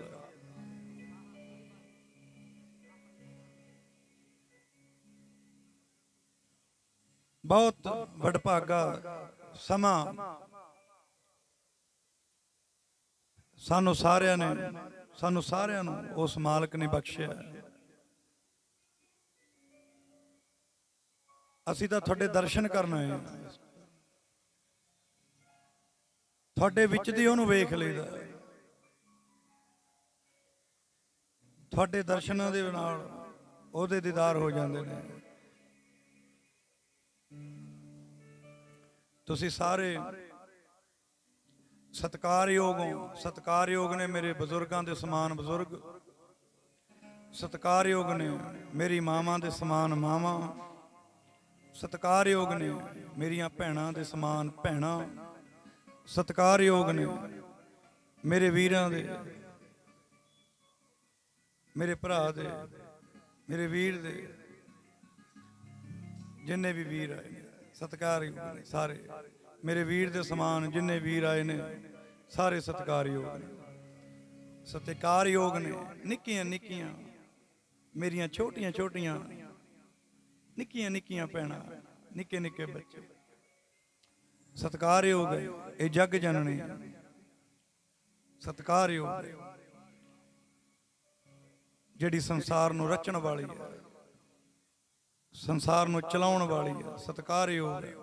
बहुत वडभागा समा सानू सारिਆਂ ने सानू सारिਆਂ ਨੂੰ उस मालिक ने बख्शिया। ਅਸੀਂ ਤਾਂ ਤੁਹਾਡੇ ਦਰਸ਼ਨ ਕਰਨ ਆਏ ਹਾਂ, ਤੁਹਾਡੇ ਵਿੱਚ ਦੀ ਉਹਨੂੰ ਵੇਖ ਲਈਦਾ। ਤੁਹਾਡੇ ਦਰਸ਼ਨਾਂ ਦੇ ਨਾਲ ਉਹਦੇ ਦੀਦਾਰ ਹੋ ਜਾਂਦੇ ਨੇ। ਤੁਸੀਂ ਸਾਰੇ ਸਤਿਕਾਰਯੋਗ ਹੋ, ਸਤਿਕਾਰਯੋਗ ਨੇ ਮੇਰੇ ਬਜ਼ੁਰਗਾਂ ਦੇ ਸਮਾਨ ਬਜ਼ੁਰਗ, ਸਤਿਕਾਰਯੋਗ ਨੇ ਮੇਰੀ ਮਾਵਾਂ ਦੇ ਸਮਾਨ ਮਾਵਾਂ, सत्कारयोग ने मेरिया भैणों के समान भैणों, सत्कारयोग ने मेरे वीरां दे, मेरे भरा दे, मेरे वीर दे, जिन्ने भी वीर आए ने सत्कारयोग ने सारे। मेरे वीर दे समान जिन्ने वीर आए ने सारे सत्कारयोग ने, सत्कारयोग ने। निक्कियां निक्कियां मेरिया छोटियां छोटियां निक्कियां निक्कियां भैणां, निक्के निक्के बच्चे सत्कारयोग है। ये जग जननी सत्कारयोग जिहड़ी संसार नूं रचण वाली है, संसार नूं चलाउण वाली है, सत्कारयोग है।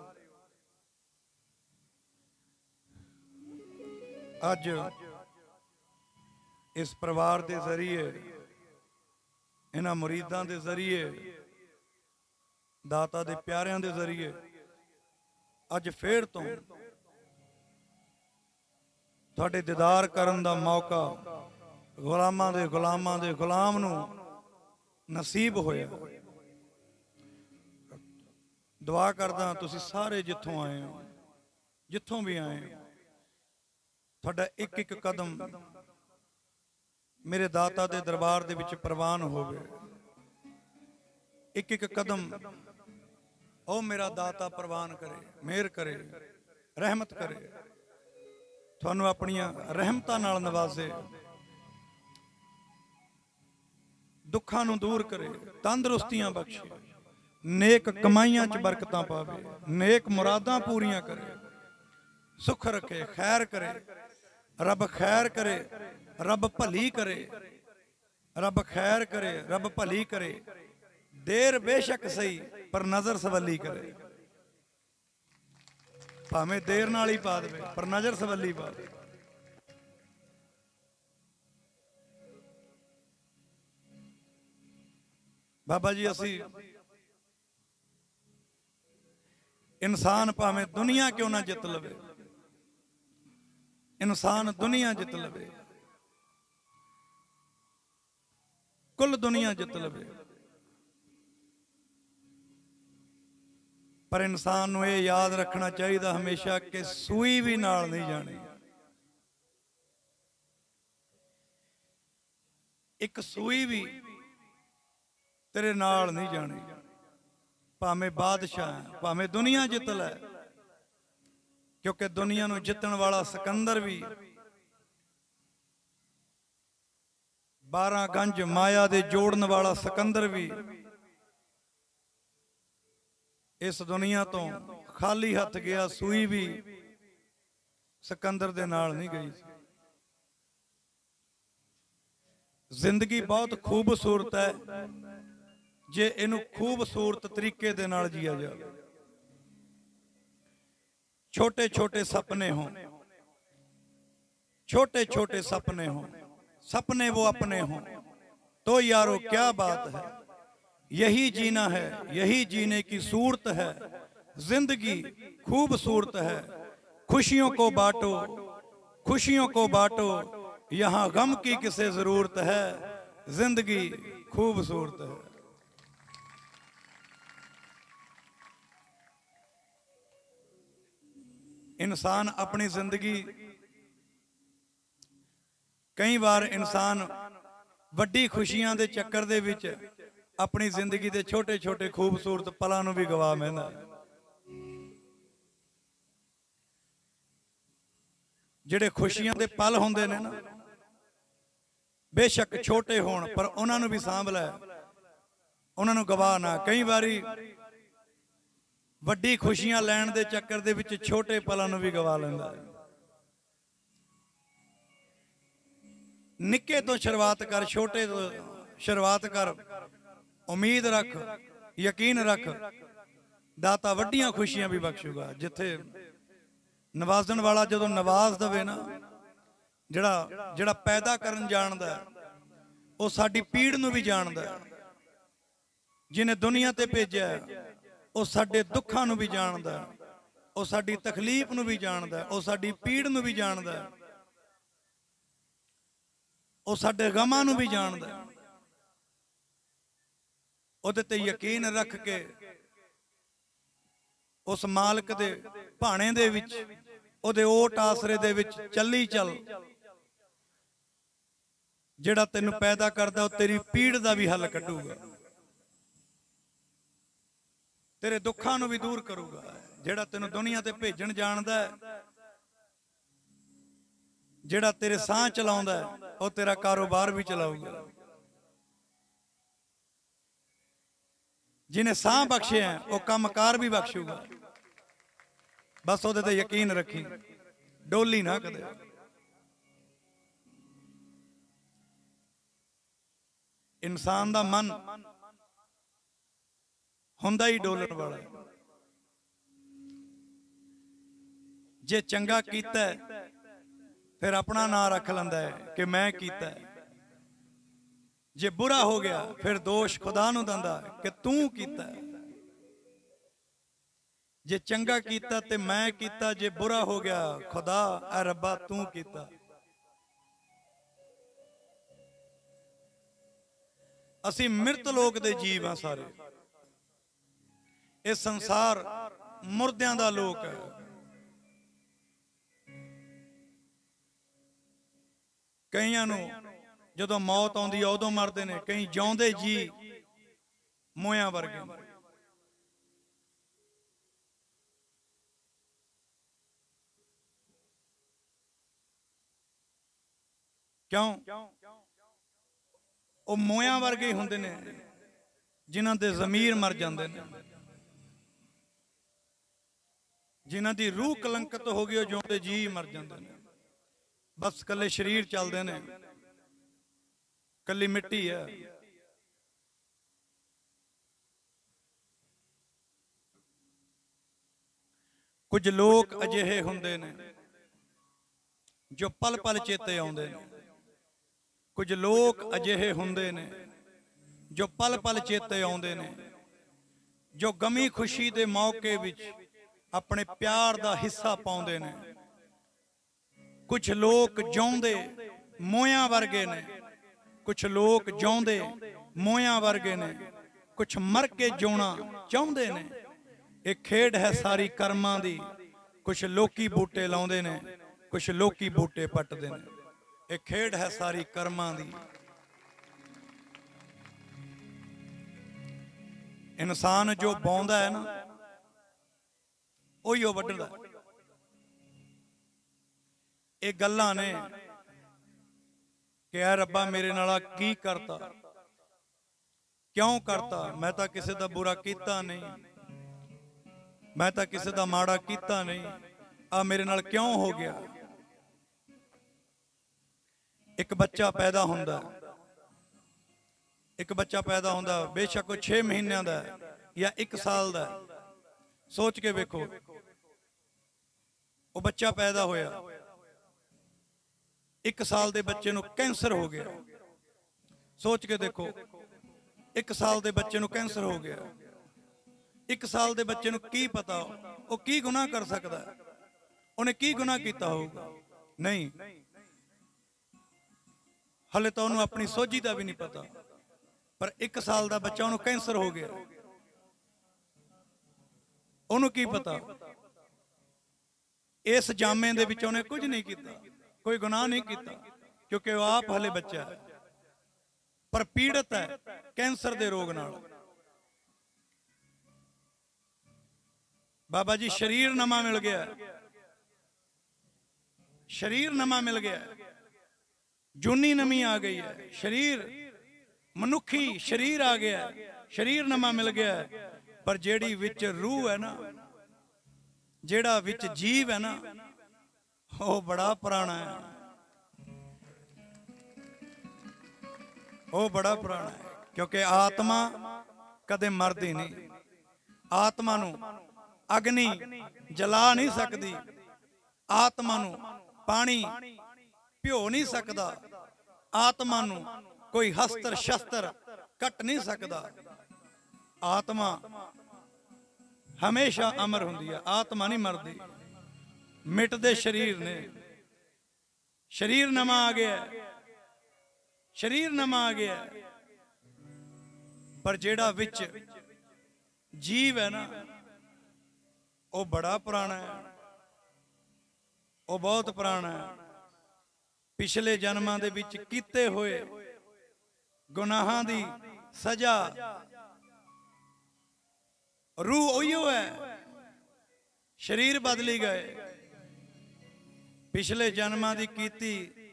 अज इस परिवार के जरिए, इन्हां मुरीदां के जरिए, दाता दे प्यारियां दे जरिए अज फिर तो तुहाडे दीदार करन दा मौका गुलामां दे गुलामां दे गुलाम नूं नसीब होया। दुआ करदा तुसीं सारे जिथों आए हो, जिथों भी आए हो, तुहाडा एक एक कदम मेरे दाता दे दरबार दे विच प्रवान होवे। एक एक कदम ओ मेरा दाता प्रवान करे, मेहर करे, रहमत करे, थानू अपनियां रहमतां नाल नवाजे, दुखां नू दूर करे, तंदुरुस्तियां बख्शे, नेक कमाइयां च बरकतां पावे, नेक मुरादां पूरियां करे, सुख रखे, खैर करे। रब खैर करे, रब भली करे, रब खैर करे, रब भली करे। देर बेशक सही पर नजर सवली करे, भावें देर नाल ही पा दे पर नजर सवली पा दे। बाबा जी असी इंसान भावें दुनिया क्यों ना जित लवे, इंसान दुनिया जित लवे, कुल दुनिया जित लवे, पर इंसान नूं ये याद रखना चाहिए हमेशा कि सूई भी नाल नहीं जानी। एक सूई भी तेरे नाल नहीं जानी, भावें बादशाह भावें दुनिया जित लै, क्योंकि दुनिया नूं जितण वाला सिकंदर भी बारह गंज माया दे जोड़न वाला सिकंदर भी इस दुनिया तो खाली हथ गया। सूई भी सिकंदर दे नाल नहीं गई। जिंदगी बहुत खूबसूरत है जे इनू खूबसूरत तरीके दे नाल जिया जाए। छोटे छोटे सपने हों, छोटे छोटे सपने हों, सपने वो अपने हों तो यारो क्या बात है। यही जीना है, यही जीने की सूरत है। जिंदगी खूबसूरत है, खुशियों को बांटो, खुशियों को बांटो, यहाँ गम की किसे जरूरत है। जिंदगी खूबसूरत है। इंसान अपनी जिंदगी कई बार इंसान वड्डी खुशियां दे चक्कर दे विच अपनी जिंदगी के छोटे छोटे खूबसूरत पलों नूं भी गवा बैठा। जिहड़े खुशियां दे पल हुंदे ने ना, बेशक छोटे होण पर उन्हां नूं भी सांभ लै, उन्हां नूं गवा ना। कई बारी वड्डी खुशियां लैण दे चक्कर दे विच छोटे पलां नूं भी गवा लैंदा है। निक्के तो शुरुआत कर, छोटे तो शुरुआत कर, उम्मीद रख, यकीन रख, दाता वड्डियां खुशियां भी बख्शूगा। जिथे नवाजण वाला जदों नवाज दवे ना, जिहड़ा जिहड़ा पैदा करन जानदा वो साडी पीड़ नूं भी जानदा, जिन्हें दुनिया ते भेजिया वो साडे दुखां नूं भी जानदा, वो साडी तकलीफ नूं भी जानदा, वो साडी पीड़ नूं भी जानदा, वो साडे गमां नूं भी जानदा। उहदे ते यकीन रख के उस मालक दे भाणे दे विच, उहदे ओट आसरे दे विच चली चल। जिहड़ा तैनूं पैदा करदा वो तेरी पीड़ दा भी हल कढूगा, तेरे दुखां नूं भी दूर करूगा। जिहड़ा तैनूं दुनिया ते भेजण जानदा है, जिहड़ा तेरे साह चलाउंदा है, वो तेरा कारोबार भी चलाऊगा। जिन्हें साह बख्शे हैं वो कामकार भी बख्शूगा। बस उहदे ते यकीन रखी, डोली ना कदे। इंसान दा मन हुंदा ही डोलण वाला है। जे चंगा कीता है फिर अपना नाम रख लैंदा है कि मैं कीता है। जे बुरा हो गया फिर दोष खुदा नूं दिंदा कि तू कीता है। जे चंगा कीता ते मैं कीता, जे बुरा हो गया खुदा ऐ रब्बा तू कीता। असी मृत लोक दे जीव हां सारे। इस संसार मुर्दियां दा लोक है। कईयां नूं जदों मौत आउंदी है उदों मरदे ने, कई जिउंदे जी मोयां वर्गे। क्यों? वो मोयां वर्गे हुंदे ने जिन्हां दे ज़मीर मर जांदे ने, जिन्हां दी रूह कलंकत हो गई, जिउंदे जी मर जांदे ने। बस कल्ले शरीर चलते ने, कल्ली मिट्टी है। कुछ लोग अजिहे हुंदे ने जो पल पल चेते आउंदे ने। कुछ लोग अजिहे हुंदे ने जो पल पल चेते आउंदे ने, जो गमी खुशी दे मौके विच अपने प्यार दा हिस्सा पाउंदे ने। कुछ लोग जिउंदे मोयां वर्गे ने, कुछ लोग जिउंदे मोयां वर्गे ने, कुछ मर के जिउणा चाहुंदे ने। एक खेड है सारी कर्मां दी। कुछ लोकी बूटे लाउंदे ने, कुछ लोकी बूटे पटदे ने। एक खेड है सारी कर्मां दी। इंसान जो बोंदा है ना, उहिओ वड्ढदा। ये गल्लां ने कि यार रब्बा मेरे नाल की करता, क्यों करता? मैं तो किसी का बुरा कीता नहीं, मैं तो किसी का माड़ा कीता नहीं, आ मेरे नाल क्यों हो गया? एक बच्चा पैदा हुंदा, एक बच्चा पैदा हुंदा, बेशक वो छे महीनों का या एक साल का। सोच के वेखो, वो बच्चा पैदा होया, एक साल के बच्चे नूं कैंसर हो गया। सोच के देखो, एक साल के बच्चे नूं कैंसर हो गया। एक साल के बच्चे नूं की पता वो की गुनाह कर सकता है, उन्हें की गुनाह किया होगा? नहीं, हले तो उन्होंने अपनी सोझी का भी नहीं पता। पर एक साल का बच्चा उन्होंने कैंसर हो गया, उन्होंने की पता? इस जामे दे विच उन्हें कुछ नहीं किया, कोई गुनाह नहीं किया, क्योंकि वो आप हले बच्चा है। पर पीड़ित है कैंसर के रोग नाल। बाबा जी शरीर नवा मिल गया, शरीर नवा मिल गया, जूनी नमी आ गई है, शरीर मनुखी शरीर आ गया, शरीर नवा मिल गया। पर जेड़ी विच रूह है ना, जेड़ा विच जीव है ना, वो बड़ा पुराना है, वो बड़ा पुराना है। क्योंकि आत्मा कदे मरदी नहीं, आत्मा नू अग्नि जला नहीं सकती, आत्मा नू पानी भिओ नहीं सकता, आत्मा नू कोई हस्त्र शस्त्र कट नहीं सकता। आत्मा हमेशा अमर हुंदी है, आत्मा नहीं मरदी। मिटदे शरीर ने, शरीर नवा आ गया, शरीर नवा आ गया। पर जेड़ा विच जीव है ना, वो बड़ा पुराना है, वो बहुत पुराना है। पिछले जन्मां दे विच कीते होए गुनाहां दी सजा रूह उहियो है, शरीर बदली गए। पिछले जन्मां दी कीती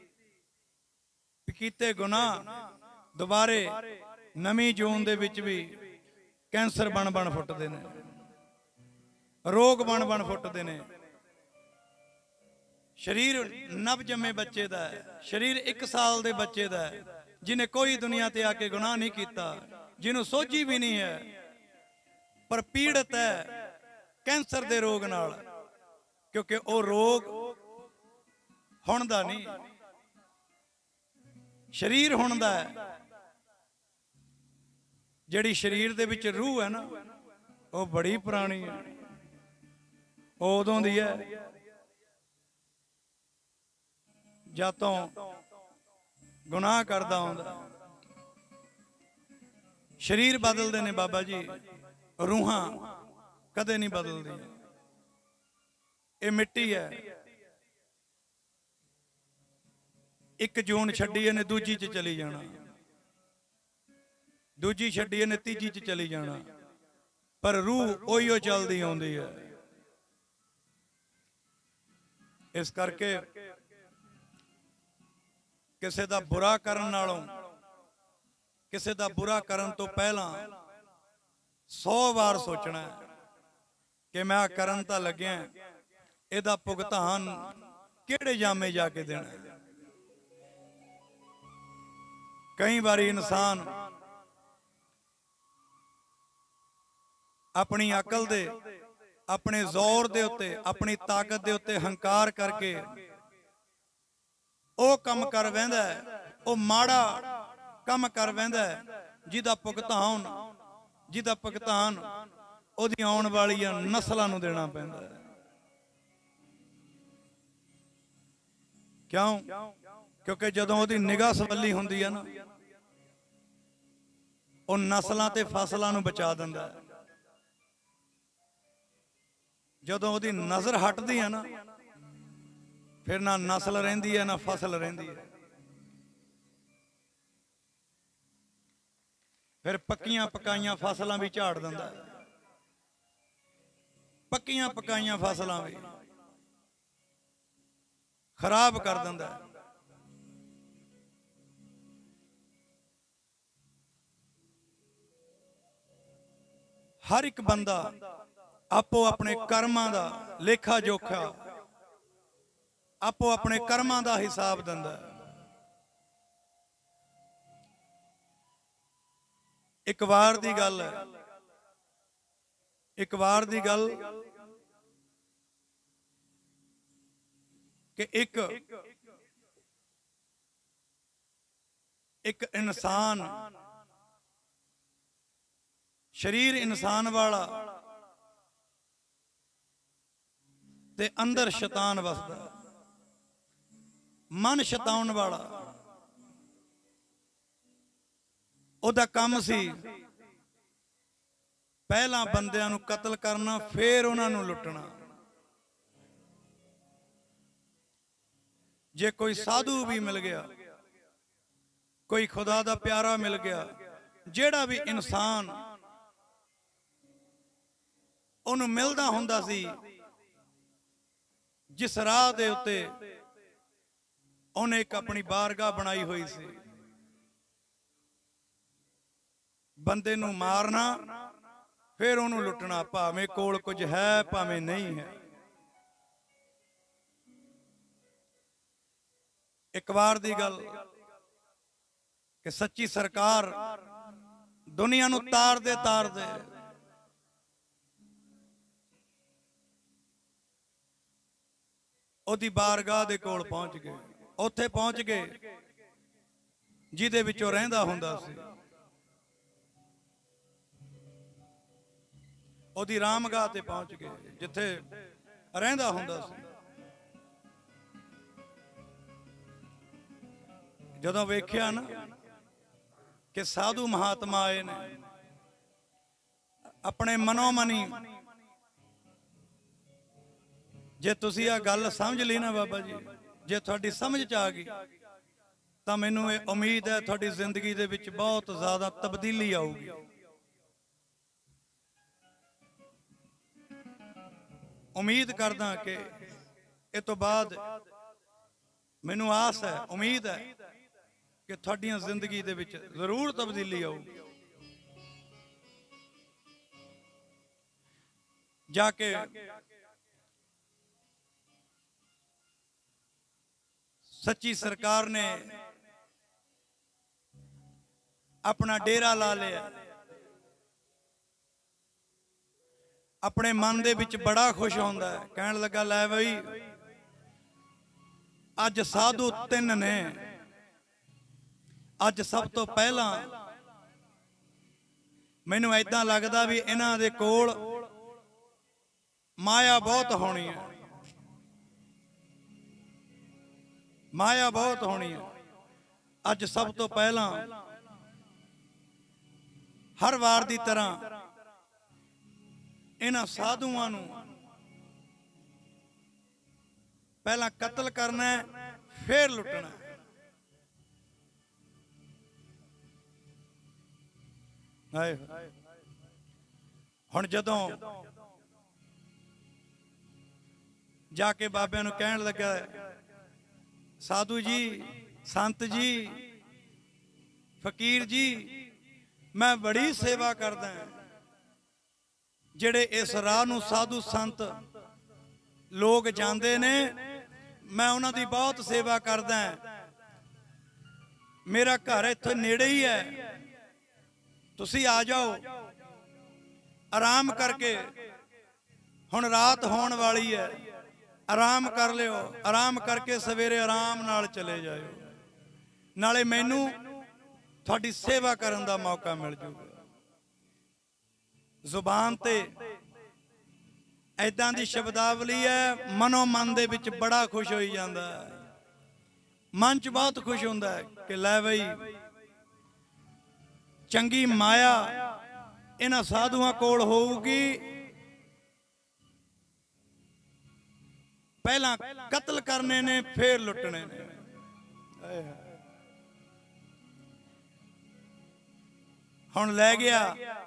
कीते गुनाह दोबारे नवी जून दे विच भी कैंसर बन बन फुटदे ने, रोग बन बन फुटदे ने। शरीर नव जमे बच्चे दा है, शरीर एक साल दे बच्चे दा है, जिन्हें कोई दुनिया ते आके गुनाह नहीं किया, जिन्हों सोची भी नहीं है, पर पीड़ित है कैंसर दे रोग नाल। क्योंकि वो रोग हुण दा नहीं, शरीर हुण दा है। जिहड़ी शरीर दे विच रूह है ना, वो बड़ी पुरानी है, वो उदों दी है जातों गुनाह करदा हुंदा। शरीर बदलते ने बाबा जी, रूहां कदे नहीं बदलदी। ये मिट्टी है, एक जून छड्डी ने दूजी च चली जाना, दूजी छड्डी ने तीजी च चली जाना, पर रूह ओहियो चलदी आउंदी है। इस करके किसी का बुरा करन नालों, किसी का बुरा करन तो पहला सौ बार सोचना है कि मैं आ करन तां लग्या, इहदा भुगतान किहड़े जामे जाके देना है। कई बारी इंसान अपनी अकल दे, अपने जोर दे उत्ते, अपनी ताकत दे उत्ते हंकार करके ਉਹ ਕੰਮ कर वैंदा है, ਉਹ माड़ा ਕੰਮ कर वैंदा है, जिहदा भुगतान जिहदा भुगतान ਉਹਦੀ ਆਉਣ ਵਾਲੀਆਂ ਨਸਲਾਂ ਨੂੰ ਦੇਣਾ ਪੈਂਦਾ ਹੈ। क्यों? क्योंकि ਜਦੋਂ ਉਹਦੀ ਨਿਗਾਹ ਸਵੱਲੀ ਹੁੰਦੀ ਹੈ ਨਾ, ਉਹ ਨਸਲਾਂ ਤੇ ਫਸਲਾਂ ਨੂੰ ਬਚਾ ਦਿੰਦਾ ਹੈ। ਜਦੋਂ ਉਹਦੀ ਨਜ਼ਰ ਹਟਦੀ ਹੈ ਨਾ, फिर ना नस्ल रहिंदी है ना फसल रहिंदी है। फिर पक्कियां पकाइयां फसलां भी झाड़ दिंदा है, पक्कियां पकाइयां फसलां भी खराब कर दिंदा है। हर एक बंदा आपो अपने कर्मां दा लेखा जोखा, आपो अपने कर्मां दा हिसाब दिंदा है। एक बार दी गल है, एक बार दी गल कि एक एक इंसान, शरीर इंसान वाला ते अंदर शैतान वसदा, मन शताउन वाला। ओदा काम सी पहला बंदियां नूं कतल करना, फिर उन्हां नूं लुटना। जे कोई साधु भी मिल गया कोई खुदा दा प्यारा मिल गया, जेड़ा भी इंसान ਉਹਨੂੰ ਮਿਲਦਾ ਹੁੰਦਾ ਸੀ, जिस राह दे उत्ते ਉਹਨੇ एक अपनी बारगाह बनाई हुई सी। बंदे नूं मारना फिर ਉਹਨੂੰ लुटना, भावें कोल कुछ है भावें नहीं है। एक बार दी गल कि सच्ची सरकार दुनिया नूं तार दे तार दे ਉਹਦੀ ਬਾਰਗਾਹ ਦੇ ਕੋਲ ਪਹੁੰਚ ਗਏ। ਉੱਥੇ ਪਹੁੰਚ ਗਏ ਜਿਹਦੇ ਵਿੱਚੋਂ ਰਹਿੰਦਾ ਹੁੰਦਾ ਸੀ। ਉਹਦੀ ਰਾਮਗਾਹ ਤੇ ਪਹੁੰਚ ਗਏ ਜਿੱਥੇ ਰਹਿੰਦਾ ਹੁੰਦਾ ਸੀ। ਜਦੋਂ ਵੇਖਿਆ ਨਾ ਕਿ ਸਾਧੂ ਮਹਾਤਮਾ ਆਏ ਨੇ, ਆਪਣੇ ਮਨੋ ਮਨੀ जे तुसी आ गल समझ ली ना बाबा जी, जे तुहाडी समझ च आ गई तां मैनूं ये उम्मीद है तुहाडी जिंदगी दे विच बहुत ज़्यादा तब्दीली आऊगी। उम्मीद करदा कि इस तो बाद मैनूं आस है, उम्मीद है कि तुहाडीआं जिंदगी दे विच जरूर तब्दीली आऊगी। जाके सच्ची सरकार ने अपना डेरा ला लिया। अपने मन दे विच बड़ा खुश होंदा है, कहन लगा लै बई अज साधु तीन ने, अज सब तो पहला मैनू ऐदां लगदा भी इन्हां दे कोल माया बहुत होनी है, माया बहुत होनी है। अज सब तो पहला हर वार की तरह इन्हां साधुआं नूं पहला कत्ल करना है, फिर लुटना है। हुण जदों जाके बाबियां नूं कहण लगा, साधु जी, संत जी, फकीर जी, मैं बड़ी सेवा करदा जेड़े इस राह नूं साधु संत लोग जांदे ने, मैं उन्हां दी बहुत सेवा करदा। मेरा घर इत्थे नेड़े ही है, तुसी आ जाओ आराम करके, हुण रात होण वाली है, आराम कर लियो, आराम करके सवेरे आराम नाल चले जाओ, नाले मैनू थोड़ी सेवा करन दा मौका मिल जाऊगा। जुबान ते ऐदां दी शब्दावली है, मनो मन दे विच बड़ा खुश होई जांदा है, मन च बहुत खुश होंदा है कि लै बई चंगी माया इन्हां साधुआं कोल होऊगी। पहला कत्ल करने ने, फिर लुटने ने। हुण लै गया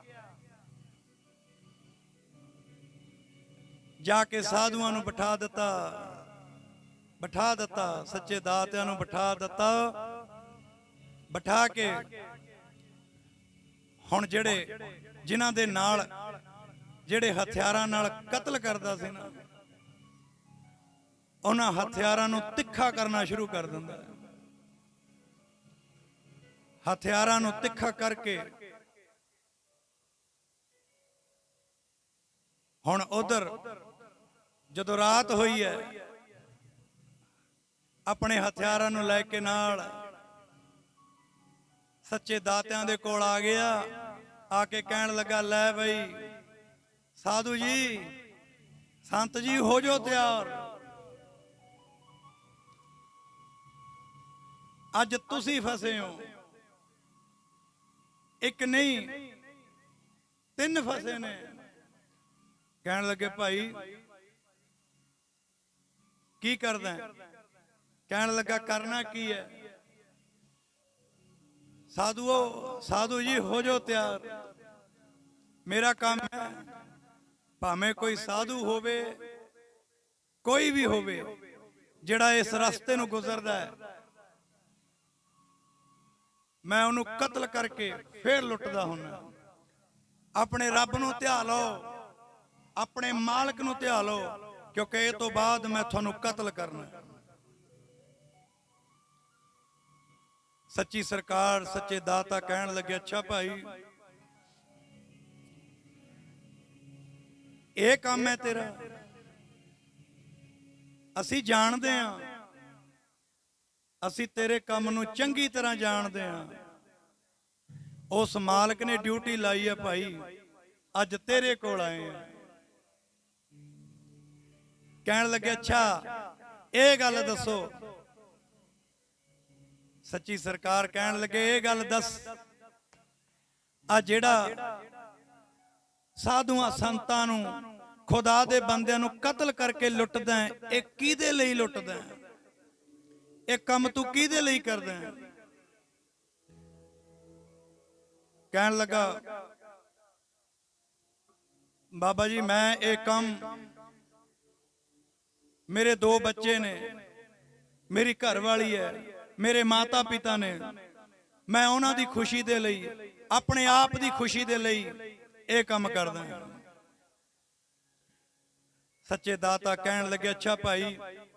जाके साधुआं नूं बिठा दिता, बिठा दिता सच्चे दातियां नूं बिठा दिता, बिठा के हुण जेड़े जिन्हां दे नाल जेड़े हथियारां नाल कत्ल करदा सी ना, उन्हां हथियारां नूं तिखा करना शुरू कर दिंदा है। हथियारां नूं तिखा करके हुण उधर जदों रात हुई है, अपने हथियारां नूं लैके नाल सच्चे दातियां दे कोल आ गया। आके कहण लगा, लै बई साधु जी, संत जी, हो जाओ तैयार, अज तुसी फसे हो, एक नहीं तीन फसे ने। कहण लगे भाई की करदा है? कहण लगा करना की है? साधुओ साधु जी हो जाओ तैयार, मेरा काम है भावें कोई साधु होवे कोई भी होवे जिहड़ा इस रास्ते नूं गुजरदा है, मैं उन्होंने कतल करके फिर लुटदा हुन्ना। अपने रब नूं ध्या लो, अपने मालक नूं ध्या लो, क्योंकि इस तो बाद मैं तुहानूं कतल करना। सच्ची सरकार सच्चे दाता कहन लगे अच्छा भाई ये काम है तेरा, असी जानते हैं, असी तेरे काम नूं चंगी तरह जानते हैं। उस मालक ने ड्यूटी लाई है भाई, अज तेरे कोल आए हैं। कहन लगे अच्छा ये गल दसो। सच्ची सरकार कहन लगे ये गल दस, आ जेड़ा साधुआं संतां नूं खुदा दे बंदियां नूं कतल करके लुटदा है, ये किहदे लई लुटदा है? ये काम तू किहदे लई करदा है? कहन लगा बाबा जी मैं ये काम, मेरे दो बच्चे ने, मेरी घरवाली है, मेरे माता पिता ने, मैं उन्हां दी खुशी दे लई, अपने आप दी खुशी दे लई ये काम करदा है। सच्चे दाता कहन लगे अच्छा भाई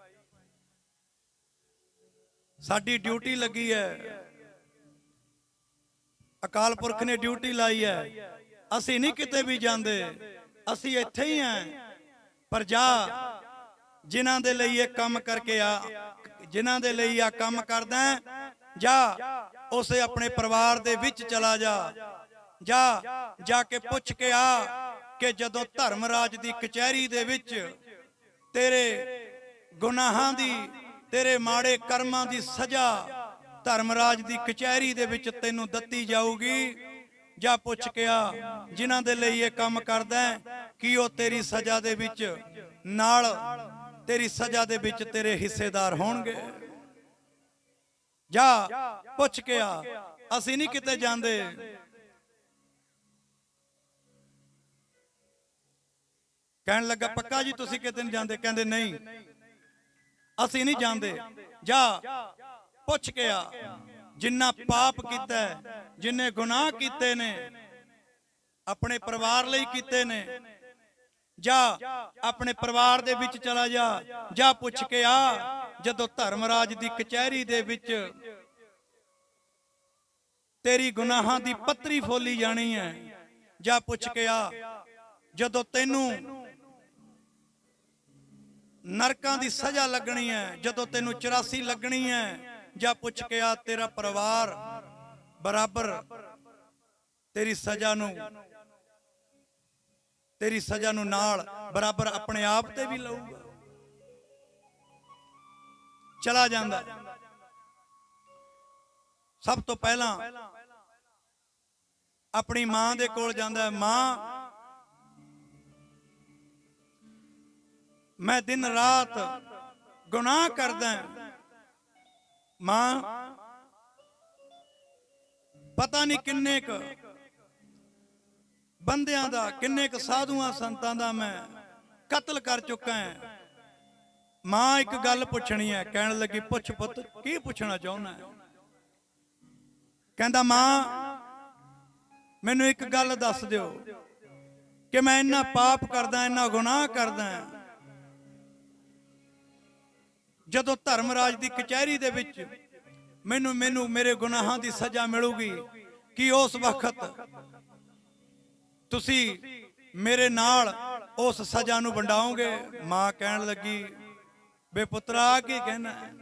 साडी ड्यूटी लगी है, अकाल पुरख ने ड्यूटी लाई है, असी नहीं किते भी जांदे, असी इत्थे ही हैं। पर जा जिन्हां दे लई ये काम करके आ, जिन्हां दे लई आ काम करदा है, जा उसे अपने परिवार दे विच चला जा, जा जाके पुछ के आ कि जदों धर्मराज दी कचहरी दे विच तेरे गुनाहां दी, तेरे माड़े कर्मां दी सजा धर्मराज दी कचहरी दे विच तैनूं दत्ती जाऊगी, जा पुछ के आ जिन्हां दे लई ये काम करदा है कि ओ तेरी सजा दे विच नाल, तेरी सजा दे विच तेरे हिस्सेदार होणगे। जा पुछ के आ, असी नहीं किते जांदे। कहन लगा पक्का जी तुसी किते नहीं जांदे? कहंदे नहीं असी नहीं जांदे। जा पुछ के आ जिन्ना पाप कीता है, जिन्ने गुनाह कीते ने, अपने परिवार लई कीते ने, जा अपने परिवार दे विच चला जा, जा पुछ के आ जदों धर्मराज दी कचहरी दे विच तेरी गुनाहां दी पत्री फोली जानी है, जा पुछ के आ जदों तैनूं नरकां दी सजा लगनी है, जदों तैनूं चौरासी लगनी है, जा पुछ के आ तेरा परिवार बराबर तेरी सजा नूं, तेरी सजा नूं नाल बराबर अपने आप ते भी लऊगा। चला जांदा। सब तो पहला अपनी मां दे कोल जांदा है, मां मैं दिन रात गुनाह करदा, मां पता नहीं किन्ने क बंदियां दा, किन्ने क साधुआं संतां दा मैं कतल कर चुका है। मां एक गल पुछनी है। कहन लगी पुछ पुत की पुछना चाहुंदा है? कहंदा मां मैनू एक गल दस दिओ कि मैं इन्ना पाप करदा, इन्ना गुनाह करदा, जदों धर्मराज दी कचहरी दे विच मैनू मैनू मेरे गुनाहां दी सजा मिलूगी कि उस वक्त तुसी मेरे नाल उस सजा नूं वंडाओगे? मां कहन लगी बेपुत्रा की कहना है?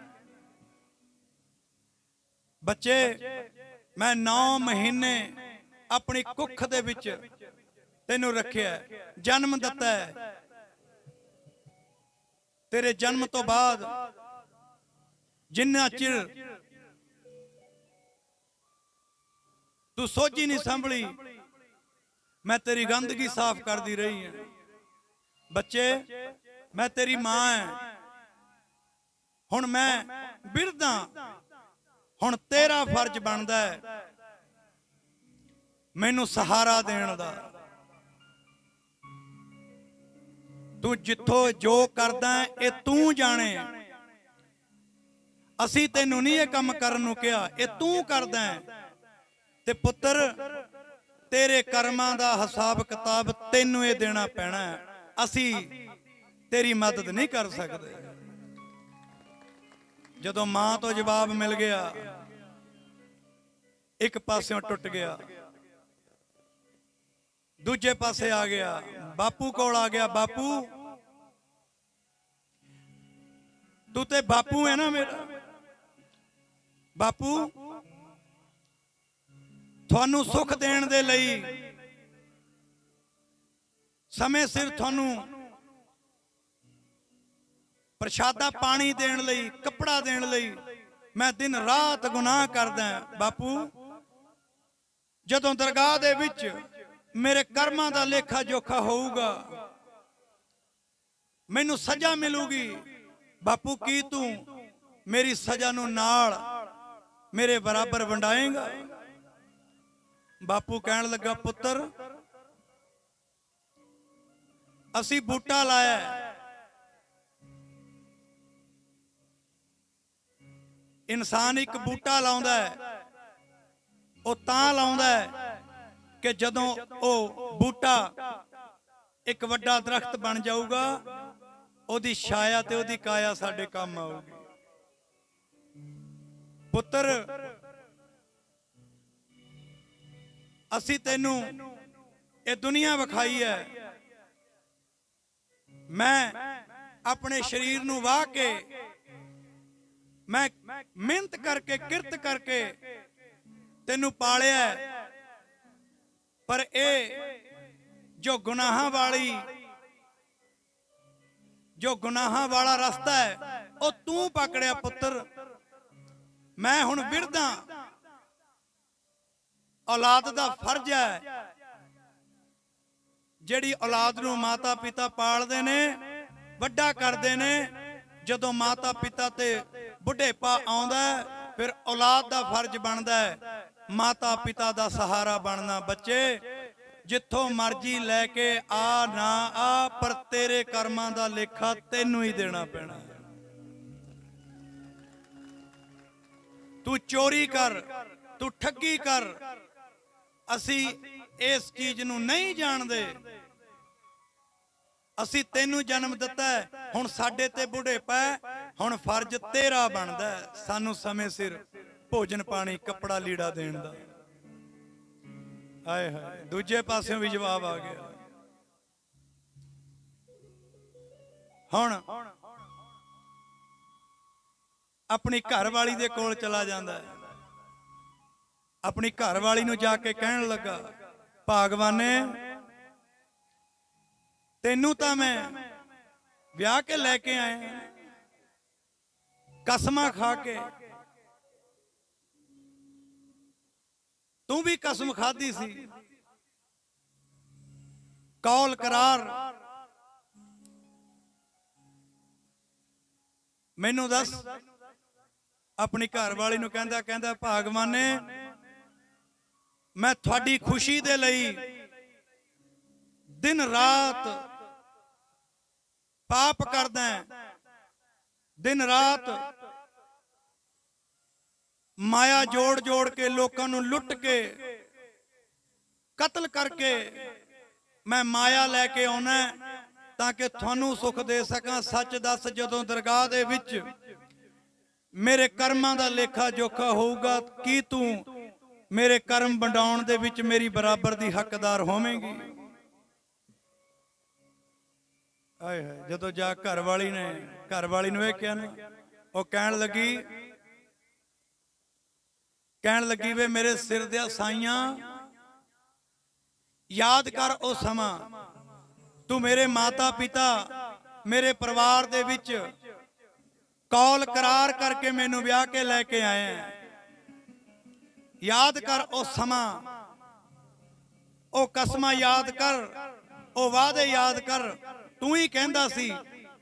बच्चे मैं नौ महीने अपनी कुख दे विच तैनूं रखिया, जन्म दिता है। तेरे जन्म तो बाद जिन्ना चिर तू सोची नहीं संभली, मैं तेरी गंदगी साफ करती रही है। बच्चे मैं तेरी मां है, हुण मैं बिरधा, हुण तेरा फर्ज बनता है मैनू सहारा देण दा। तू जिथों जो करदा है ये तू जाने। असी तेनू नहीं ये काम करन नू कहा, ये तू करदा है। ते पुत्र तेरे कर्मां दा हिसाब किताब तेनू ये देना पैना है। असी तेरी मदद नहीं कर सकते। जदों मां तो जवाब मिल गया, एक पास्यों टुट गया, दूजे पासे आ गया, बापू कोल आ गया। बापू तू ते बापू है ना मेरा। बापू थानू सुख देण दे लई, समय सिर थानू प्रशादा पानी देण लई, कपड़ा देण लई मैं दिन रात गुनाह करदा। बापू जदों दरगाह दे विच मेरे कर्मां दा लेखा जोखा होऊगा, मैनू सजा मिलूगी। बापू की तू मेरी सजा नू नाल मेरे बराबर वंडाएगा? बापू कहन लगा, पुत्र असी बूटा लाया, इंसान एक बूटा लाउंदा है, वो तां लाउंदा है कि जदों ओ बूटा एक वड्डा दरख्त बन जाऊगा, ओदी छाया ते ओदी काया साडे काम आऊगी। पुत्र असी तेनू ये दुनिया विखाई है, मैं अपने शरीर नू वाह के, मैं मेहनत करके किरत करके तेनू पालिया, पर ए जो गुनाह वाली जो गुनाह वाला रास्ता है वो तू पकड़िया। पुत्र मैं हुण विरधा, औलाद दा फर्ज है, जेड़ी औलाद नू माता पिता पालदे ने, वड्डा करदे ने, जदों माता पिता ते बुढ़ेपा आउंदा है, फिर औलाद दा फर्ज बनदा है माता पिता दा सहारा बनना। बच्चे जिथों मर्जी लैके आ ना आ, पर तेरे कर्मां दा लेखा तेनू ही देना पैना। तू चोरी कर, तू ठगी कर, असी इस चीज नू नहीं जानदे। असी तेनू जन्म दिता है, हुण साडे ते बुढ़ेपा है, हुण फर्ज तेरा बनदा है सानू समय सिर भोजन पानी कपड़ा लीड़ा देण दा। हाय हाय, दूजे पासों भी जवाब आ गया। हुण अपनी घर वाली दे कोल चला जांदा है, अपनी घर वाली नू जाके कहण लगा, भागवाने तेनू तां मैं ब्याह के लैके आए, कसमां खा के, तू भी कसम खाधी सी, कौल करार मैनू दस। अपनी घर वाली नू कहंदा कहंदा भागवाने मैं थोड़ी खुशी दे लई दिन रात पाप करदा, दिन रात माया जोड़ जोड़ के लोगों नू लुट के कत्ल करके मैं माया लैके आउना ताकि थानू सुख दे सकां। सच दस, जदों दरगाह दे विच मेरे कर्मां दा लेखा जोखा होऊगा, की तू मेरे कर्म वंडाउण दे विच मेरी बराबर दी हकदार होवेंगी? आए हाय, जदों जा घर वाली ने घर वाली नू वेखिया ना, वो कहण लगी कहण लगी वे मेरे सिर दे साइयां, याद कर ओ समा तू मेरे माता पिता मेरे परिवार दे विच कौल करार करके मैनू ब्याह के लैके आए हैं। याद कर ओ समा, ओ कसमां याद कर, ओ वादे याद कर। तू ही कहंदा सी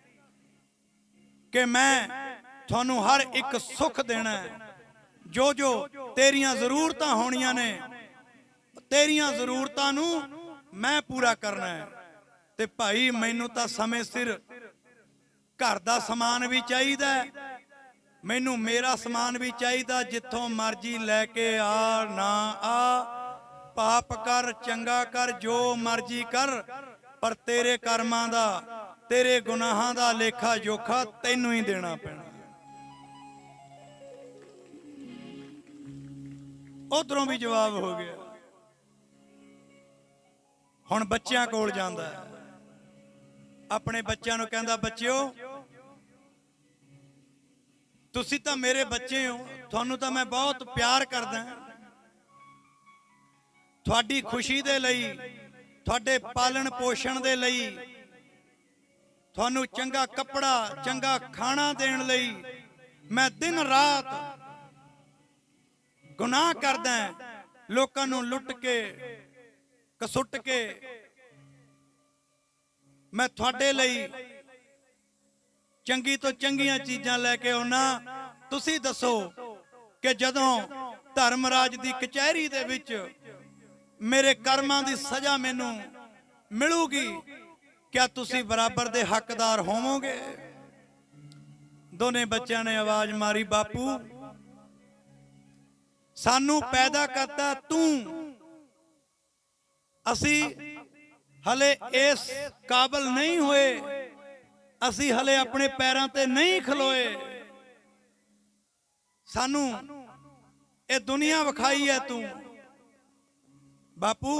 कि मैं थानू हर एक सुख देना है, जो जो तेरियां जरूरतां होनियां ने तेरियां जरूरतां नूं मैं पूरा करना है। ते भाई मैनू तां समय सिर घर दा समान भी चाहिदा है, मैनू मेरा समान भी चाहिदा। जिथों मर्जी लैके आ ना आ, पाप कर चंगा कर जो मर्जी कर, पर तेरे कर्मां दा तेरे गुनाहां दा लेखा जोखा तैनू ही देना पैना। उधरों भी जवाब हो गया। हुण बच्चियां कोल जांदा है, अपने बच्चों नूं कहंदा बच्चिओ तुसी तां मेरे बच्चे हो, तुहानूं तां मैं बहुत प्यार करदा, तुहाडी खुशी दे लई, तुहाडे पालन पोषण दे लई, तुहानूं चंगा कपड़ा चंगा खाना देण लई मैं दिन रात गुनाह करदा, लोकां नूं लुट के कसुट के मैं तुहाडे लई चंगी तो चंगियां चीजां लैके आउणा। तुसी दसो कि जदों धर्मराज दी कचहरी दे विच मेरे कर्मां दी सजा मैनू मिलूगी, क्या तुसी बराबर दे हकदार होवोगे? दोने बच्चों ने आवाज मारी, बापू सानू पैदा करता तू, असी हले इस काबल नहीं होए, असी हले अपने पैरों ते नहीं खलोए, सानू ये दुनिया विखाई है तू। बापू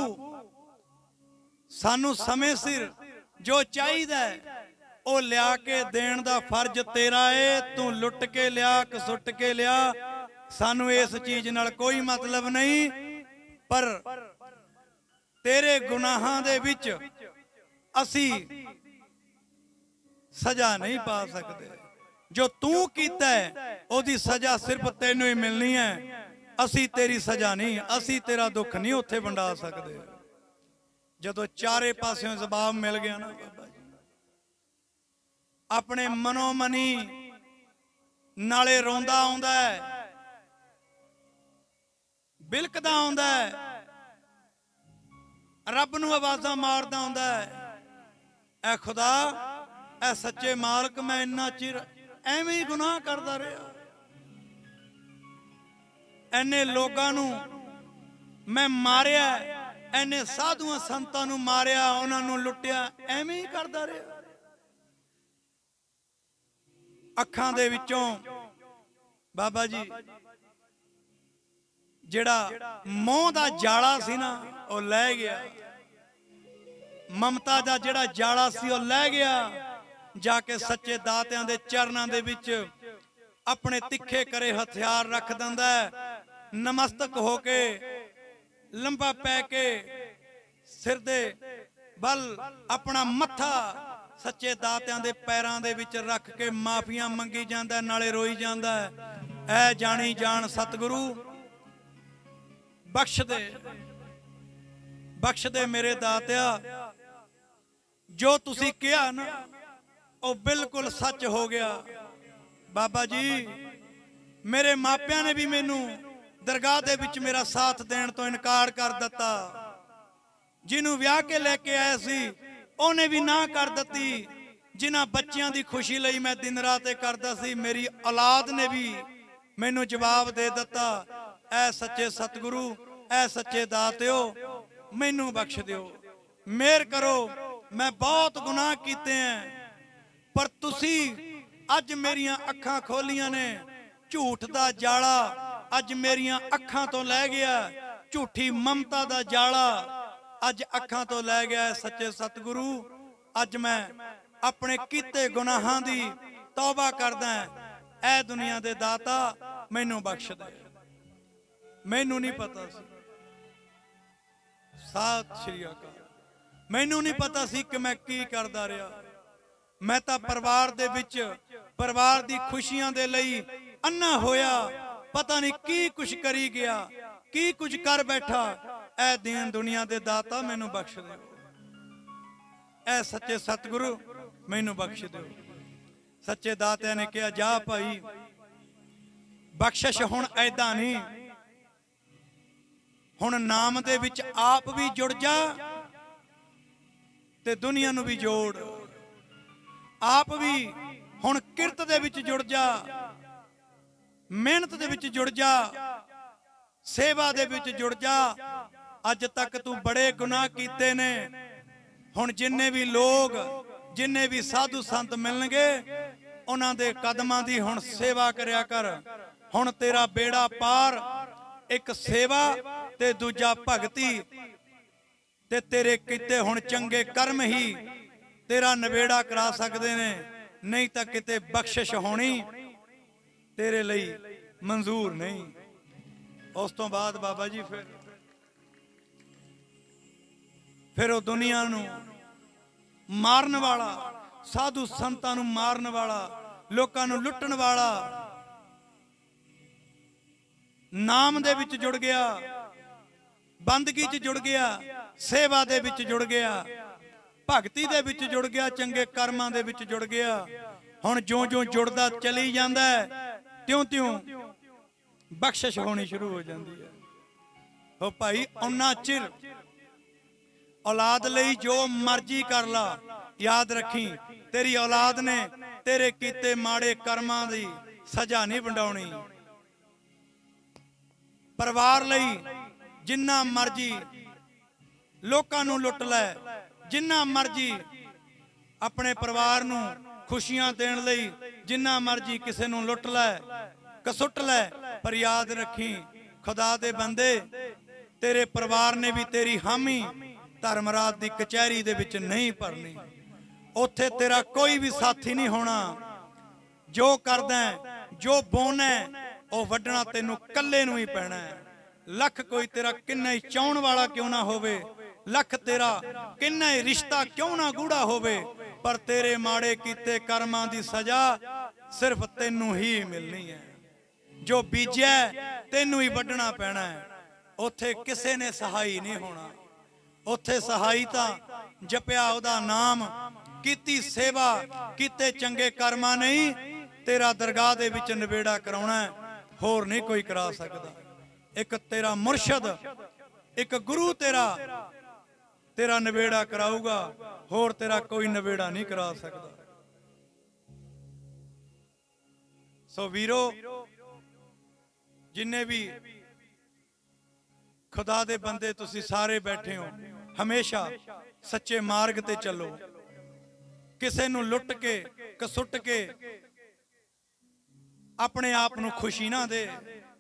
सानू समय सिर जो चाहिदा वो लिया के देण दा फर्ज तेरा है, तू लुट के लिया कसुट के लिया, सानू इस चीज नाल कोई मतलब नहीं, पर तेरे गुनाहां दे विच असी सजा नहीं पा सकते। जो तू कीता है ओदी सजा सिर्फ तैनू ही मिलनी है, असी तेरी सजा नहीं, असी तेरा दुख नहीं उत्थे वंडा सकते। जदों चारे पासों जवाब मिल गया ना बाबा जी, अपने मनो मनी नाले रोंदा आउंदा है, बिलकदा आउंदा है, रब नूं आवाज़ां मारदा आउंदा है, ऐ खुदा ऐ सच्चे मालक मैं इन्ना चिर एवें ही गुनाह करदा रहा, इन्ने लोगां नूं मैं मारिया, इन्ने साधुआं संतां नूं मारिया, उन्हां नूं लुटिया, एवें ही करदा रहा। अखां दे विचों बाबा जी जिहड़ा मोह दा जाला सी ना वो लै गया, ममता दा जिहड़ा जाला सी वो लै गया, जाके सच्चे दातियां दे चरनां दे विच अपने तिखे करे हथियार रख दिंदा है, नमस्तक होके लंबा पै के सिर दे बल अपना मत्था सच्चे दातियां दे पैरां दे विच रख के माफियां मंगी जांदा, नाले रोई जांदा है, ऐ जानी जान सतगुरु बख्श दे, बख्श दे मेरे दातिया, जो तुसी कहा ना वो बिल्कुल सच हो गया। बाबा जी मेरे मापिया ने भी मैनू दरगाह दे विच मेरा साथ देने तो इनकार कर दिता, जिन्हों ब्याह के लेके आए सी उन्हें भी ना कर दी, जिन्हां बच्चियां दी खुशी लई मैं दिन रात करदा सी, मेरी औलाद ने भी मैनू जवाब दे दिता, ऐ सच्चे सतगुरु ऐ सच्चे दातियो मैनू बख्श दिओ, मेहर करो, मैं बहुत गुनाह कीते हैं, पर तुसी अज मेरियां अखां खोलियां ने, झूठ दा जाला अज मेरियां अखां तो लै गया, झूठी ममता दा जाला अज अखां तो लै गया। सच्चे सतगुरु अज मैं अपने कीते गुनाहां दी तौबा करदा, ऐ दुनिया दे दाता मैनू बख्श दे। मैनू नहीं पता सी, सत श्री अकाल, मैनू नहीं पता सी कि मैं की करदा रहा, मैं तां परिवार दे विच परिवार दी खुशियां दे लई अन्ना होया, पता नहीं की कुछ करी गया, की कुछ कर बैठा, ऐ दीन दुनिया दे दाता मैनू बख्श दे, ऐ सच्चे सतगुरु मैनू बख्श दो। सच्चे दाते ने कहा जा भाई बख्शिश हुण ऐदा नहीं, ਹੁਣ ਨਾਮ ਦੇ ਵਿੱਚ ਆਪ ਵੀ ਜੁੜ ਜਾ ਤੇ ਦੁਨੀਆ ਨੂੰ ਵੀ ਜੋੜ। ਆਪ ਵੀ ਹੁਣ ਕਿਰਤ ਦੇ ਵਿੱਚ ਜੁੜ ਜਾ, ਮਿਹਨਤ ਦੇ ਵਿੱਚ ਜੁੜ ਜਾ, ਸੇਵਾ ਦੇ ਵਿੱਚ ਜੁੜ ਜਾ। ਅੱਜ ਤੱਕ ਤੂੰ ਬੜੇ ਗੁਨਾਹ ਕੀਤੇ ਨੇ, ਹੁਣ ਜਿੰਨੇ ਵੀ ਲੋਕ ਜਿੰਨੇ ਵੀ ਸਾਧੂ ਸੰਤ ਮਿਲਣਗੇ ਉਹਨਾਂ ਦੇ ਕਦਮਾਂ ਦੀ ਹੁਣ ਸੇਵਾ ਕਰਿਆ ਕਰ। ਹੁਣ ਤੇਰਾ ਬੇੜਾ ਪਾਰ। ਇੱਕ ਸੇਵਾ ਤੇ ਦੂਜਾ ਭਗਤੀ, ਤੇ ਤੇਰੇ ਕੀਤੇ ਹੁਣ ਚੰਗੇ ਕਰਮ ਹੀ ਤੇਰਾ ਨਵੇੜਾ ਕਰਾ ਸਕਦੇ ਨੇ, ਨਹੀਂ ਤਾਂ ਕਿਤੇ ਬਖਸ਼ਿਸ਼ ਹੋਣੀ ਤੇਰੇ ਲਈ ਮਨਜ਼ੂਰ ਨਹੀਂ। ਉਸ ਤੋਂ ਬਾਅਦ ਬਾਬਾ ਜੀ ਫਿਰ ਫਿਰ ਉਹ ਦੁਨੀਆ ਨੂੰ ਮਾਰਨ ਵਾਲਾ, ਸਾਧੂ ਸੰਤਾਂ ਨੂੰ ਮਾਰਨ ਵਾਲਾ, ਲੋਕਾਂ ਨੂੰ ਲੁੱਟਣ ਵਾਲਾ ਨਾਮ ਦੇ ਵਿੱਚ ਜੁੜ ਗਿਆ, ਬੰਦਗੀ 'ਚ ਜੁੜ ਗਿਆ, ਸੇਵਾ ਦੇ ਵਿੱਚ ਜੁੜ ਗਿਆ, ਭਗਤੀ ਦੇ ਵਿੱਚ ਜੁੜ ਗਿਆ, ਚੰਗੇ ਕਰਮਾਂ ਦੇ ਵਿੱਚ ਜੁੜ ਗਿਆ। ਹੁਣ ਜਿਉਂ ਜਿਉਂ ਜੁੜਦਾ ਚਲੀ ਜਾਂਦਾ ਤਿਉਂ ਤਿਉਂ ਬਖਸ਼ਿਸ਼ ਹੋਣੀ ਸ਼ੁਰੂ ਹੋ ਜਾਂਦੀ ਹੈ। ਹੋ ਭਾਈ, ਉਹਨਾਂ ਚਿਰ ਔਲਾਦ ਲਈ ਜੋ ਮਰਜ਼ੀ ਕਰ ਲਾ, ਯਾਦ ਰੱਖੀ ਤੇਰੀ ਔਲਾਦ ਨੇ ਤੇਰੇ ਕੀਤੇ ਮਾੜੇ ਕਰਮਾਂ ਦੀ ਸਜ਼ਾ ਨਹੀਂ ਵੰਡਾਉਣੀ। ਪਰਿਵਾਰ ਲਈ ਜਿੰਨਾ ਮਰਜ਼ੀ ਲੋਕਾਂ ਨੂੰ ਲੁੱਟ ਲੈ, ਜਿੰਨਾ ਮਰਜ਼ੀ ਆਪਣੇ ਪਰਿਵਾਰ ਨੂੰ ਖੁਸ਼ੀਆਂ ਦੇਣ ਲਈ ਜਿੰਨਾ ਮਰਜ਼ੀ ਕਿਸੇ ਨੂੰ ਲੁੱਟ ਲੈ, ਕਸੁੱਟ ਲੈ, ਪਰ ਯਾਦ ਰੱਖੀ ਖੁਦਾ ਦੇ ਬੰਦੇ, ਤੇਰੇ ਪਰਿਵਾਰ ਨੇ ਵੀ ਤੇਰੀ ਹਾਮੀ ਧਰਮਰਾਜ ਦੀ ਕਚਹਿਰੀ ਦੇ ਵਿੱਚ ਨਹੀਂ ਭਰਨੀ। ਉੱਥੇ ਤੇਰਾ ਕੋਈ ਵੀ ਸਾਥੀ ਨਹੀਂ ਹੋਣਾ। ਜੋ ਕਰਦਾ ਜੋ ਬੋਨਾ ਉਹ ਵੱਢਣਾ ਤੈਨੂੰ ਕੱਲੇ ਨੂੰ ਹੀ ਪੈਣਾ ਹੈ। ਲੱਖ ਕੋਈ ਤੇਰਾ ਕਿੰਨਾ ਹੀ ਚਾਹਣ ਵਾਲਾ ਕਿਉਂ ਨਾ ਹੋਵੇ, ਲੱਖ ਤੇਰਾ ਕਿੰਨਾ ਹੀ ਰਿਸ਼ਤਾ ਕਿਉਂ ਨਾ ਗੂੜਾ ਹੋਵੇ, ਪਰ ਤੇਰੇ ਮਾੜੇ ਕੀਤੇ ਕਰਮਾਂ ਦੀ ਸਜ਼ਾ ਸਿਰਫ ਤੈਨੂੰ ਹੀ ਮਿਲਣੀ ਹੈ। ਜੋ ਬੀਜਿਆ ਤੈਨੂੰ ਹੀ ਵੱਢਣਾ ਪੈਣਾ ਹੈ। ਉੱਥੇ ਕਿਸੇ ਨੇ ਸਹਾਈ ਨਹੀਂ ਹੋਣਾ। ਉੱਥੇ ਸਹਾਈ ਤਾਂ ਜਪਿਆ ਉਹਦਾ ਨਾਮ, ਕੀਤੀ ਸੇਵਾ, ਕੀਤੇ ਚੰਗੇ ਕਰਮਾਂ ਨਹੀਂ ਤੇਰਾ ਦਰਗਾਹ ਦੇ ਵਿੱਚ ਨਵੇੜਾ ਕਰਾਉਣਾ, ਹੋਰ ਨਹੀਂ ਕੋਈ ਕਰਾ ਸਕਦਾ। ਇੱਕ ਤੇਰਾ ਮੁਰਸ਼ਦ, ਇੱਕ ਗੁਰੂ ਤੇਰਾ ਤੇਰਾ ਨਵੇੜਾ ਕਰਾਊਗਾ, ਹੋਰ ਤੇਰਾ ਕੋਈ ਨਵੇੜਾ ਨਹੀਂ ਕਰਾ ਸਕਦਾ। ਸੋ ਵੀਰੋ, ਜਿੰਨੇ ਵੀ ਖੁਦਾ ਦੇ ਬੰਦੇ ਤੁਸੀਂ ਸਾਰੇ ਬੈਠੇ ਹੋ, ਹਮੇਸ਼ਾ ਸੱਚੇ ਮਾਰਗ ਤੇ ਚੱਲੋ। ਕਿਸੇ ਨੂੰ ਲੁੱਟ ਕੇ ਕਸੁੱਟ ਕੇ ਆਪਣੇ ਆਪ ਨੂੰ ਖੁਸ਼ੀ ਨਾ ਦੇ।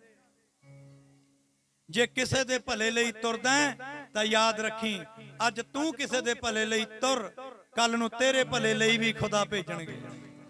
ਜੇ ਕਿਸੇ ਦੇ ਭਲੇ ਲਈ ਤੁਰਦਾ ਤਾਂ ਯਾਦ ਰੱਖੀ ਅੱਜ ਤੂੰ ਕਿਸੇ ਦੇ ਭਲੇ ਲਈ ਤੁਰ, ਕੱਲ ਨੂੰ ਤੇਰੇ ਭਲੇ ਲਈ ਵੀ ਖੁਦਾ ਭੇਜਣਗੇ।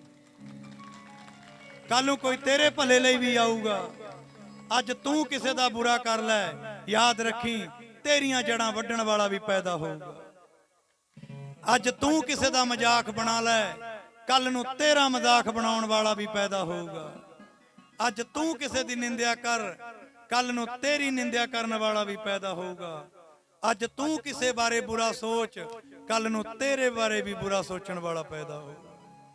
ਕੱਲ ਨੂੰ ਕੋਈ ਤੇਰੇ ਭਲੇ ਲਈ ਵੀ ਆਊਗਾ। ਅੱਜ ਤੂੰ ਕਿਸੇ ਦਾ ਬੁਰਾ ਕਰ ਲੈ, ਯਾਦ ਰੱਖੀ ਤੇਰੀਆਂ ਜੜਾਂ ਵੱਢਣ ਵਾਲਾ ਵੀ ਪੈਦਾ ਹੋਊਗਾ। ਅੱਜ ਤੂੰ ਕਿਸੇ ਦਾ ਮਜ਼ਾਕ ਬਣਾ ਲੈ, ਕੱਲ ਨੂੰ ਤੇਰਾ ਮਜ਼ਾਕ ਬਣਾਉਣ ਵਾਲਾ ਵੀ ਪੈਦਾ ਹੋਊਗਾ। ਅੱਜ ਤੂੰ ਕਿਸੇ ਦੀ ਨਿੰਦਿਆ ਕਰ, ਕੱਲ ਨੂੰ ਤੇਰੀ ਨਿੰਦਿਆ ਕਰਨ ਵਾਲਾ ਵੀ ਪੈਦਾ ਹੋਊਗਾ। ਅੱਜ ਤੂੰ ਕਿਸੇ ਬਾਰੇ ਬੁਰਾ ਸੋਚ, ਕੱਲ ਨੂੰ ਤੇਰੇ ਬਾਰੇ ਵੀ ਬੁਰਾ ਸੋਚਣ ਵਾਲਾ ਪੈਦਾ ਹੋਊਗਾ।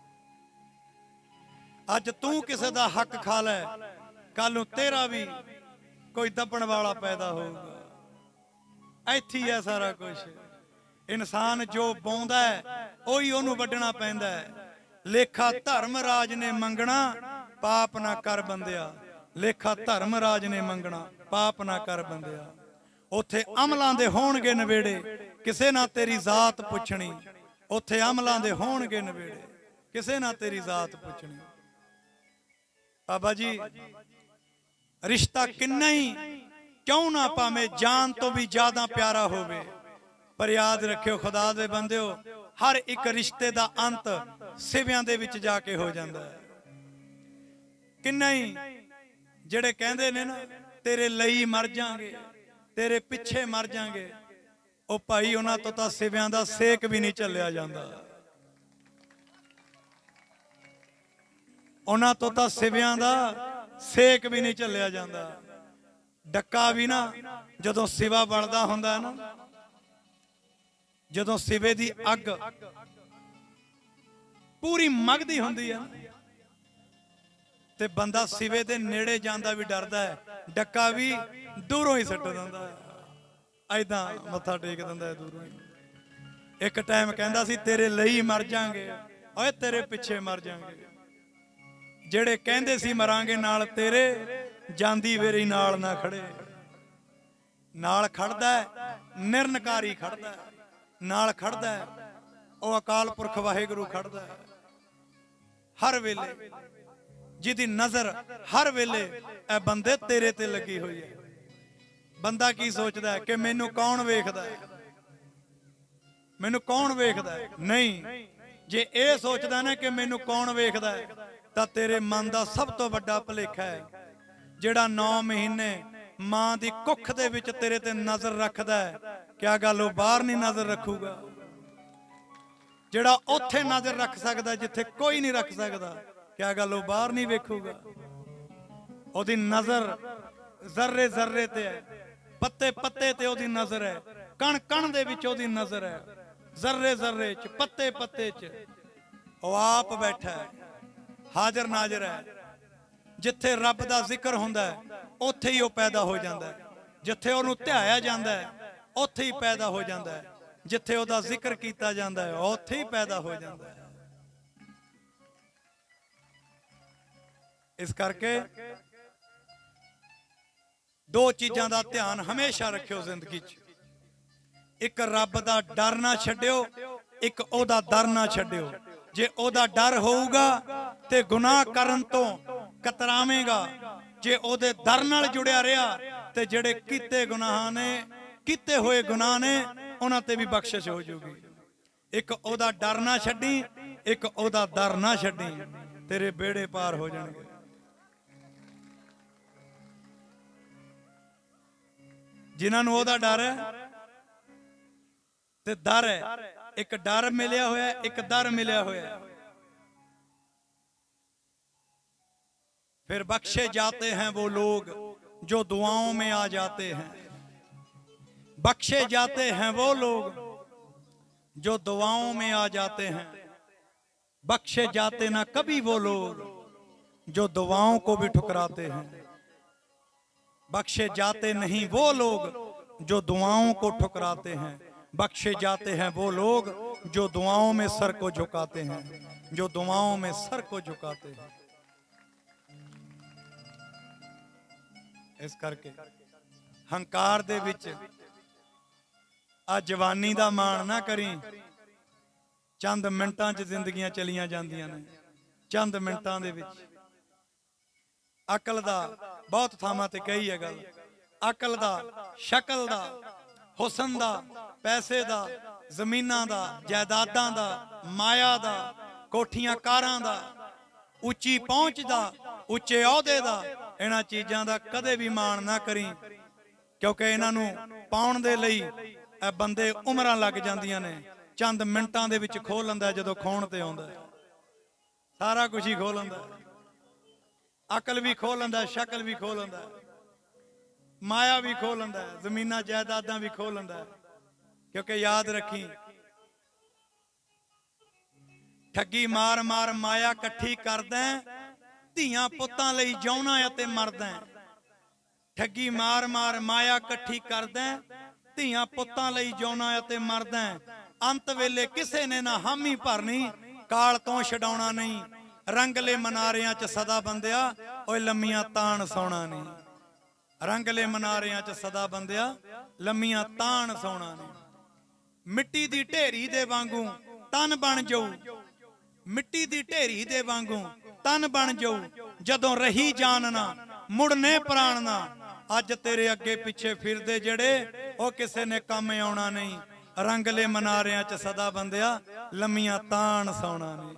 ਅੱਜ ਤੂੰ ਕਿਸੇ ਦਾ ਹੱਕ ਖਾ ਲੈ, ਕੱਲ ਨੂੰ ਤੇਰਾ ਵੀ ਕੋਈ ਦੱਬਣ ਵਾਲਾ ਪੈਦਾ ਹੋਊਗਾ। ਇੱਥੇ ਹੀ ਹੈ ਸਾਰਾ ਕੁਝ। ਇਨਸਾਨ ਜੋ ਬੋਂਦਾ ਹੈ ਉਹੀ ਉਹਨੂੰ ਵੱਢਣਾ ਪੈਂਦਾ ਹੈ। ਲੇਖਾ ਧਰਮ ਰਾਜ ਨੇ ਮੰਗਣਾ, ਪਾਪ ਨਾ ਕਰ ਬੰਦਿਆ। ਲੇਖਾ ਧਰਮ ਰਾਜ ਨੇ ਮੰਗਣਾ, ਪਾਪ ਨਾ ਕਰ ਬੰਦਿਆ। ਉੱਥੇ ਅਮਲਾਂ ਦੇ ਹੋਣਗੇ ਨਵੇੜੇ, ਕਿਸੇ ਨਾ ਤੇਰੀ ਜ਼ਾਤ ਪੁੱਛਣੀ। ਉੱਥੇ ਅਮਲਾਂ ਦੇ ਹੋਣਗੇ ਨਵੇੜੇ, ਕਿਸੇ ਨਾ ਤੇਰੀ ਜ਼ਾਤ ਪੁੱਛਣੀ। ਬਾਬਾ ਜੀ, ਰਿਸ਼ਤਾ ਕਿੰਨਾ ਹੀ ਕਿਉਂ ਨਾ ਭਾਵੇਂ ਜਾਨ ਤੋਂ ਵੀ ਜ਼ਿਆਦਾ ਪਿਆਰਾ ਹੋਵੇ, ਪਰ ਯਾਦ ਰੱਖਿਓ ਖੁਦਾ ਦੇ ਬੰਦਿਓ, ਹਰ ਇੱਕ ਰਿਸ਼ਤੇ ਦਾ ਅੰਤ ਸਿਵਿਆਂ ਦੇ ਵਿੱਚ ਜਾ ਕੇ ਹੋ ਜਾਂਦਾ ਹੈ। ਕਿੰਨਾ ਹੀ ਜਿਹੜੇ ਕਹਿੰਦੇ ਨੇ ਨਾ ਤੇਰੇ ਲਈ ਮਰ ਜਾਾਂਗੇ, ਤੇਰੇ ਪਿੱਛੇ ਮਰ ਜਾਾਂਗੇ, ਉਹ ਭਾਈ ਉਹਨਾਂ ਤੋਂ ਤਾਂ ਸਿਵਿਆਂ ਦਾ ਸੇਕ ਵੀ ਨਹੀਂ ਝੱਲਿਆ ਜਾਂਦਾ। ਉਹਨਾਂ ਤੋਂ ਤਾਂ ਸਿਵਿਆਂ ਦਾ ਸੇਕ ਵੀ ਨਹੀਂ ਝੱਲਿਆ ਜਾਂਦਾ। ਡੱਕਾ ਵੀ ਨਾ ਜਦੋਂ ਸਿਵਾ ਬਣਦਾ ਹੁੰਦਾ ਨਾ, ਜਦੋਂ ਸਿਵੇ ਦੀ ਅੱਗ ਪੂਰੀ ਮਗਦੀ ਹੁੰਦੀ ਆ ਤੇ ਬੰਦਾ ਸਿਵੇ ਦੇ ਨੇੜੇ ਜਾਂਦਾ ਵੀ ਡਰਦਾ ਹੈ, ਡੱਕਾ ਵੀ ਦੂਰੋਂ ਹੀ ਸੁੱਟ ਦਿੰਦਾ ਹੈ। ਐਦਾਂ ਮੱਥਾ ਟੇਕ ਦਿੰਦਾ ਦੂਰੋਂ ਹੀ। ਇੱਕ ਟਾਈਮ ਕਹਿੰਦਾ ਸੀ ਤੇਰੇ ਲਈ ਮਰ ਜਾਾਂਗੇ, ਓਏ ਤੇਰੇ ਪਿੱਛੇ ਮਰ ਜਾਾਂਗੇ। ਜਿਹੜੇ ਕਹਿੰਦੇ ਸੀ ਮਰਾਂਗੇ ਨਾਲ ਤੇਰੇ, ਜਾਂਦੀ ਵੇਰੀ ਨਾਲ ਨਾ ਖੜੇ। ਨਾਲ ਖੜਦਾ ਨਿਰਨਕਾਰੀ ਖੜਦਾ, ਨਾਲ ਖੜਦਾ ਉਹ ਅਕਾਲ ਪੁਰਖ ਵਾਹਿਗੁਰੂ ਖੜਦਾ ਹਰ ਵੇਲੇ, ਜਿਹਦੀ ਨਜ਼ਰ ਹਰ ਵੇਲੇ ਇਹ ਬੰਦੇ ਤੇਰੇ ਤੇ ਲੱਗੀ ਹੋਈ ਹੈ। ਬੰਦਾ ਕੀ ਸੋਚਦਾ ਕਿ ਮੈਨੂੰ ਕੌਣ ਵੇਖਦਾ, ਮੈਨੂੰ ਕੌਣ ਵੇਖਦਾ? ਨਹੀਂ, ਜੇ ਇਹ ਸੋਚਦਾ ਨਾ ਕਿ ਮੈਨੂੰ ਕੌਣ ਵੇਖਦਾ ਤਾਂ ਤੇਰੇ ਮਨ ਦਾ ਸਭ ਤੋਂ ਵੱਡਾ ਭੁਲੇਖਾ ਹੈ। ਜਿਹੜਾ ਨੌ ਮਹੀਨੇ ਮਾਂ ਦੀ ਕੁੱਖ ਦੇ ਵਿੱਚ ਤੇਰੇ ਤੇ ਨਜ਼ਰ ਰੱਖਦਾ ਹੈ, ਕਿਆ ਗੱਲ ਉਹ ਬਾਹਰ ਨਹੀਂ ਨਜ਼ਰ ਰੱਖੂਗਾ? ਜਿਹੜਾ ਉੱਥੇ ਨਜ਼ਰ ਰੱਖ ਸਕਦਾ ਜਿੱਥੇ ਕੋਈ ਨਹੀਂ ਰੱਖ ਸਕਦਾ, ਕਿਆ ਗੱਲ ਉਹ ਬਾਹਰ ਨਹੀਂ ਵੇਖੂਗਾ? ਉਹਦੀ ਨਜ਼ਰ ਜ਼ਰਰੇ ਜ਼ਰਰੇ ਤੇ ਹੈ, ਪੱਤੇ ਪੱਤੇ ਤੇ ਉਹਦੀ ਨਜ਼ਰ ਹੈ, ਕਣ ਕਣ ਦੇ ਵਿੱਚ ਉਹਦੀ ਨਜ਼ਰ ਹੈ, ਜ਼ਰਰੇ ਜ਼ਰਰੇ ਚ, ਪੱਤੇ ਪੱਤੇ ਚ ਉਹ ਆਪ ਬੈਠਾ ਹੈ, ਹਾਜ਼ਰ ਨਾਜ਼ਰ ਹੈ। ਜਿੱਥੇ ਰੱਬ ਦਾ ਜ਼ਿਕਰ ਹੁੰਦਾ ਹੈ ਉੱਥੇ ਹੀ ਉਹ ਪੈਦਾ ਹੋ ਜਾਂਦਾ ਹੈ, ਜਿੱਥੇ ਉਹਨੂੰ ਧਿਆਇਆ ਜਾਂਦਾ ਹੈ ਉੱਥੇ ਹੀ ਪੈਦਾ ਹੋ ਜਾਂਦਾ ਹੈ, ਜਿੱਥੇ ਉਹਦਾ ਜ਼ਿਕਰ ਕੀਤਾ ਜਾਂਦਾ ਹੈ ਉੱਥੇ ਹੀ ਪੈਦਾ ਹੋ ਜਾਂਦਾ ਹੈ। ਇਸ ਕਰਕੇ ਦੋ ਚੀਜ਼ਾਂ ਦਾ ਧਿਆਨ ਹਮੇਸ਼ਾ ਰੱਖਿਓ ਜ਼ਿੰਦਗੀ 'ਚ। ਇੱਕ ਰੱਬ ਦਾ ਡਰ ਨਾ ਛੱਡਿਓ, ਇੱਕ ਉਹਦਾ ਦਰ ਨਾ ਛੱਡਿਓ। ਜੇ ਉਹਦਾ ਡਰ ਹੋਊਗਾ ਤੇ ਗੁਨਾਹ ਕਰਨ ਤੋਂ ਕਤਰਾਵੇਂਗਾ, ਜੇ ਉਹਦੇ ਦਰ ਨਾਲ ਜੁੜਿਆ ਰਿਹਾ ਤੇ ਜਿਹੜੇ ਕੀਤੇ ਗੁਨਾਹਾਂ ਨੇ, ਕੀਤੇ ਹੋਏ ਗੁਨਾਹ ਨੇ, ਉਹਨਾਂ ਤੇ ਵੀ ਬਖਸ਼ਿਸ਼ ਹੋ ਜਾਊਗੀ। ਇੱਕ ਉਹਦਾ ਡਰ ਨਾ ਛੱਡੀ, ਇੱਕ ਉਹਦਾ ਦਰ ਨਾ ਛੱਡੀ, ਤੇਰੇ ਬੇੜੇ ਪਾਰ ਹੋ ਜਾਣਗੇ। ਜਿਨ੍ਹਾਂ ਨੂੰ ਉਹਦਾ ਡਰ ਹੈ ਤੇ ਦਰ ਹੈ, ਇੱਕ ਡਰ ਮਿਲਿਆ ਹੋਇਆ, ਇੱਕ ਦਰ ਮਿਲਿਆ ਹੋਇਆ, फिर बख्शे जाते हैं वो लोग जो दुआओं में आ जाते हैं। बख्शे जाते हैं वो लोग जो दुआओं में आ जाते हैं। बख्शे जाते ना कभी वो लोग जो दुआओं को भी ठुकराते हैं। बख्शे जाते नहीं वो लोग जो दुआओं को ठुकराते हैं। बख्शे जाते हैं वो लोग जो दुआओं में सर को झुकाते हैं, जो दुआओं में सर को झुकाते हैं। इस करके हंकार दे विच आ जवानी दा मान ना करी। चंद मिनटां च जिंदगियां चलियां जांदियां ने, चंद मिनटां दे विच। अकल दा बहुत थावां ते कही है गल, अकल दा, शक्ल दा, हुसन दा, पैसे दा, जमीनां दा, जायदादां दा, माया दा, कोठियां कारां दा, उच्ची पहुंच दा, उच्चे अहुदे दा, इन्हां चीज़ां दा कदे भी मान ना करी, क्योंकि इन्हां नूं पाउण दे लई ए बंदे उमरां लग जांदियां ने। चंद मिनटां दे विच खो लैंदा जदों खोण ते आउंदा, सारा कुछ ही खो लैंदा। अकल भी खो लैंदा, शक्ल भी खो लैंदा, माया भी खो लैंदा, जमीनां जायदादां भी खो लैंदा। क्योंकि याद रखी, ठगी मार मार माया कट्ठी करदा, ਧੀਆਂ ਪੁੱਤਾਂ ਲਈ ਜਿਉਣਾ ਅਤੇ ਮਰਦਾ। ਠੱਗੀ ਮਾਰ ਮਾਰ ਮਾਇਆ ਇਕੱਠੀ ਕਰਦਾ, ਧੀਆਂ ਪੁੱਤਾਂ ਲਈ ਜਿਉਣਾ ਅਤੇ ਮਰਦਾ। ਅੰਤ ਵੇਲੇ ਕਿਸੇ ਨੇ ਨਾ ਹਾਮੀ ਭਰਨੀ, ਕਾਲ ਤੋਂ ਛਡਾਉਣਾ ਨਹੀਂ। ਰੰਗਲੇ ਮਨਾਰਿਆਂ 'ਚ ਸਦਾ ਬੰਦਿਆ, ਓਏ ਲੰਮੀਆਂ ਤਾਣ ਸੌਣਾ ਨਹੀਂ। ਰੰਗਲੇ ਮਨਾਰਿਆਂ 'ਚ ਸਦਾ ਬੰਦਿਆ, ਲੰਮੀਆਂ ਤਾਣ ਸੌਣਾ ਨਹੀਂ। ਮਿੱਟੀ ਦੀ ਢੇਰੀ ਦੇ ਵਾਂਗੂ ਤਨ ਬਣ ਜਾਊ, ਮਿੱਟੀ ਦੀ ਢੇਰੀ ਦੇ ਵਾਂਗੂ तन बन जाऊ। जदों रही जान ना मुड़ने प्राण ना। अज तेरे अगे पिछे फिरदे जड़े ओ किसे ने काम आउणा नहीं। रंगले मनारियां च सदा बंदिया, लम्मियां ताण सौणा नहीं।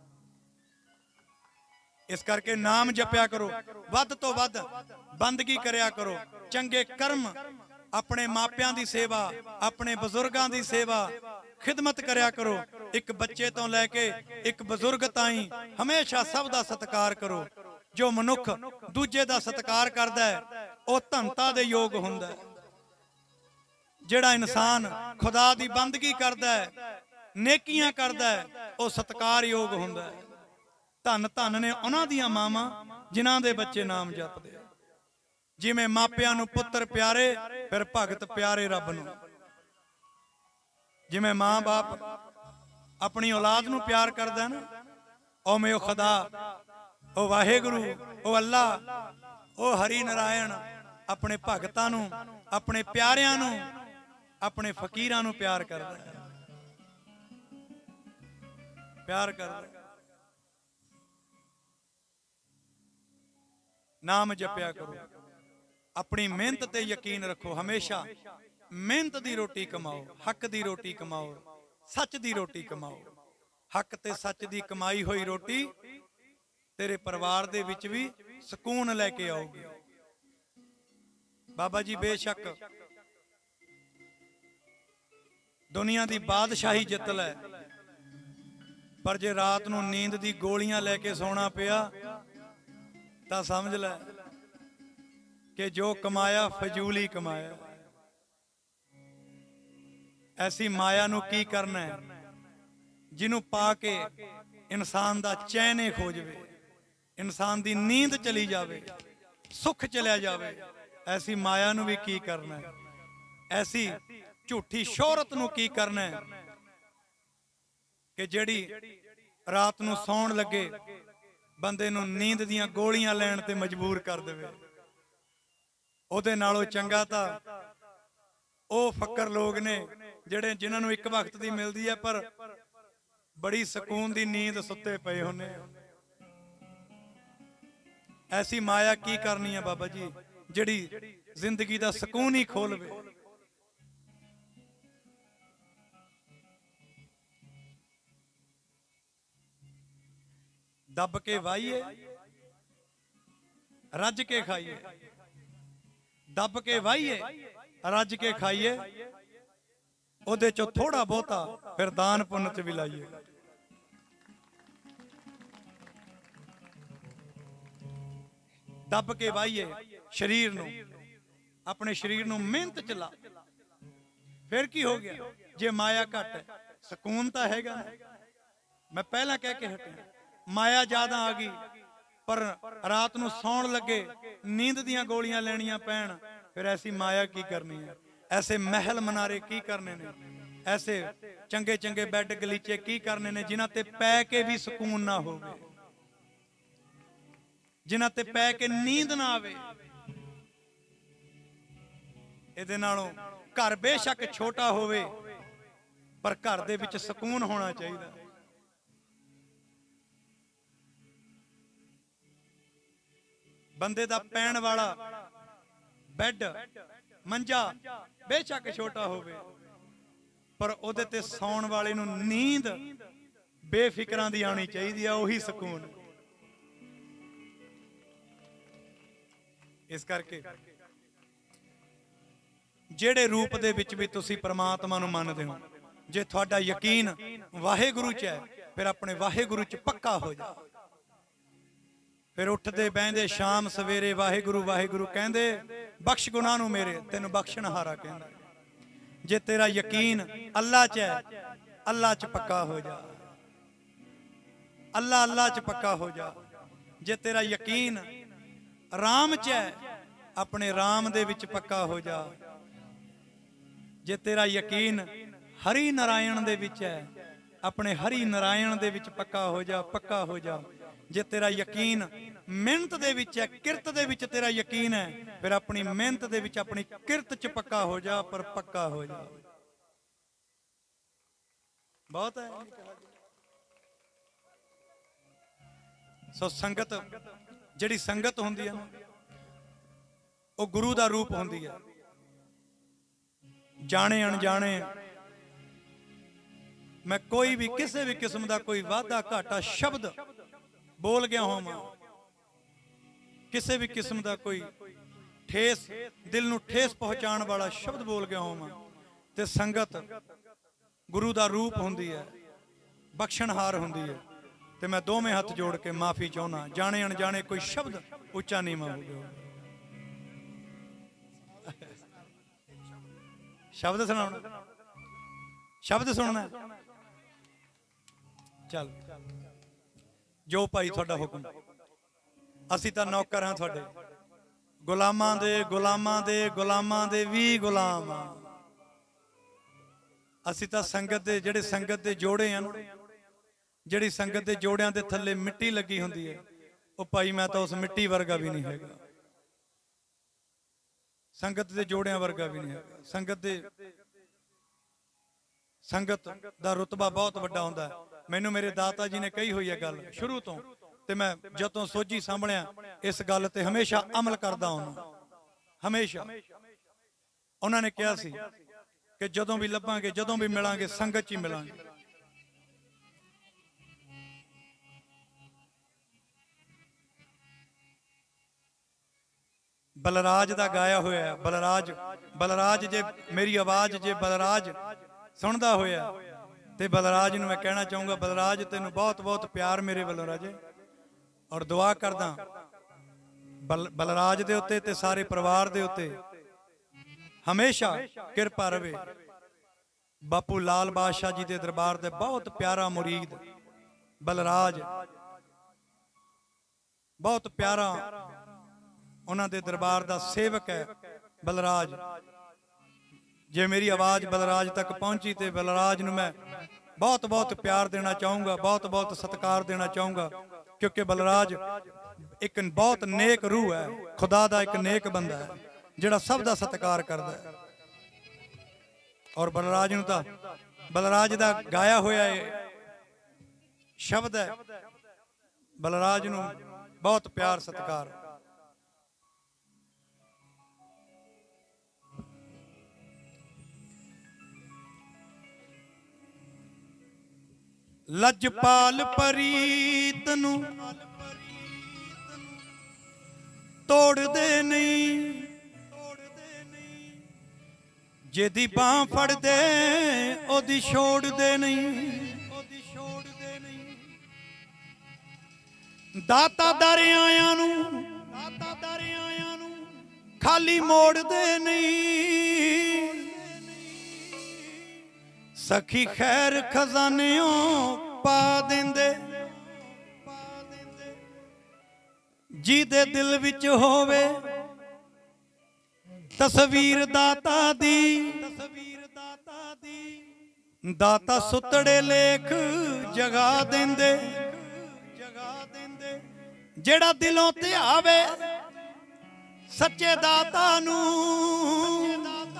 इस करके नाम जपया करो, वध तो वध बंदगी करया करो, चंगे कर्म, अपने मापियां दी सेवा, अपने बजुर्गां दी सेवा, खिदमत करया करो। एक बच्चे तो लैके एक बजुर्ग ताई हमेशा सब दा सत्कार करो। जो मनुख दूजे दा सत्कार करदा है वह धनता दे योग हुंदा है। जिहड़ा इंसान खुदा दी बंदगी करदा है, नेकियां करदा है, वह सत्कार योग हुंदा है। धन धन ने उन्हां दियां मावां जिन्हां दे बच्चे नाम जपदे। जिवें मापियां नूं पुत्र प्यारे फिर भगत प्यारे रब नूं। जिवें मां बाप अपनी औलाद नूं प्यार करदा ना, उवें ओ खुदा, ओ वाहेगुरु, ओ अल्लाह, ओ हरि नारायण अपने भगतां नूं, अपने प्यारियां नूं, अपने फकीरां नूं प्यार करदा है, प्यार करदा। नाम जपिया करो, अपनी मेहनत ते यकीन रखो, हमेशा मेहनत दी रोटी कमाओ, हक दी रोटी कमाओ, सच दी रोटी कमाओ। हक ते सच दी कमाई हुई रोटी तेरे परिवार दे विच भी सुकून लैके आओगी। बाबा जी बेशक दुनिया दी बादशाही जित लै, पर जे रात नूं नींद दी गोलियां लैके सोना पिया तां समझ लै कि जो कमाया फजूल ही कमाया। ऐसी माया नूं की करना है जिन्हों पा के इंसान दा चैन खो जावे, इंसान दी नींद चली जावे, सुख चलिया जावे। ऐसी माया नूं भी की करना है, ऐसी झूठी शोहरत नूं की करना है कि जेड़ी रात नूं सौण लगे बंदे नूं नींद दियां गोलियां लैण ते मजबूर कर देवे। ओदे नालों चंगा तां ओ फक्कर लोग ने जेड़े जिन्हां नूं एक वक्त दी मिलदी है पर बड़ी सुकून दी नींद सुते पे होने। ऐसी माया की करनी है बाबा जी जिहड़ी जिंदगी दा सुकून ही खोलवे। दब के वाइए रज के खाइए, दब के वाइए रज के खाइए, ओदे चो थोड़ा बहुता फिर दान पुण्य च भी लाइए। दब के वाइए शरीर नूं, अपने शरीर नूं मेहनत च ला, फिर की हो गया जे माया घट है सुकून तो हैगा। मैं पहला कह के हटिया माया ज्यादा आ गई पर रात नूं सौण लगे नींद दियां गोलियां लैणियां पैण, फिर ऐसी माया की करनी है। ऐसे महल मनारे की करने ने, ऐसे चंगे चंगे बैड गलीचे की करने ने जिन्हां ते पै के भी सुकून ना होवे, जिन्हां ते पै के नींद ना आवे। इहदे नालों घर बेशक छोटा होवे पर घर दे विच सुकून होना चाहिए। बंदे दा पैण वाला बैड मंजा बेशक छोटा होवे पर ओदे ते सौण वाले नूं नींद बेफिक्रां दी आनी चाहिए, ओही सुकून। इस करके जेड़े रूप दे विच भी तुसी परमात्मा नूं मनदे हो, जे तुहाडा यकीन वाहेगुरु च है फिर अपने वाहेगुरु च पक्का हो जा। फिर उठदे बहंदे शाम सवेरे वाहेगुरु वाहेगुरु कहंदे बख्श गुनाह नूं मेरे, तेनू बख्शण हारा कहंदा। जे तेरा यकीन अल्लाह च है अल्लाह च पक्का हो जा, अल्लाह अल्लाह च पक्का हो जा। जे तेरा यकीन राम च है अपने राम दे विच पक्का हो जा। जे तेरा यकीन हरि नारायण दे विच है अपने हरि नारायण दे विच पक्का हो जा, पक्का हो जा। जे तेरा यकीन मेहनत दे विच है, किरत दे विच तेरा यकीन है, फिर अपनी मेहनत दे विच अपनी किरत च पक्का हो जा, पर पक्का हो जा। बहुत है। सो संगत जिहड़ी संगत हुंदी है ना वो गुरु दा रूप हुंदी है। जाने अनजाने मैं कोई भी किसी भी किस्म का कोई वाधा घाटा शब्द बोल गया होवां, किसी भी किस्म का कोई ठेस दिल नूं ठेस पहुंचाण वाला शब्द बोल गया होवां ते संगत गुरु दा रूप हुंदी है, बख्शणहार हुंदी है। ते मैं दोवें हथ जोड़ के माफी चाहना जाने अनजाने कोई शब्द उच्चा नीवा हो गया। शब्द सुनाना, शब्द सुनना चल जो भाई थोड़ा हुक्म, असी तां नौकर हां थोड़े, ਗੁਲਾਮਾਂ ਦੇ ਗੁਲਾਮਾਂ ਦੇ ਗੁਲਾਮਾਂ ਦੇ ਵੀ ਗੁਲਾਮ ਆ। ਅਸੀਂ ਤਾਂ ਸੰਗਤ ਦੇ ਜਿਹੜੇ ਸੰਗਤ ਦੇ ਜੋੜੇ ਆ ਨਾ, ਜਿਹੜੀ ਸੰਗਤ ਦੇ ਜੋੜਿਆਂ ਦੇ ਥੱਲੇ ਮਿੱਟੀ ਲੱਗੀ ਹੁੰਦੀ ਹੈ, ਉਹ ਭਾਈ ਮੈਂ ਤਾਂ ਉਸ ਮਿੱਟੀ ਵਰਗਾ ਵੀ ਨਹੀਂ ਹੈਗਾ। ਸੰਗਤ ਦੇ ਜੋੜਿਆਂ ਵਰਗਾ ਵੀ ਨਹੀਂ ਹੈਗਾ। ਸੰਗਤ ਦੇ ਸੰਗਤ ਦਾ ਰੁਤਬਾ ਬਹੁਤ ਵੱਡਾ ਹੁੰਦਾ ਹੈ। ਮੈਨੂੰ ਮੇਰੇ ਦਾਤਾ ਜੀ ਨੇ ਕਹੀ ਹੋਈ ਹੈ ਗੱਲ ਸ਼ੁਰੂ ਤੋਂ, ਤੇ ਮੈਂ ਜਦੋਂ ਸੋਝੀ ਸਾਂਭਣਿਆ ਇਸ ਗੱਲ ਤੇ ਹਮੇਸ਼ਾ ਅਮਲ ਕਰਦਾ ਹਾਂ। ਹਮੇਸ਼ਾ ਉਹਨਾਂ ਨੇ ਕਿਹਾ ਸੀ ਕਿ ਜਦੋਂ ਵੀ ਲੱਭਾਂਗੇ, ਜਦੋਂ ਵੀ ਮਿਲਾਂਗੇ, ਸੰਗਤ 'ਚ ਹੀ ਮਿਲਾਂਗੇ। ਬਲਰਾਜ ਦਾ ਗਾਇਆ ਹੋਇਆ, ਬਲਰਾਜ ਬਲਰਾਜ ਜੇ ਮੇਰੀ ਆਵਾਜ਼ ਜੇ ਬਲਰਾਜ ਸੁਣਦਾ ਹੋਇਆ ਤੇ ਬਲਰਾਜ ਨੂੰ ਮੈਂ ਕਹਿਣਾ ਚਾਹੂੰਗਾ, ਬਲਰਾਜ ਤੈਨੂੰ ਬਹੁਤ ਬਹੁਤ ਪਿਆਰ ਮੇਰੇ ਵੱਲੋਂ ਰਾਜੇ, ਔਰ ਦੁਆ ਕਰਦਾ ਬਲ ਬਲਰਾਜ ਦੇ ਉੱਤੇ ਤੇ ਸਾਰੇ ਪਰਿਵਾਰ ਦੇ ਉੱਤੇ ਹਮੇਸ਼ਾ ਕਿਰਪਾ ਰਵੇ। ਬਾਪੂ ਲਾਲ ਬਾਦਸ਼ਾਹ ਜੀ ਦੇ ਦਰਬਾਰ ਦੇ ਬਹੁਤ ਪਿਆਰਾ ਮੁਰੀਦ ਬਲਰਾਜ, ਬਹੁਤ ਪਿਆਰਾ ਉਹਨਾਂ ਦੇ ਦਰਬਾਰ ਦਾ ਸੇਵਕ ਹੈ ਬਲਰਾਜ। ਜੇ ਮੇਰੀ ਆਵਾਜ਼ ਬਲਰਾਜ ਤੱਕ ਪਹੁੰਚੀ ਤੇ ਬਲਰਾਜ ਨੂੰ ਮੈਂ ਬਹੁਤ ਬਹੁਤ ਪਿਆਰ ਦੇਣਾ ਚਾਹੂੰਗਾ, ਬਹੁਤ ਬਹੁਤ ਸਤਿਕਾਰ ਦੇਣਾ ਚਾਹੂੰਗਾ, ਕਿਉਂਕਿ ਬਲਰਾਜ ਇੱਕ ਬਹੁਤ ਨੇਕ ਰੂਹ ਹੈ, ਖੁਦਾ ਦਾ ਇੱਕ ਨੇਕ ਬੰਦਾ ਹੈ ਜਿਹੜਾ ਸਭ ਦਾ ਸਤਿਕਾਰ ਕਰਦਾ ਹੈ। ਔਰ ਬਲਰਾਜ ਨੂੰ ਤਾਂ ਬਲਰਾਜ ਦਾ ਗਾਇਆ ਹੋਇਆ ਸ਼ਬਦ ਹੈ, ਬਲਰਾਜ ਨੂੰ ਬਹੁਤ ਪਿਆਰ ਸਤਿਕਾਰ। ਲਜਪਾਲ ਪ੍ਰੀਤ ਨੂੰ ਤੋੜਦੇ ਨਹੀਂ, ਜਿਹਦੀ ਬਾਹ ਫੜਦੇ ਉਹਦੀ ਛੋੜਦੇ ਨਹੀਂ। ਦਾਤਾ ਦਰਿਆਵਾਂ ਨੂੰ ਦਾਤਾ ਦਰਿਆਵਾਂ ਨੂੰ ਖਾਲੀ ਮੋੜਦੇ ਨਹੀਂ। ਸਖੀ ਖੈਰ ਖਜ਼ਾਨਿਓਂ ਪਾ ਦਿੰਦੇ, ਜਿਹਦੇ ਦਿਲ ਵਿੱਚ ਹੋਵੇ ਤਸਵੀਰ ਦਾਤਾ ਦੀ। ਦਾਤਾ ਸੁਤੜੇ ਲੇਖ ਜਗਾ ਦਿੰਦੇ, ਜਿਹੜਾ ਦਿਲੋਂ ਧਿਆਵੇ ਸੱਚੇ ਦਾਤਾ ਨੂੰ।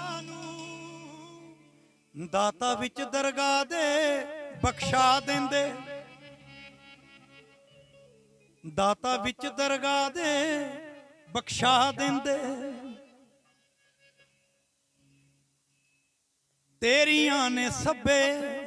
ਦਾਤਾ ਵਿੱਚ ਦਰਗਾਹ ਦੇ ਬਖਸ਼ਾ ਦਿੰਦੇ, ਦਾਤਾ ਵਿੱਚ ਦਰਗਾਹ ਦੇ ਬਖਸ਼ਾ ਦਿੰਦੇ। ਤੇਰੀਆਂ ਨੇ ਸਭੇ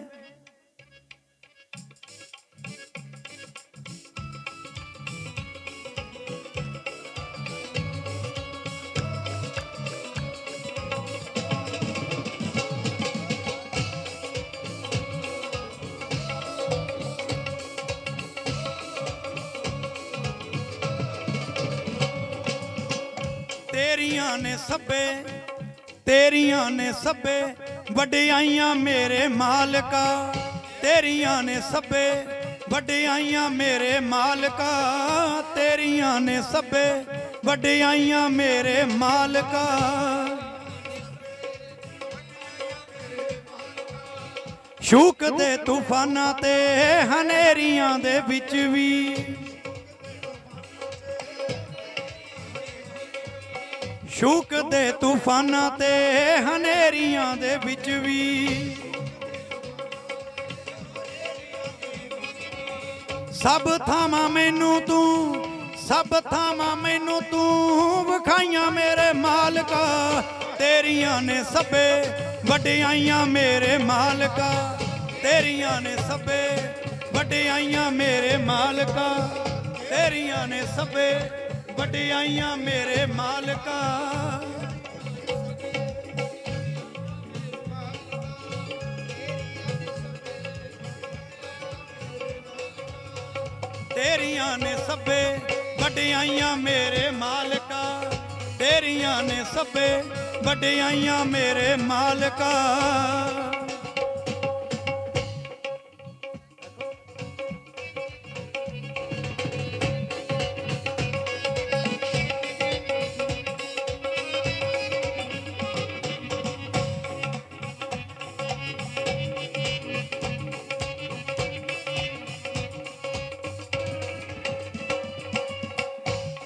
ਤੇਰੀਆਂ ਨੇ ਸਭੇ ਤੇਰੀਆਂ ਨੇ ਸਭੇ ਵਡਿਆਈਆਂ ਮੇਰੇ ਮਾਲਕਾ। ਤੇਰੀਆਂ ਨੇ ਸਭੇ ਵਡਿਆਈਆਂ ਮੇਰੇ ਮਾਲਕਾ। ਤੇਰੀਆਂ ਨੇ ਸਭੇ ਵਡਿਆਈਆਂ ਮੇਰੇ ਮਾਲਕਾ। ਸ਼ੂਕ ਦੇ ਤੂਫਾਨਾਂ ਤੇ ਹਨੇਰੀਆਂ ਦੇ ਵਿੱਚ ਵੀ, ਸ਼ੂਕ ਦੇ ਤੂਫਾਨਾਂ ਤੇ ਹਨੇਰੀਆਂ ਦੇ ਵਿੱਚ ਵੀ ਸਭ ਥਾਵਾਂ ਮੈਨੂੰ ਤੂੰ ਸਭ ਥਾਵਾਂ ਮੈਨੂੰ ਤੂੰ ਵਿਖਾਈਆਂ ਮੇਰੇ ਮਾਲਕਾ। ਤੇਰੀਆਂ ਨੇ ਸਭੇ ਵਡਿਆਈਆਂ ਮੇਰੇ ਮਾਲਕਾ। ਤੇਰੀਆਂ ਨੇ ਸਭੇ ਵਡਿਆਈਆਂ ਮੇਰੇ ਮਾਲਕਾ। ਤੇਰੀਆਂ ਨੇ ਸਭੇ ਵਡਿਆਈਆਂ ਮੇਰੇ ਮਾਲਕਾ। ਤੇਰੀਆਂ ਨੇ ਸਭੇ ਵਡਿਆਈਆਂ ਮੇਰੇ ਮਾਲਕਾ। ਤੇਰੀਆਂ ਨੇ ਸਭੇ ਵਡਿਆਈਆਂ ਮੇਰੇ ਮਾਲਕਾ।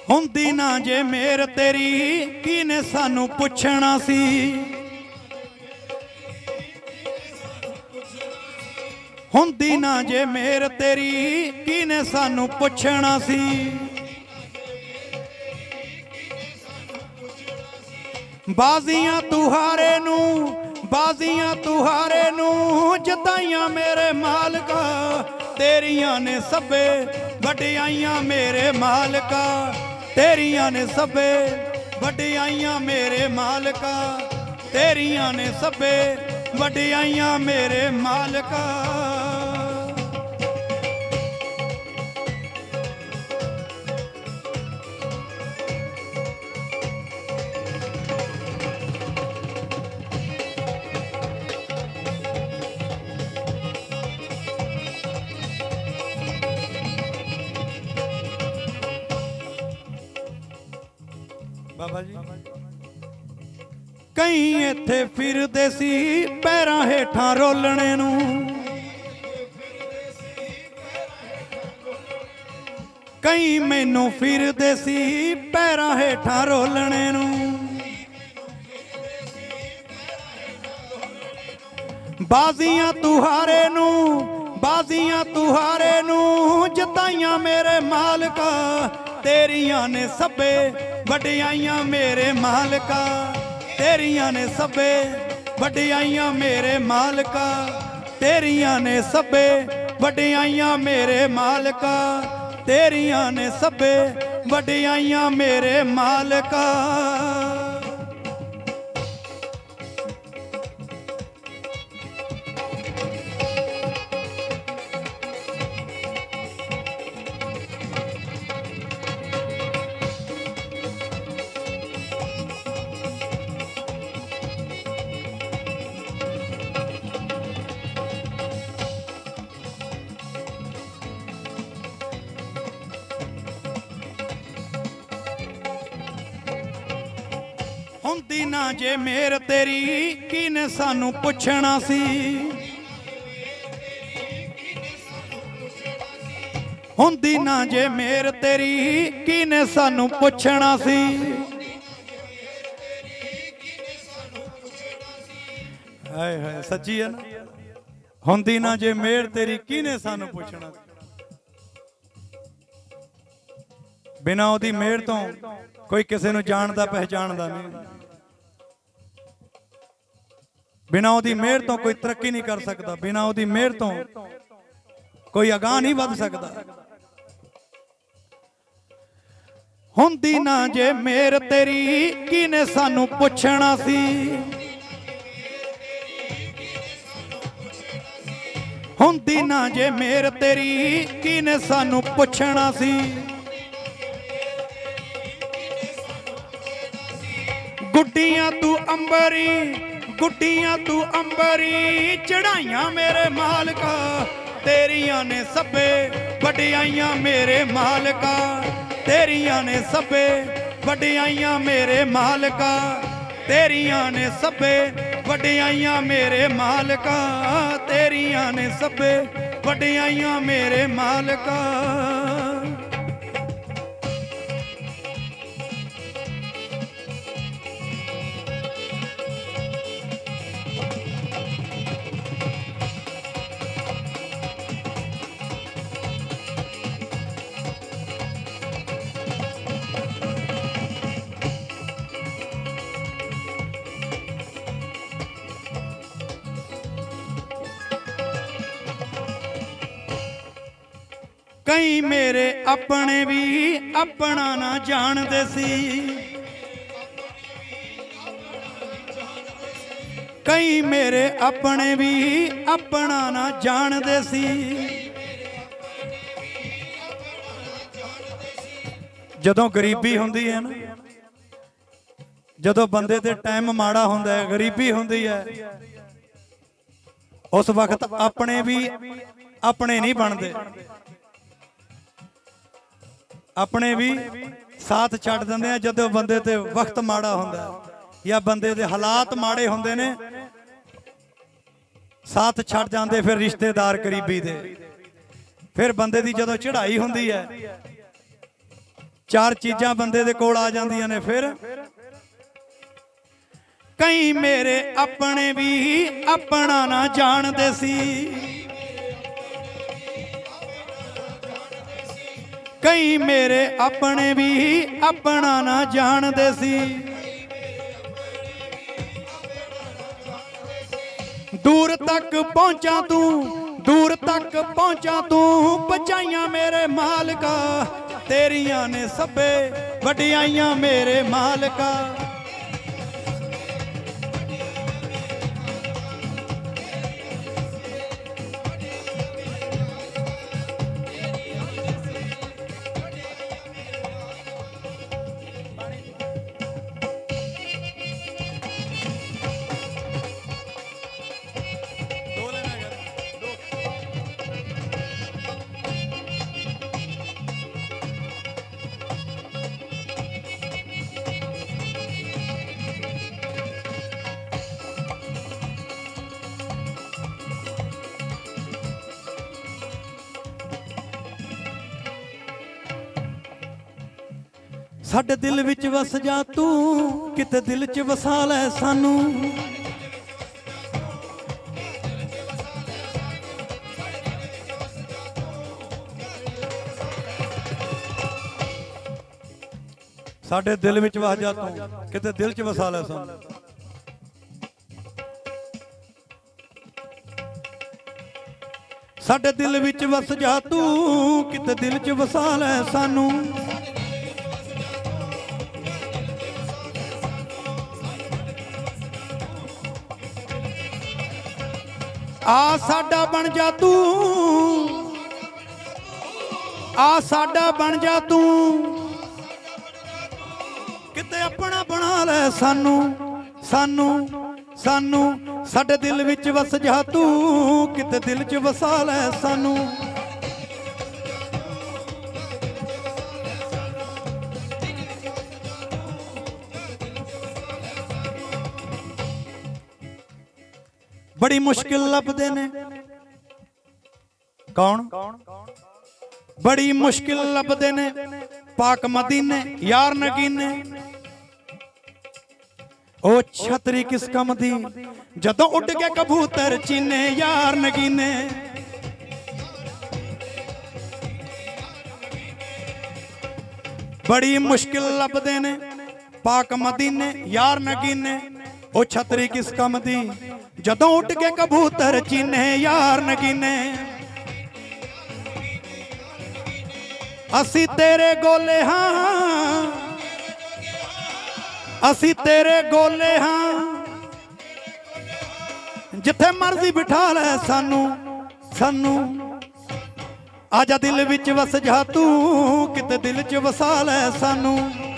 ਹੁੰਦੀ ਨਾ ਜੇ ਮੇਰ ਤੇਰੀ ਕਿਨੇ ਸਾਨੂੰ ਪੁੱਛਣਾ ਸੀ। ਹੁੰਦੀ ਨਾ ਜੇ ਮੇਰ ਤੇਰੀ ਕਿਨੇ ਸਾਨੂੰ ਪੁੱਛਣਾ ਸੀ। ਬਾਜ਼ੀਆਂ ਤੁਹਾਰੇ ਨੂੰ ਬਾਜ਼ੀਆਂ ਤੁਹਾਰੇ ਨੂੰ ਜਿਤਾਈਆਂ ਮੇਰੇ ਮਾਲਕਾ तेरियां ने सबे वडियाइयां मेरे मालका तेरियां ने सबे वडियाइयां मेरे मालका तेरियां ने सबे वडियाइयां मेरे मालका। बाबा जी कई इत्थे फिरदे सी पैरां हेठां रोलणे नूं कई मैनू फिरदे सी पैरां हेठां रोलणे नूं बाजियां तुहारे नूं बाजियां तुहारे नूं जिताइयां मेरे मालका तेरियां ने सबे वडियाइयां मेरे मालका तेरियां ने सबे वडियाइयां मेरे मालका तेरियां ने सबे वडियाइयां मेरे मालका तेरियां ने सबे वडियाइयां मेरे मालका। ਹੁੰਦੀ ਨਾ ਜੇ ਮੇਰ ਤੇਰੀ ਕਿਨੇ ਸਾਨੂੰ ਪੁੱਛਣਾ ਸੀ। ਹੁੰਦੀ ਨਾ ਜੇ ਮੇਰ ਤੇਰੀ ਕਿਨੇ ਸਾਨੂੰ ਪੁੱਛਣਾ ਸੀ। ਹਾਏ ਹਾਏ ਸੱਚੀ ਹੈ ਨਾ। ਹੁੰਦੀ ਨਾ ਜੇ ਮੇਰ ਤੇਰੀ ਕਿਨੇ ਸਾਨੂੰ ਪੁੱਛਣਾ ਸੀ। ਬਿਨਾਂ ਉਹਦੀ ਮਿਹਰ ਤੋਂ ਕੋਈ ਕਿਸੇ ਨੂੰ ਜਾਣਦਾ ਪਹਿਚਾਣਦਾ ਨਹੀਂ। बिना ओदी मेहर तो कोई तरक्की नहीं कर सकता। बिना ओदी मेहर तो कोई अगाह नहीं वध सकता। हुंदी ना जे मेहर तेरी किने सानू पुछना सी। हुंदी ना जे मेहर तेरी किने सानू पुछना सी। गुड्डियां तू अंबरी गुड्डियां तू अंबरी चढ़ाइयां मेरे मालका तेरियां ने सबे वडियाइयां मेरे मालका तेरियां ने सबे वडियाइयां मेरे मालका तेरियां ने सबे वडियाइयां मेरे मालका तेरियां ने सबे वडियाइयां मेरे मालका। कई मेरे अपने भी अपना ना जानते सी। कई मेरे अपने भी अपना ना जानते सी। जदों गरीबी हुंदी है ना जदों बंदे दे टाइम माड़ा हुंदा है गरीबी हुंदी है उस वक्त अपने भी अपने नहीं बनते। अपने भी साथ छड्ड दिंदे आ जदों बंदे ते वक्त माड़ा हुंदा या बंदे दे हालात माड़े हुंदे ने साथ छड्ड जांदे। फिर रिश्तेदार करीबी दे फिर बंदे दी जदों चढ़ाई हुंदी है चार चीज़ां बंदे दे कोल आ जांदियां ने। फिर कई मेरे अपने भी अपना ना जानदे सी, कई मेरे अपने भी अपना ना जानदे सी। दूर तक पहुंचा तू, दूर तक पहुंचा तू, बचाइयां मेरे मालका तेरियां ने सबे वडियाइयां मेरे मालका। साडे दिल विच वस जा तू, किते दिल च वसा लै सानू। साडे दिल विच वस जा तू, किते दिल च वसा लै सानू। साडे दिल विच वस जा तू, किते दिल च वसा लै सानू। आ साडा बन जा तू, आ साडा बन जा तू, किते अपना बना ले सानू सानू सानू। साडे दिल विच वस जा तू, किते दिल च वसा ले सानू। बड़ी मुश्किल लभदे ने कौन, बड़ी मुश्किल लभदे ने पाक मदीने यार नगीने। ओ छतरी किस कम दी जदों उड़ के कबूतर चीने यार नगीने। बड़ी मुश्किल लभदे ने पाक मदीने यार नगीने। ओ छतरी किस कम दी जदों उड़ के कबूतर चीने यार नगीने। असी तेरे गोले हाँ, असी तेरे गोले हाँ, जिथे मर्जी बिठा ले सानू सानू। आजा दिल विच वस जा तू, किते दिल च वसा ले सानू।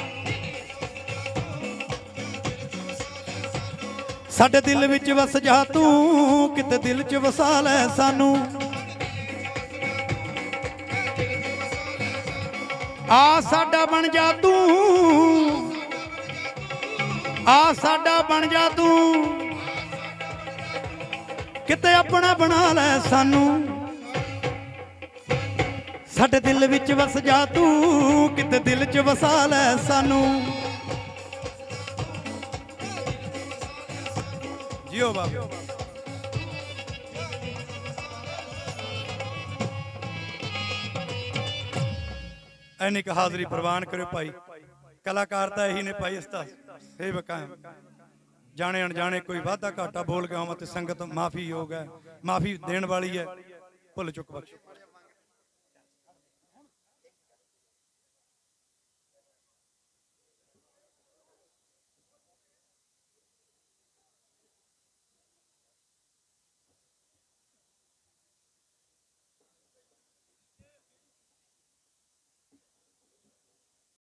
साडे दिल विच वस जा तू, किते दिल च वसा ले सानू। आ साडा बन जा तू, आ साडा बन जा तू, किते अपना बना ले सानू। साडे दिल विच वस जा तू, किते दिल च वसा ले सानू। जियो बाबा। एनिक हाजरी प्रवान करो भाई। कलाकार तो यही ने भाई, इसका हे बका जाने अनजाने कोई वाधा घाटा बोल गया तो संगत माफी योग है, माफी देने वाली है, भुल चुक बख्श।